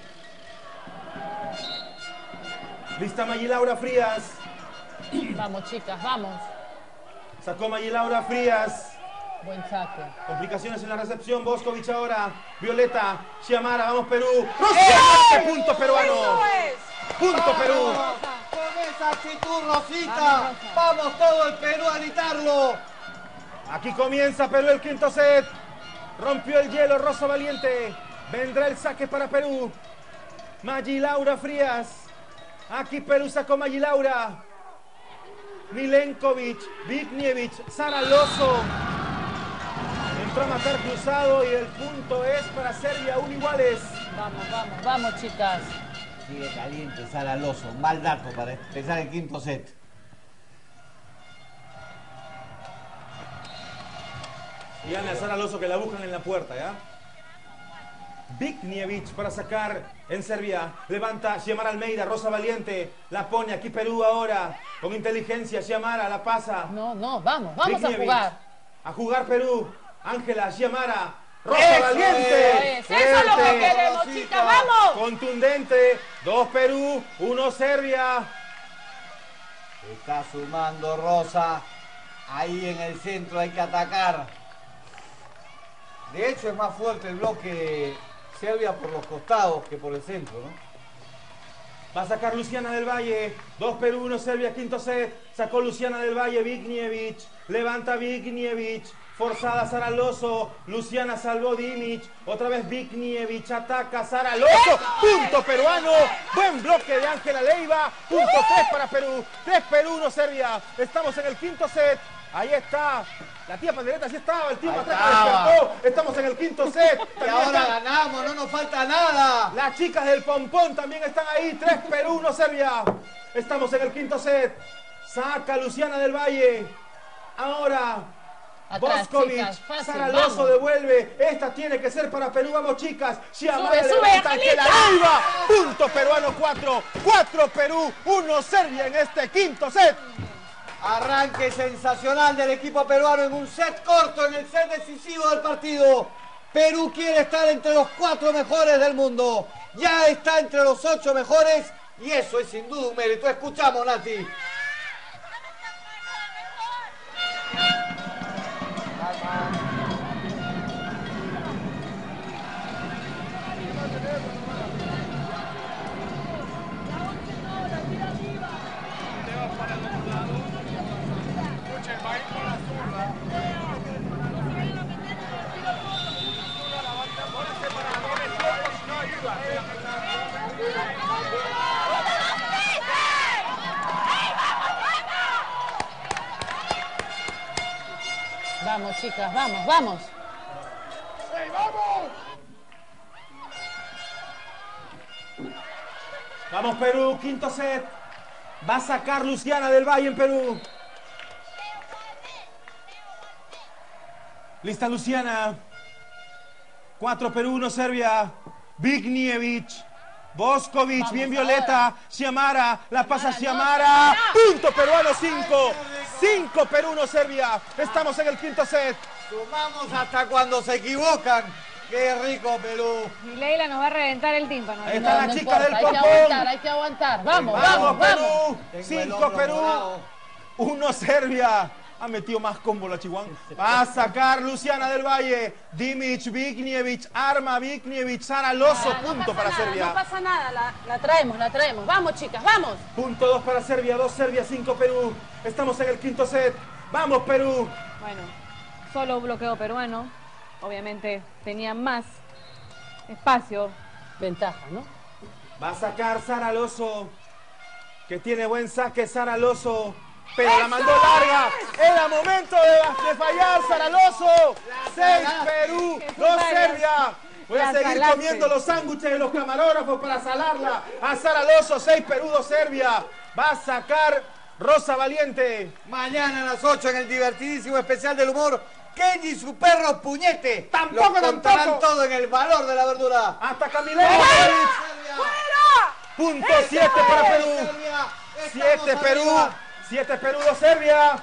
Lista Maggi Laura Frías. Vamos, chicas, vamos. Sacó Maggi Laura Frías. Buen saque. Complicaciones en la recepción. Boskovic ahora. Violeta. Xiamara. Vamos, Perú. ¡Rosita! Punto peruano. Punto Perú. Con esa actitud, Rosita. Vamos todo el Perú a gritarlo. Aquí comienza Perú el quinto set. Rompió el hielo Rosa Valiente. Vendrá el saque para Perú. Maggi Laura Frías. Aquí Perú sacó Maggi Laura. Milenkovic, Viknievich, Sara Lozo. Entró a matar cruzado y el punto es para Serbia, 1 iguales. Vamos, vamos, vamos, chicas. Sigue caliente Sara Lozo. Mal dato para empezar el quinto set. Y a Sara Lozo que la buscan en la puerta, ¿ya? Viknievich para sacar en Serbia. Levanta Xiamara Almeida, Rosa Valiente. La pone aquí Perú ahora. Con inteligencia, Xiamara la pasa. No, no, vamos a Viknievich. jugar. A jugar Perú. Ángela, Xiamara. Rosa Valiente. Eso es lo que Fuerte. queremos, chicas, vamos. Contundente. 2 Perú, 1 Serbia. Está sumando Rosa. Ahí en el centro hay que atacar. De hecho es más fuerte el bloque Serbia por los costados que por el centro, ¿no? Va a sacar Luciana del Valle. 2 Perú, 1 Serbia, quinto set. Sacó Luciana del Valle, Viknievich. Levanta Viknievich. Forzada Sara Loso. Luciana salvó Dimic. Otra vez Viknievich. Ataca Sara Loso. Punto peruano. Buen bloque de Ángela Leiva. Punto 3 para Perú. 3 Perú, 1 Serbia. Estamos en el quinto set. Ahí está. La tía Pandereta sí estaba. El tío Matraca despertó. Estamos en el quinto set. Y ahora ganamos. No nos falta nada. Las chicas del Pompón también están ahí. 3 Perú, 1 Serbia. Estamos en el quinto set. Saca Luciana del Valle. Ahora Atrás, Boskovic. chicas, fácil, Sara Loso vamos. devuelve. Esta tiene que ser para Perú. Vamos, chicas. Xiamara Sube, levanta Angelita. Ángela Leiva. Punto peruano 4. 4 Perú, 1 Serbia en este quinto set. Arranque sensacional del equipo peruano en un set corto, en el set decisivo del partido. Perú quiere estar entre los 4 mejores del mundo. Ya está entre los 8 mejores y eso es sin duda un mérito. Escuchamos, Nati. Vamos, chicas, vamos, vamos. Vamos, Perú, quinto set. Va a sacar Luciana del Valle en Perú. Lista Luciana. 4 Perú, 1 Serbia. Viknievich. Boskovic, Vamos, bien ahora. Violeta. Xiamara, la pasa Xiamara, Xiamara. no, Xiamara. Punto peruano 5. 5 Perú, 1 Serbia. Estamos en el quinto set. Sumamos hasta cuando se equivocan. Qué rico, Perú. Y Leila nos va a reventar el tímpano. Ahí está la chica del hay que Pompón. aguantar, hay que aguantar. Vamos, Vamos, vamos, vamos. Perú. Tengo el 5 hombro Perú. morado. 1 Serbia. Ha metido más combo la Chihuahua. Va a sacar Luciana del Valle. Dimic, Viknievich, Arma, Viknievich, Sara Loso. Ah, no Punto pasa para nada, Serbia. No pasa nada, la traemos, la traemos. Vamos, chicas, vamos. Punto 2 para Serbia, 2 Serbia, 5 Perú. Estamos en el quinto set. Vamos, Perú. Bueno, solo bloqueo peruano. Obviamente tenía más espacio. Ventaja, ¿no? Va a sacar Sara Loso, que tiene buen saque Sara Loso. Pero la mandó larga. Era momento de fallar, Sara Loso. 6 Perú, 2 Serbia. Voy a La seguir salaste. comiendo los sándwiches de los camarógrafos para salarla. A Sara Loso, 6 Perú, 2 Serbia. Va a sacar Rosa Valiente. Mañana a las 8 en el divertidísimo especial del humor, Kenji y su perro Puñete. Tampoco, Lo contarán tampoco. todo en el valor de la verdura. Hasta Camila Boskovic. Punto 7 para Perú. 7 Perú. 7 Perú, 2 Serbia.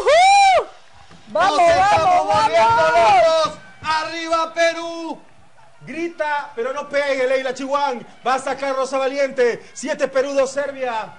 ¡Vamos, estamos volviendo locos! ¡Arriba Perú! Grita, pero no pegue, Leila Chihuán. Va a sacar Rosa Valiente. 7 Perú, 2 Serbia.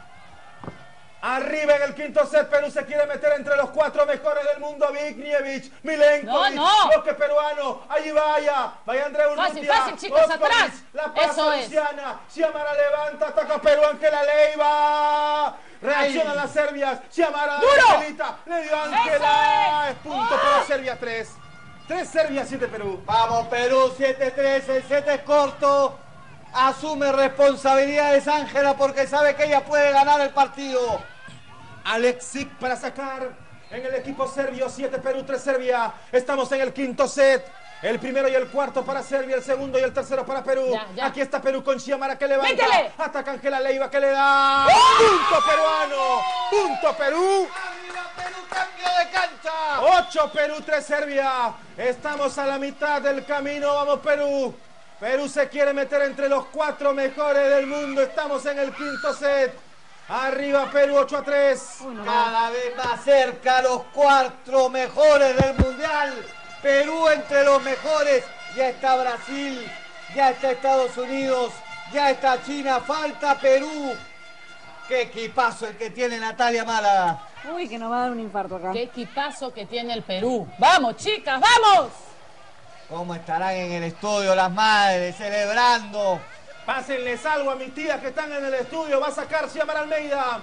Arriba en el quinto set, Perú se quiere meter entre los 4 mejores del mundo. Viknievich, Milenkovic, No, no. bloque peruano. Allí vaya Andrea Fácil, Urrutia. fácil, chicos, Boskovic, atrás. La pasa Eso es. Luciana. Xiamara levanta, ataca Perú, Ángela Leiva. Reaccionan las serbias. Xiamara, ¡Duro! Angelita. Le dio Ángela. Es punto para Serbia 3. 3 Serbia, 7 Perú. Vamos Perú, 7-3, el set es corto. Asume responsabilidades Ángela porque sabe que ella puede ganar el partido. Alexic para sacar en el equipo serbio. 7 Perú, 3 Serbia. Estamos en el quinto set. El primero y el cuarto para Serbia, el segundo y el tercero para Perú. Ya. Aquí está Perú con Xiamara que levanta. ¡Métele! Ataca Ángela Leiva que le da. ¡Punto peruano! ¡Punto Perú! ¡Arriba Perú, cambio de cancha! 8 Perú, 3 Serbia. Estamos a la mitad del camino. Vamos Perú. Perú se quiere meter entre los 4 mejores del mundo. Estamos en el quinto set. Arriba Perú, 8-3. Cada vez más cerca los 4 mejores del mundial. Perú entre los mejores. Ya está Brasil, ya está Estados Unidos, ya está China. Falta Perú. Qué equipazo el que tiene Natalia Málaga. Uy, que nos va a dar un infarto acá. Qué equipazo que tiene el Perú. Vamos, chicas, vamos. ¿Cómo estarán en el estudio las madres celebrando Pásenles algo a mis tías que están en el estudio. Va a sacar Xiomara Almeida.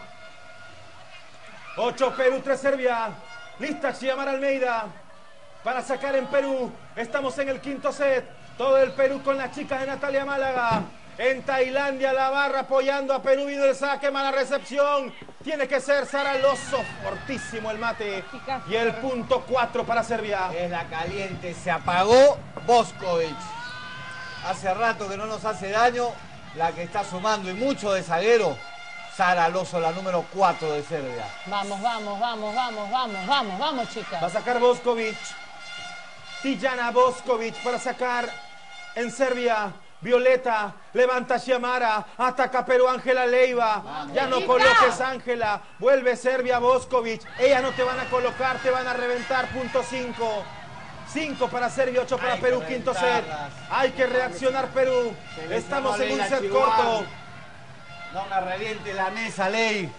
8 Perú, 3 Serbia. Lista Xiomara Almeida para sacar en Perú. Estamos en el quinto set. Todo el Perú con las chicas de Natalia Málaga. En Tailandia la barra apoyando a Perú. Vino el saque, mala recepción. Tiene que ser Sara Loso. Fortísimo el mate. Y el punto 4 para Serbia. Es la caliente. Se apagó Boskovic. Hace rato que no nos hace daño. La que está sumando y mucho de zaguero. Sara Loso, la número 4 de Serbia. Vamos, vamos, vamos, vamos, vamos, vamos, vamos, chicas. Va a sacar Boskovic. Tijana Boskovic para sacar en Serbia. Violeta, levanta Xiomara, ataca Perú Ángela Leiva. Vamos. Ya no coloques Ángela. Vuelve Serbia Boskovic. Ellas no te van a colocar, te van a reventar. Punto 5. 5 para Serbia, 8 para Perú, quinto set. Hay que reaccionar Perú. Estamos en un set corto. No me reviente la mesa, Ley.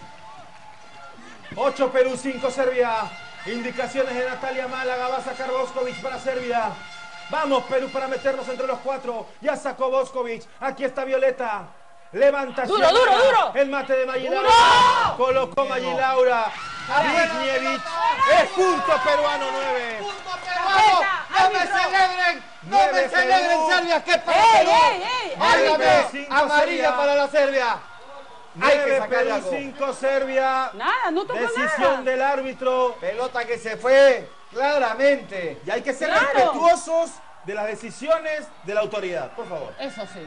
8 Perú, 5 Serbia. Indicaciones de Natalia Málaga. Va a sacar Boskovic para Serbia. Vamos Perú para meternos entre los 4. Ya sacó Boskovic. Aquí está Violeta. Levanta Duro, Xiomara. duro, duro. El mate de Magilaura. ¡Duro! Colocó Magilaura. Vignievic. Es punto peruano 9. ¡Vamos! ¡No me celebren! ¡No me Nueve celebren, Perú. Serbia! ¡Qué para ¡Ey, Perú! ey, ey! ¡Válgame! Cinco ¡Amarilla Serbia. para la Serbia! Hay que 9 sacarle Perú, algo. 5 Serbia. Nada, no tocó Decisión nada. del árbitro. Pelota que se fue claramente. Y hay que ser Claro. respetuosos de las decisiones de la autoridad. Por favor. Eso sí.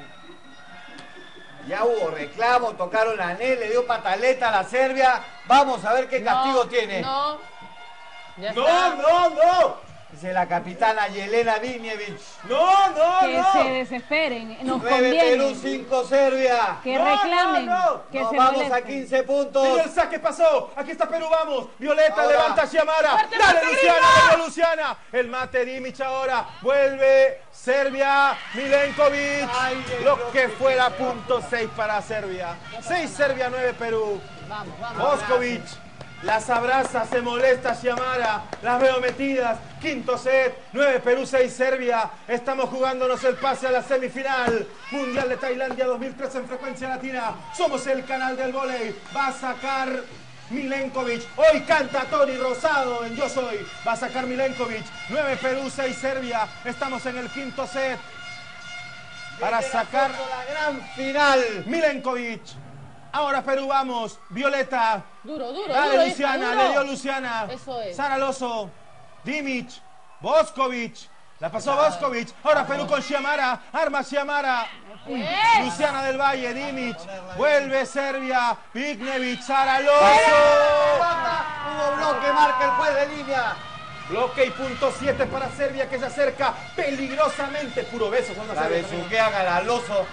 Ya hubo reclamo, tocaron a Anel, le dio pataleta a la Serbia. Vamos a ver qué castigo No, tiene. No. Ya No, está. no, no. Dice la capitana Yelena Vignievic. No, no, Que se no. desesperen, nos 9 Perú, conviene. 5 Serbia. Que No, reclamen, no, no. que Nos se vamos molesten. a 15 puntos. Mira el saque pasó. Aquí está Perú, vamos. Violeta Ahora. levanta Xiomara. ¡Fuerte, Dale fuerte, Luciana, grita! dale Luciana. El mate Dimic ahora. Vuelve Serbia. Milenkovic. Ay, Lo que fuera punto 6 para Serbia. 6 Serbia, 9 Perú. Vamos, vamos. Boskovic las abraza, se molesta Xiomara, las veo metidas, quinto set, 9 Perú, 6 Serbia, estamos jugándonos el pase a la semifinal, Mundial de Tailandia 2003 en frecuencia latina, somos el canal del vóley, va a sacar Milenkovic, hoy canta Tony Rosado en Yo Soy, va a sacar Milenkovic, 9 Perú, 6 Serbia, estamos en el quinto set, para Viene sacar la gran final. Milenkovic. Ahora Perú, vamos. Violeta. Duro, duro, Dale duro, Luciana, duro. le dio Luciana. Eso es. Sara Loso. Dimic. Boskovic. La pasó Boskovic. Ahora Perú con Xiomara. Arma Xiomara. Luciana del Valle. Dimic. Vuelve Serbia. Vignievic. Sara Loso. Hubo bloque, marca el juez de línea. Bloque y punto 7 para Serbia que se acerca peligrosamente. Puro beso. Son las La Serbia. besuquea Galaloso.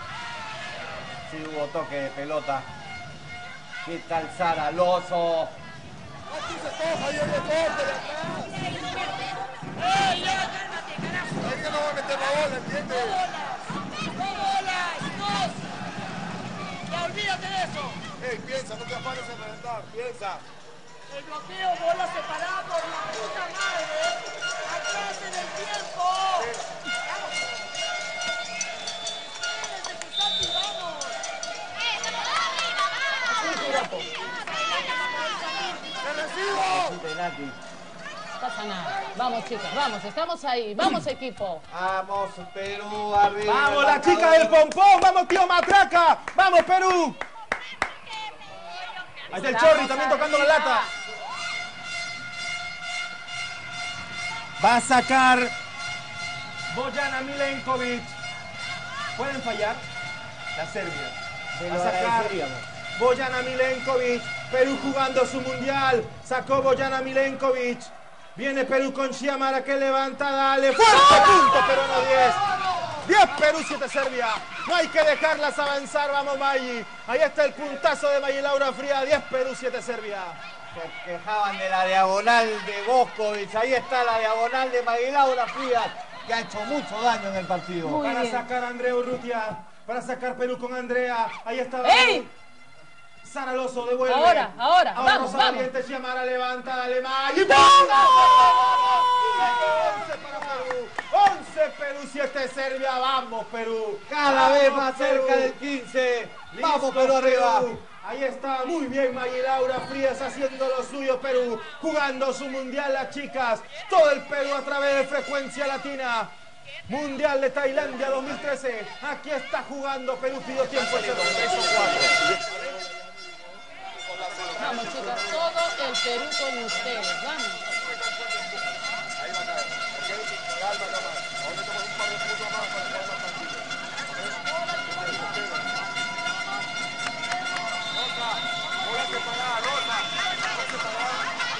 Sí, hubo toque de pelota. ¿Qué tal Sara Loso? Es que no va a meter la bola, ¿entiendes? ¡No bolas! ¡Dos! ¡Ya olvídate de eso! Ey, piensa, no te afanes en reventar, piensa. El bloqueo, bola separada por la puta madre. ¡Atrás en el tiempo! ¡Vamos! ¡Espérense, Pisati, vamos! ¡Te recibo! Penalti. No pasa nada. Vamos, chicas, vamos, estamos ahí. Vamos, equipo. Vamos, Perú, arriba. Vamos, la chica del pompón. Vamos, tío Matraca. Vamos, Perú. Ahí está el Chorri también tocando la lata. Va a sacar Bojana Milenkovic. ¿Pueden fallar? La Serbia. Se Va lo a sacar agradeceríamos. Bojana Milenkovic. Perú jugando su mundial. Sacó Bojana Milenkovic. Viene Perú con Xiomara que levanta. Dale. Fuerte punto. Peruano 10. 10 Perú, 7 Serbia. No hay que dejarlas avanzar. Vamos, Maggi. Ahí está el puntazo de Maggi Laura Fría. 10 Perú, 7 Serbia. Se quejaban de la diagonal de Boskovic. Ahí está la diagonal de Magilaura Frías, que ha hecho mucho daño en el partido. Muy Para bien. sacar a Andrea Urrutia. Para sacar Perú con Andrea. Ahí está. ¡Ey! Sara Loso devuelve. Ahora, vamos, Rosa vamos. Valiente, Xiomara levanta, dale Maggi. 11 para Perú. 11 Perú, 7 Serbia, vamos Perú. Cada vez Vamos, más Perú. cerca del 15. Listo, Vamos, Perú arriba. Ahí está, muy bien Maggie Laura Frías haciendo lo suyo, Perú, jugando su mundial las chicas, todo el Perú a través de Frecuencia Latina. Mundial de Tailandia 2013, aquí está jugando Perú, pidió tiempo ese 3 o 4. Vamos, chicas, todo el Perú con ustedes. Vamos. Ahí va a caer, ¿ok? Calma, calma. Ahora metemos un par de puntos más para estar más tranquilo. Rosa, bola separada, Rosa. Bola separada.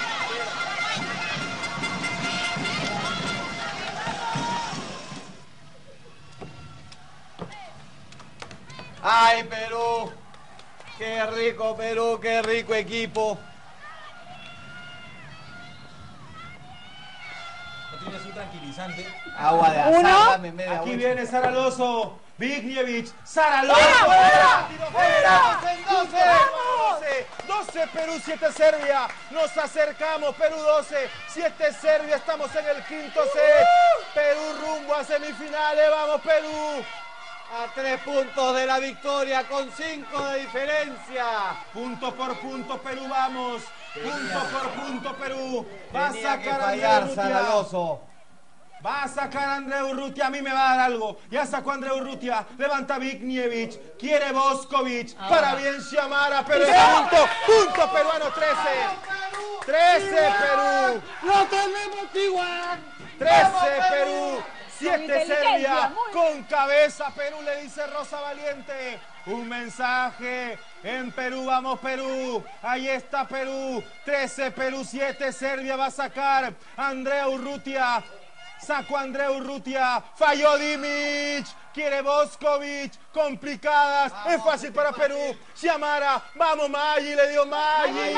¡Ay, Perú! ¡Qué rico, Perú! ¡Qué rico equipo! ¿No tienes un tranquilizante? Agua de Uno. azar, dame media Aquí vuelta. viene Sara Lozo, Vignievich, Sara Lozo. ¡Fuera! Tiro ¡Fuera! en 12. 12 Perú, 7 Serbia. Nos acercamos, Perú 12, 7 Serbia. Estamos en el quinto set. Perú rumbo a semifinales. Vamos Perú. A 3 puntos de la victoria, con 5 de diferencia. Punto por punto Perú, vamos. Punto por punto Perú. Va a Tenía que sacar a fallar Andreu Sara Urrutia. Lozo. Va a sacar a Andreu Urrutia, a mí me va a dar algo. Ya sacó a Andreu Urrutia, levanta Vignievich, quiere Boskovic, para bien Xiamara, pero es punto peruano, 13. 13 Perú, ¡Lo tenemos igual! 13 Perú, 7 inteligencia, Serbia, muy con cabeza Perú, le dice Rosa Valiente. Un mensaje en Perú, vamos Perú, ahí está Perú, 13 Perú, 7 Serbia, va a sacar Andreu Urrutia. Sacó a Andreu Urrutia, falló Dimic, quiere Boskovic, complicadas, es fácil para Perú. Xiamara, vamos Maggi, le dio Maggi.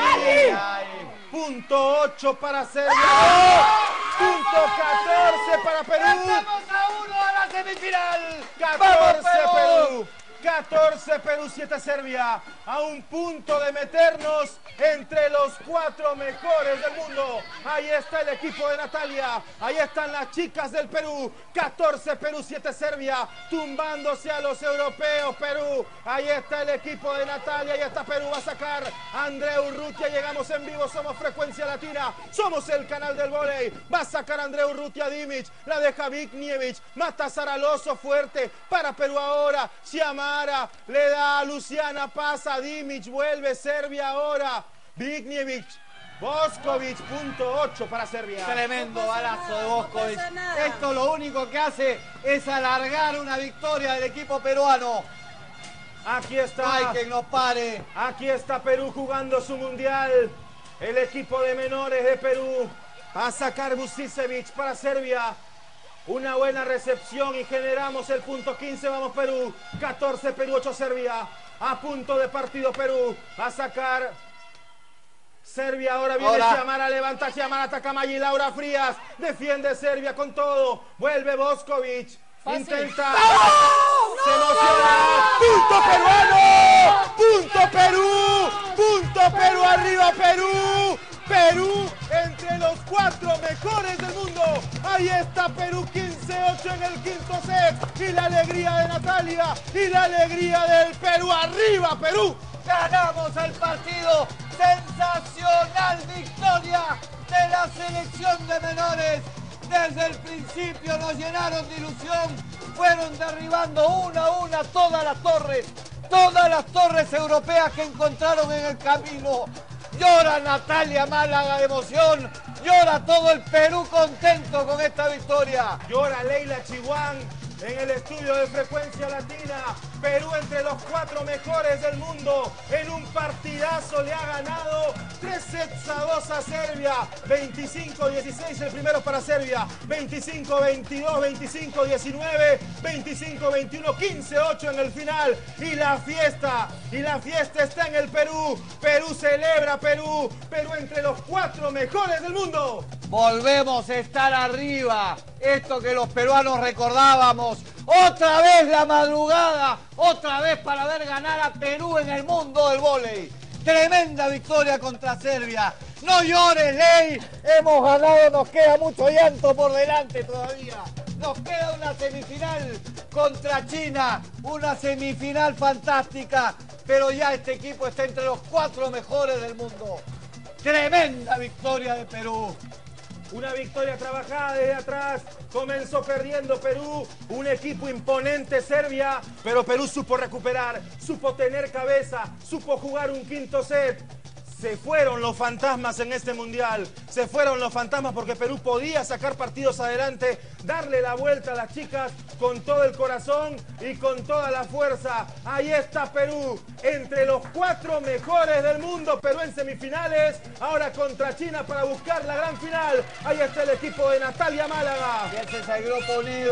Punto 8 para Serbia. Punto 14 para Perú. ¡Estamos a 1 a la semifinal! 14 ¡Vamos, Perú. 14 Perú, 7 Serbia. A un punto de meternos entre los 4 mejores del mundo. Ahí está el equipo de Natalia. Ahí están las chicas del Perú. 14 Perú, 7 Serbia. Tumbándose a los europeos Perú. Ahí está el equipo de Natalia. Ahí está Perú. Va a sacar a Andreu Urrutia. Llegamos en vivo. Somos Frecuencia Latina. Somos el canal del vóley. Va a sacar a Andreu Urrutia Dimic. La deja Vignievich. Mata a Sara Lozo fuerte. Para Perú ahora. Xiamara le da a Luciana. Pasa Dimic. Vuelve Serbia ahora. Vignievich. Boskovic, punto 8 para Serbia. Tremendo balazo de Boskovic. pasa nada. Esto lo único que hace es alargar una victoria del equipo peruano. Aquí No hay está. quien nos pare. Aquí está Perú jugando su mundial. El equipo de menores de Perú. Va a sacar Vucicevic para Serbia. Una buena recepción y generamos el punto 15. Vamos Perú. 14 Perú, 8 Serbia. A punto de partido Perú. Va a sacar Serbia. Ahora viene Xiamara. Levanta Xiamara. Ataca Maggi Laura Frías. Defiende Serbia con todo. Vuelve Boskovic. Fácil. Intenta. Se emociona. ¡Punto peruano! ¡Punto Perú! ¡Punto Perú! ¡Arriba Perú! Perú entre los 4 mejores del mundo. Ahí está Perú 15-8 en el quinto set. Y la alegría de Natalia. Y la alegría del Perú. ¡Arriba Perú! Ganamos el partido. Sensacional victoria de la selección de menores. Desde el principio nos llenaron de ilusión. Fueron derribando una a una todas las torres europeas que encontraron en el camino. Llora Natalia Málaga de emoción. Llora todo el Perú contento con esta victoria. Llora Leila Chihuán en el estudio de Frecuencia Latina. Perú entre los 4 mejores del mundo. En un partidazo le ha ganado 3-2 a Serbia. 25-16 el primero para Serbia. 25-22, 25-19, 25-21, 15-8 en el final. Y la fiesta está en el Perú. Perú celebra Perú. Perú entre los 4 mejores del mundo. Volvemos a estar arriba. Esto que los peruanos recordábamos. Otra vez la madrugada. Otra vez para ver ganar a Perú en el mundo del vóley. Tremenda victoria contra Serbia. No llores, Ley. Hemos ganado, nos queda mucho llanto por delante todavía. Nos queda una semifinal contra China, una semifinal fantástica, pero ya este equipo está entre los 4 mejores del mundo. Tremenda victoria de Perú. Una victoria trabajada desde atrás. Comenzó perdiendo Perú. Un equipo imponente Serbia. Pero Perú supo recuperar. Supo tener cabeza. Supo jugar un quinto set. Se fueron los fantasmas en este mundial. Se fueron los fantasmas porque Perú podía sacar partidos adelante, darle la vuelta a las chicas con todo el corazón y con toda la fuerza. Ahí está Perú, entre los 4 mejores del mundo. Perú en semifinales, ahora contra China para buscar la gran final. Ahí está el equipo de Natalia Málaga. Y ese es el grupo unido.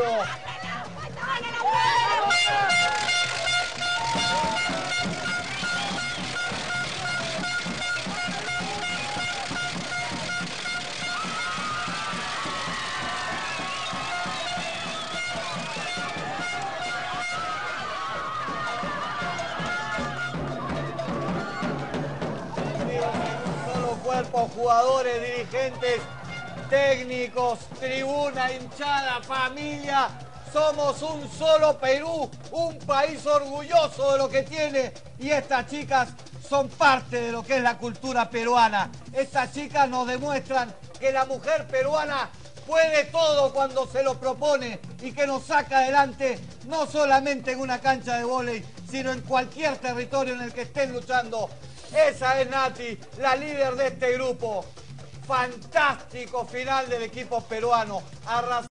Cuerpo, jugadores, dirigentes, técnicos, tribuna, hinchada, familia. Somos un solo Perú, un país orgulloso de lo que tiene, y estas chicas son parte de lo que es la cultura peruana. Estas chicas nos demuestran que la mujer peruana puede todo cuando se lo propone y que nos saca adelante no solamente en una cancha de vóley, sino en cualquier territorio en el que estén luchando. Esa es Nati, la líder de este grupo. Fantástico final del equipo peruano.